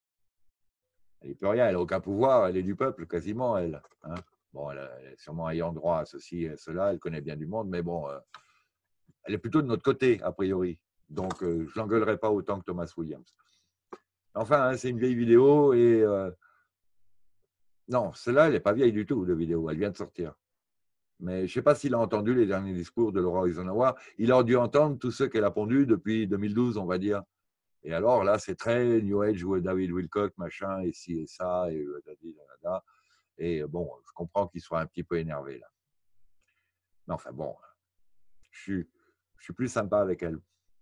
Elle n'y peut rien, elle n'a aucun pouvoir, elle est du peuple quasiment, elle. Hein. Bon, elle, elle est sûrement ayant droit à ceci et cela, elle connaît bien du monde, mais bon, euh, elle est plutôt de notre côté, a priori. Donc, euh, je l'engueulerai pas autant que Thomas Williams. Enfin, hein, c'est une vieille vidéo et... Euh, non, celle-là, elle n'est pas vieille du tout, de vidéo, elle vient de sortir. Mais je ne sais pas s'il a entendu les derniers discours de Laura Eisenhower. Il a dû entendre tous ceux qu'elle a pondus depuis deux mille douze, on va dire. Et alors là, c'est très New Age, où David Wilcock, machin, et ci et ça, et da, et bon, je comprends qu'il soit un petit peu énervé là. Mais enfin bon, je suis, je suis plus sympa avec elle.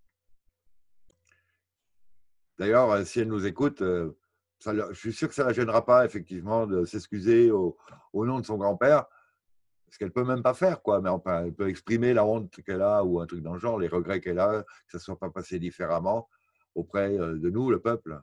D'ailleurs, si elle nous écoute, ça, je suis sûr que ça ne la gênera pas, effectivement, de s'excuser au, au nom de son grand-père, ce qu'elle ne peut même pas faire, quoi. Mais enfin, elle peut exprimer la honte qu'elle a ou un truc dans le genre, les regrets qu'elle a, que ça ne soit pas passé différemment auprès de nous, le peuple.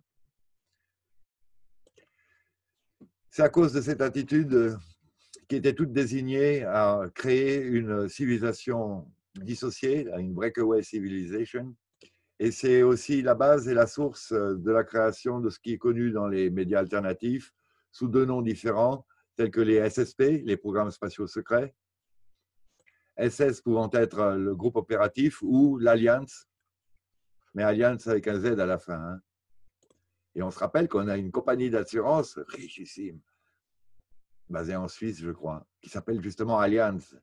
C'est à cause de cette attitude qui était toute désignée à créer une civilisation dissociée, une breakaway civilization. Et c'est aussi la base et la source de la création de ce qui est connu dans les médias alternatifs sous deux noms différents, tels que les S S P, les programmes spatiaux secrets, S S pouvant être le groupe opératif ou l'Alliance, mais Alliance avec un Z à la fin. Hein. Et on se rappelle qu'on a une compagnie d'assurance richissime, basée en Suisse, je crois, qui s'appelle justement Alliance,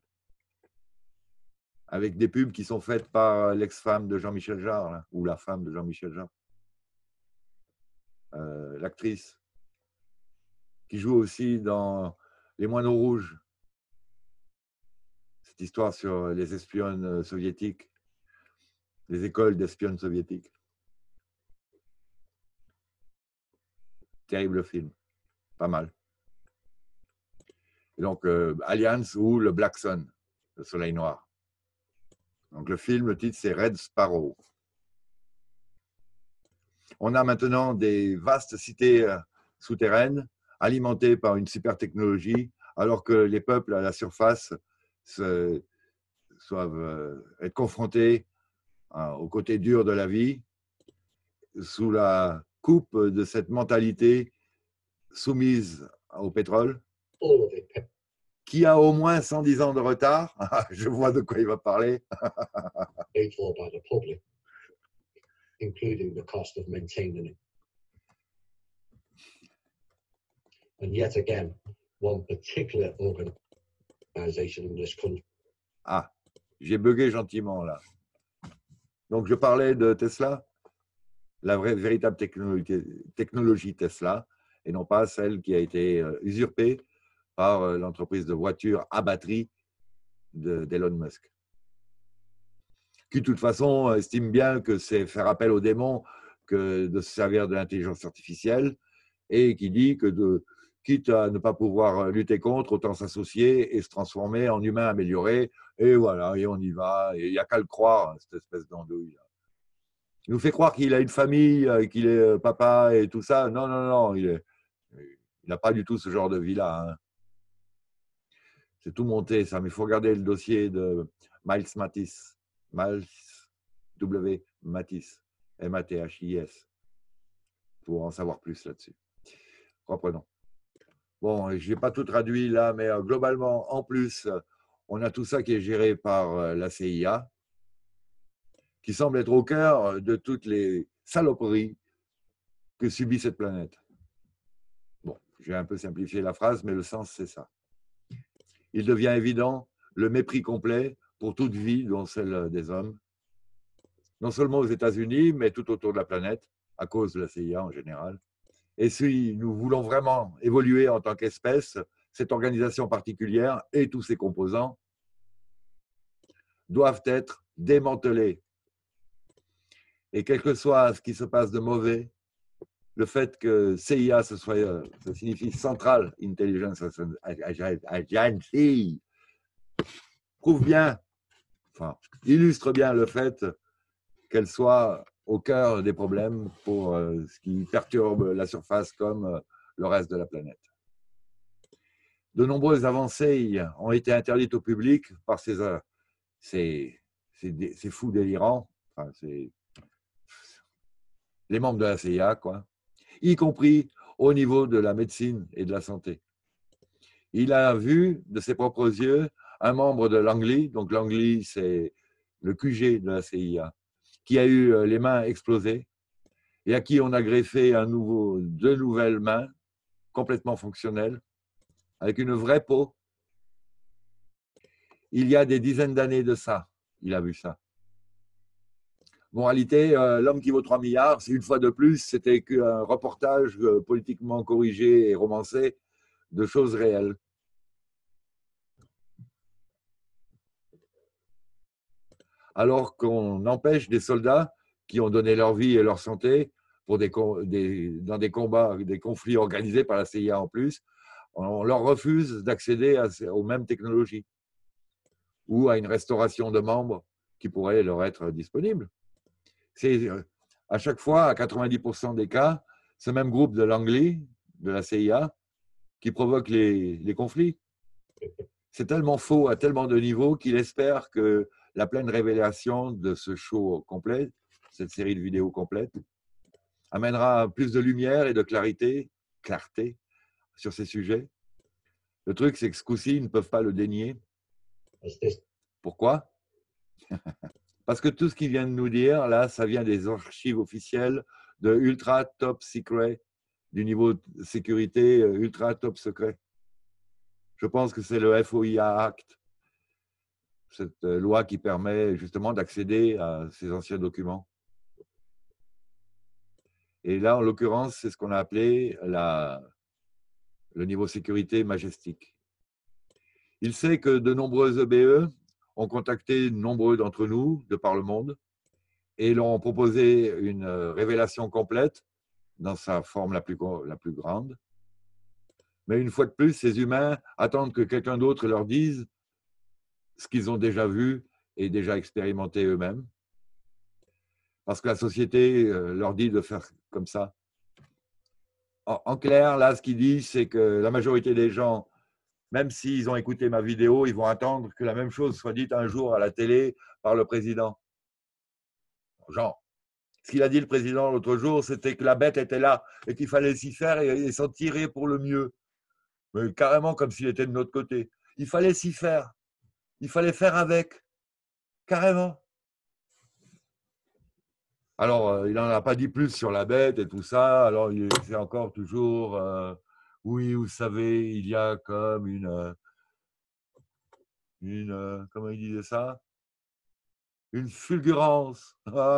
avec des pubs qui sont faites par l'ex-femme de Jean-Michel Jarre, là, ou la femme de Jean-Michel Jarre, euh, l'actrice, qui joue aussi dans Les Moineaux Rouges, cette histoire sur les espionnes soviétiques, les écoles d'espionnes soviétiques. Terrible film, pas mal. Et donc, euh, Alliance ou le Black Sun, le soleil noir. Donc, le film, le titre, c'est Red Sparrow. On a maintenant des vastes cités souterraines alimentées par une super technologie, alors que les peuples à la surface se, doivent être confrontés hein, au côté dur de la vie, sous la coupe de cette mentalité soumise au pétrole, qui a au moins cent dix ans de retard. Je vois de quoi il va parler. Including the cost of maintaining it. And yet again, one particular organization in this country. Ah, j'ai bugué gentiment là. Donc je parlais de Tesla, la vraie, véritable technologie, technologie Tesla, et non pas celle qui a été usurpée par l'entreprise de voitures à batterie d'Elon Musk, qui de toute façon estime bien que c'est faire appel aux démons que de se servir de l'intelligence artificielle, et qui dit que de, quitte à ne pas pouvoir lutter contre, autant s'associer et se transformer en humain amélioré, et voilà, et on y va, et il n'y a qu'à le croire, cette espèce d'andouille. Il nous fait croire qu'il a une famille, qu'il est papa et tout ça. Non, non, non, il n'a pas du tout ce genre de vie-là. Hein. C'est tout monté, ça, mais il faut regarder le dossier de Miles Mattis. Miles W. Mattis, M A T H I S, pour en savoir plus là-dessus. Reprenons. Bon, je n'ai pas tout traduit là, mais globalement, en plus, on a tout ça qui est géré par la C I A, qui semble être au cœur de toutes les saloperies que subit cette planète. Bon, j'ai un peu simplifié la phrase, mais le sens, c'est ça. Il devient évident le mépris complet pour toute vie, dont celle des hommes, non seulement aux États-Unis, mais tout autour de la planète, à cause de la C I A en général. Et si nous voulons vraiment évoluer en tant qu'espèce, cette organisation particulière et tous ses composants doivent être démantelés. Et quel que soit ce qui se passe de mauvais, le fait que C I A, ce soit, ça signifie Central Intelligence Agency, prouve bien, enfin, illustre bien le fait qu'elle soit au cœur des problèmes pour ce qui perturbe la surface comme le reste de la planète. De nombreuses avancées ont été interdites au public par ces, ces, ces, ces fous délirants, enfin, ces, les membres de la C I A, quoi, y compris au niveau de la médecine et de la santé. Il a vu de ses propres yeux un membre de l'Angli, donc l'Angli c'est le Q G de la C I A, qui a eu les mains explosées et à qui on a greffé un nouveau, deux nouvelles mains complètement fonctionnelles, avec une vraie peau. Il y a des dizaines d'années de ça, il a vu ça. Bon, en réalité, euh, L'homme qui vaut trois milliards, c'est une fois de plus, c'était qu'un reportage euh, politiquement corrigé et romancé de choses réelles. Alors qu'on empêche des soldats qui ont donné leur vie et leur santé pour des, des, dans des combats, des conflits organisés par la C I A en plus, on leur refuse d'accéder aux mêmes technologies ou à une restauration de membres qui pourrait leur être disponible. C'est à chaque fois, à quatre-vingt-dix pour cent des cas, ce même groupe de l'Angli, de la C I A, qui provoque les, les conflits. C'est tellement faux à tellement de niveaux qu'il espère que la pleine révélation de ce show complet, cette série de vidéos complète, amènera plus de lumière et de clarté, clarté sur ces sujets. Le truc, c'est que ce coup-ci, ils ne peuvent pas le dénier. Pourquoi? Parce que tout ce qu'il vient de nous dire, là, ça vient des archives officielles de ultra top secret, du niveau de sécurité ultra top secret. Je pense que c'est le F O I A Act, cette loi qui permet justement d'accéder à ces anciens documents. Et là, en l'occurrence, c'est ce qu'on a appelé la, le niveau sécurité majestique. Il sait que de nombreux E B E ont contacté nombreux d'entre nous de par le monde et leur ont proposé une révélation complète dans sa forme la plus, la plus grande. Mais une fois de plus, ces humains attendent que quelqu'un d'autre leur dise ce qu'ils ont déjà vu et déjà expérimenté eux-mêmes. Parce que la société leur dit de faire comme ça. En clair, là, ce qu'il dit, c'est que la majorité des gens, même s'ils ont écouté ma vidéo, ils vont attendre que la même chose soit dite un jour à la télé par le président. Genre, ce qu'il a dit le président l'autre jour, c'était que la bête était là et qu'il fallait s'y faire et s'en tirer pour le mieux. Mais carrément comme s'il était de notre côté. Il fallait s'y faire. Il fallait faire avec. Carrément. Alors, euh, il n'en a pas dit plus sur la bête et tout ça. Alors, c'est encore toujours, euh, oui, vous savez, il y a comme une, une, euh, comment il disait ça? Une fulgurance.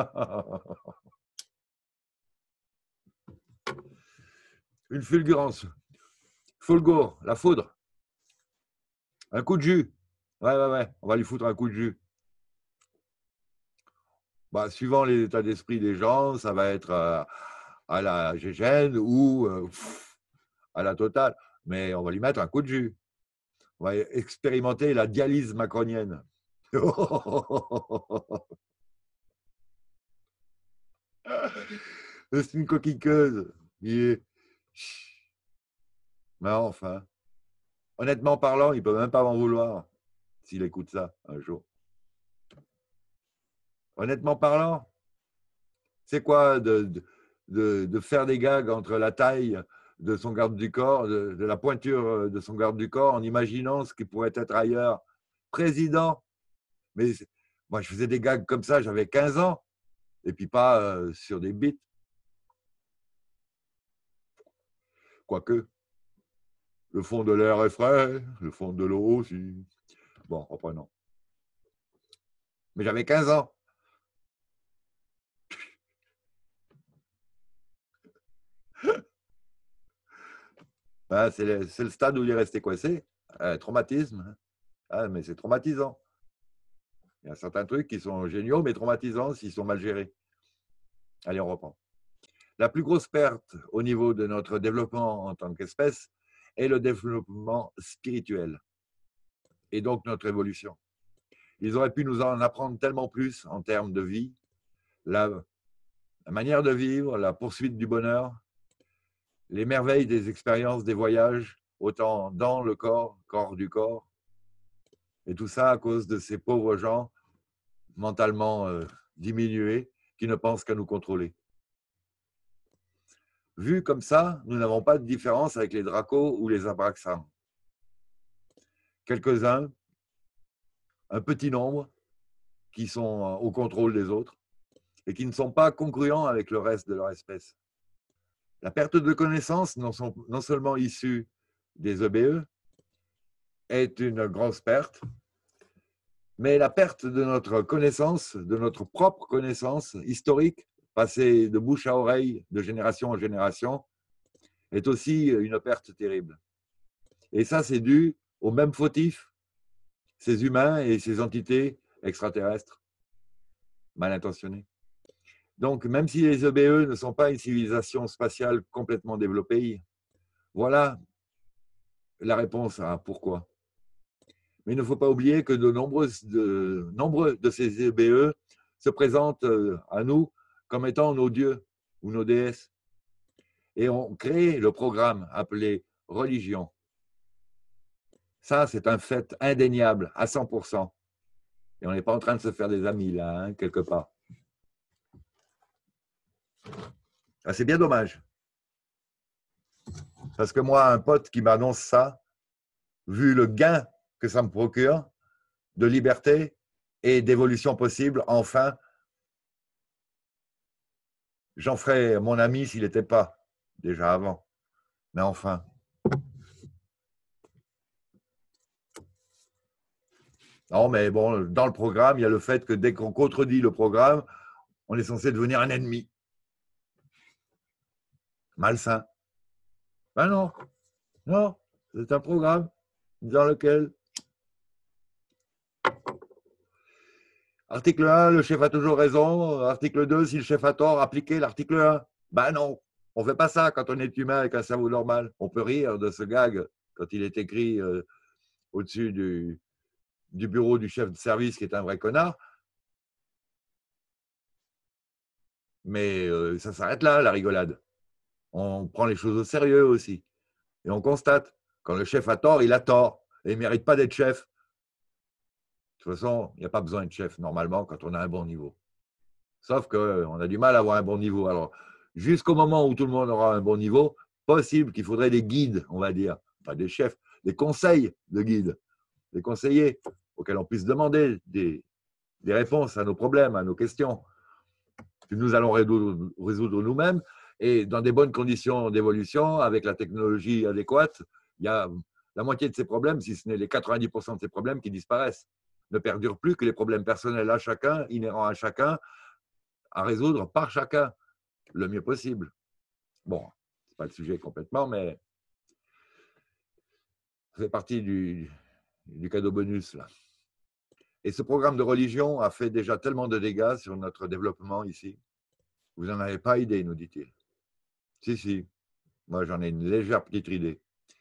Une fulgurance. Fulgur, la foudre. Un coup de jus. Ouais, ouais, ouais, on va lui foutre un coup de jus. Bah, suivant les états d'esprit des gens, ça va être euh, à la gégène ou euh, à la totale. Mais on va lui mettre un coup de jus. On va expérimenter la dialyse macronienne. C'est une coquille queuse. Mais enfin, honnêtement parlant, il ne peut même pas m'en vouloir s'il écoute ça un jour. Honnêtement parlant, c'est quoi de, de, de faire des gags entre la taille de son garde du corps, de, de la pointure de son garde du corps, en imaginant ce qui pourrait être ailleurs? Président. Mais moi, je faisais des gags comme ça, j'avais quinze ans, et puis pas euh, sur des bits. Quoique, le fond de l'air est frais, le fond de l'eau aussi. Bon, reprenons. Mais j'avais quinze ans. Ben, c'est le, le stade où il est resté coincé. Un traumatisme. Ah, mais c'est traumatisant. Il y a certains trucs qui sont géniaux, mais traumatisants s'ils sont mal gérés. Allez, on reprend. La plus grosse perte au niveau de notre développement en tant qu'espèce est le développement spirituel et donc notre évolution. Ils auraient pu nous en apprendre tellement plus en termes de vie, la, la manière de vivre, la poursuite du bonheur, les merveilles des expériences, des voyages, autant dans le corps, corps du corps, et tout ça à cause de ces pauvres gens mentalement euh, diminués qui ne pensent qu'à nous contrôler. vu comme ça, nous n'avons pas de différence avec les Dracos ou les Abraxans. Quelques-uns, un petit nombre, qui sont au contrôle des autres et qui ne sont pas congruents avec le reste de leur espèce. La perte de connaissances, non, sont, non seulement issue des E B E, est une grosse perte, mais la perte de notre connaissance, de notre propre connaissance historique, passée de bouche à oreille, de génération en génération, est aussi une perte terrible. Et ça, c'est dû aux mêmes fautifs, ces humains et ces entités extraterrestres mal intentionnés. Donc, même si les E B E ne sont pas une civilisation spatiale complètement développée, voilà la réponse à pourquoi. Mais il ne faut pas oublier que de nombreuses, de, nombreux de ces E B E se présentent à nous comme étant nos dieux ou nos déesses. Et ont créé le programme appelé religion. Ça, c'est un fait indéniable à cent pour cent. Et on n'est pas en train de se faire des amis là, hein, quelque part. Ah, c'est bien dommage. Parce que moi, un pote qui m'annonce ça, vu le gain que ça me procure de liberté et d'évolution possible, enfin, j'en ferais mon ami s'il n'était pas déjà avant. Mais enfin. Non, mais bon, dans le programme, il y a le fait que dès qu'on contredit le programme, on est censé devenir un ennemi. Malsain. Ben non, non, c'est un programme dans lequel, article un, le chef a toujours raison, article deux, si le chef a tort, appliquez l'article un. Ben non, on ne fait pas ça quand on est humain avec un cerveau normal. On peut rire de ce gag quand il est écrit euh, au-dessus du, du bureau du chef de service qui est un vrai connard. Mais euh, ça s'arrête là, la rigolade. On prend les choses au sérieux aussi. Et on constate, quand le chef a tort, il a tort. Et il ne mérite pas d'être chef. De toute façon, il n'y a pas besoin de chef normalement quand on a un bon niveau. Sauf qu'on a du mal à avoir un bon niveau. Alors, jusqu'au moment où tout le monde aura un bon niveau, possible qu'il faudrait des guides, on va dire, pas des chefs, des conseils de guides, des conseillers auxquels on puisse demander des, des réponses à nos problèmes, à nos questions, que nous allons résoudre, résoudre nous-mêmes et dans des bonnes conditions d'évolution, avec la technologie adéquate. Il y a la moitié de ces problèmes, si ce n'est les quatre-vingt-dix pour cent de ces problèmes qui disparaissent. Ne perdurent plus que les problèmes personnels à chacun, inhérents à chacun, à résoudre par chacun le mieux possible. Bon, ce n'est pas le sujet complètement, mais ça fait partie du, du cadeau bonus, là. Et ce programme de religion a fait déjà tellement de dégâts sur notre développement ici. Vous n'en avez pas idée, nous dit-il. Si, si, moi j'en ai une légère petite idée.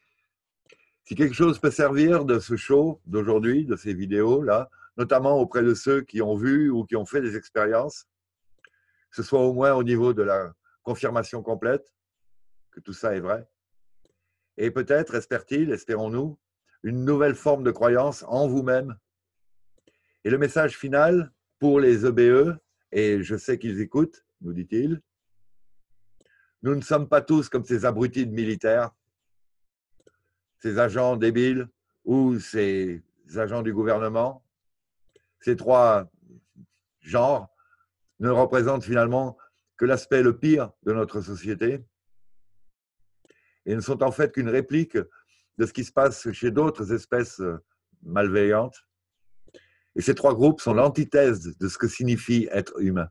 Si quelque chose peut servir de ce show d'aujourd'hui, de ces vidéos-là, notamment auprès de ceux qui ont vu ou qui ont fait des expériences, que ce soit au moins au niveau de la confirmation complète, que tout ça est vrai, et peut-être, espère-t-il, espérons-nous, une nouvelle forme de croyance en vous-même. Et le message final pour les E B E, et je sais qu'ils écoutent, nous dit-il, nous ne sommes pas tous comme ces abrutis de militaires, ces agents débiles ou ces agents du gouvernement. Ces trois genres ne représentent finalement que l'aspect le pire de notre société et ne sont en fait qu'une réplique de ce qui se passe chez d'autres espèces malveillantes. Et ces trois groupes sont l'antithèse de ce que signifie être humain.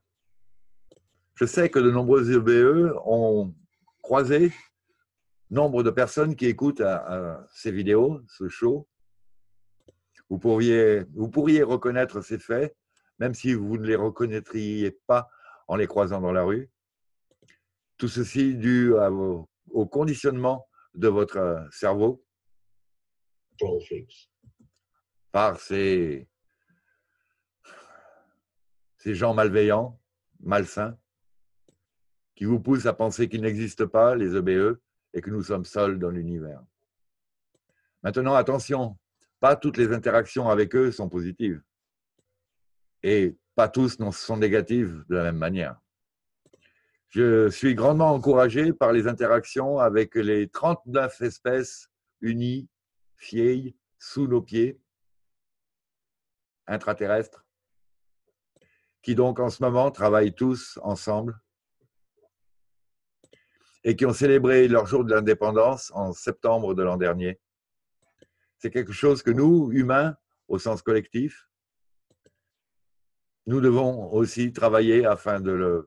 Je sais que de nombreux E B E ont croisé nombre de personnes qui écoutent à, à ces vidéos, ce show. Vous pourriez, vous pourriez reconnaître ces faits, même si vous ne les reconnaîtriez pas en les croisant dans la rue. Tout ceci dû à vos, au conditionnement de votre cerveau par ces, ces gens malveillants, malsains, qui vous poussent à penser qu'il n'existe pas, les E B E, et que nous sommes seuls dans l'univers. Maintenant, attention, pas toutes les interactions avec eux sont positives. Et pas tous sont négatives de la même manière. Je suis grandement encouragé par les interactions avec les trente-neuf espèces unifiées sous nos pieds, intraterrestres, qui donc en ce moment travaillent tous ensemble et qui ont célébré leur jour de l'indépendance en septembre de l'an dernier. C'est quelque chose que nous, humains, au sens collectif, nous devons aussi travailler afin de le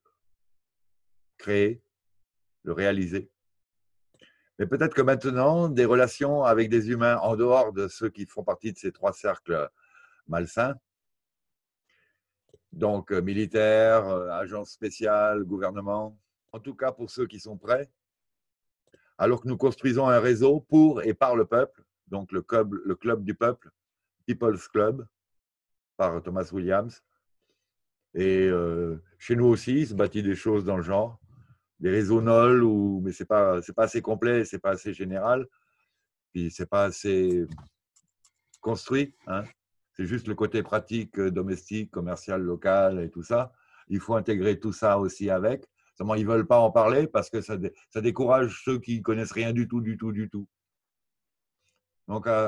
créer, le réaliser. Mais peut-être que maintenant, des relations avec des humains en dehors de ceux qui font partie de ces trois cercles malsains, donc militaires, agences spéciales, gouvernement, en tout cas pour ceux qui sont prêts, alors que nous construisons un réseau pour et par le peuple, donc le club, le club du peuple, People's Club, par Thomas Williams. Et euh, chez nous aussi, il se bâtit des choses dans le genre, des réseaux N O L, où, mais ce n'est pas, c'est pas assez complet, ce n'est pas assez général, puis ce n'est pas assez construit. Hein. C'est juste le côté pratique, domestique, commercial, local et tout ça. Il faut intégrer tout ça aussi avec. Seulement, ils ne veulent pas en parler parce que ça, dé, ça décourage ceux qui ne connaissent rien du tout, du tout, du tout. Donc, euh,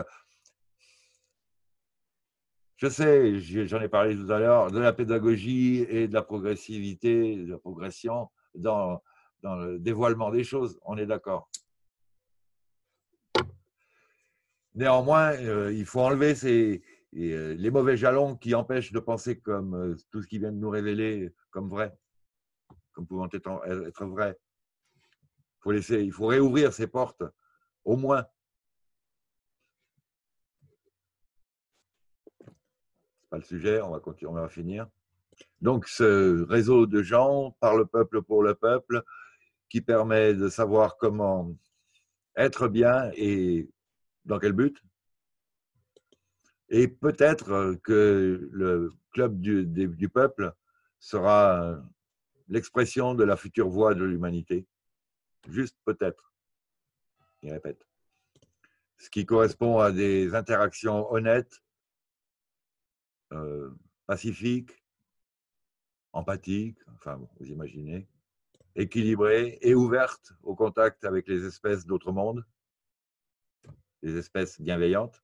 je sais, j'en ai parlé tout à l'heure, de la pédagogie et de la progressivité, de la progression dans, dans le dévoilement des choses, on est d'accord. Néanmoins, euh, il faut enlever ces, euh, les mauvais jalons qui empêchent de penser comme euh, tout ce qui vient de nous révéler comme vrai, comme pouvant être, être vrai. Il faut, laisser, il faut réouvrir ces portes, au moins. Ce n'est pas le sujet, on va continuer, on va finir. Donc, ce réseau de gens, par le peuple, pour le peuple, qui permet de savoir comment être bien et dans quel but. Et peut-être que le club du, du peuple sera l'expression de la future voix de l'humanité. Juste peut-être. Je répète. Ce qui correspond à des interactions honnêtes, euh, pacifiques, empathiques, enfin, bon, vous imaginez, équilibrées et ouvertes au contact avec les espèces d'autres mondes, les espèces bienveillantes.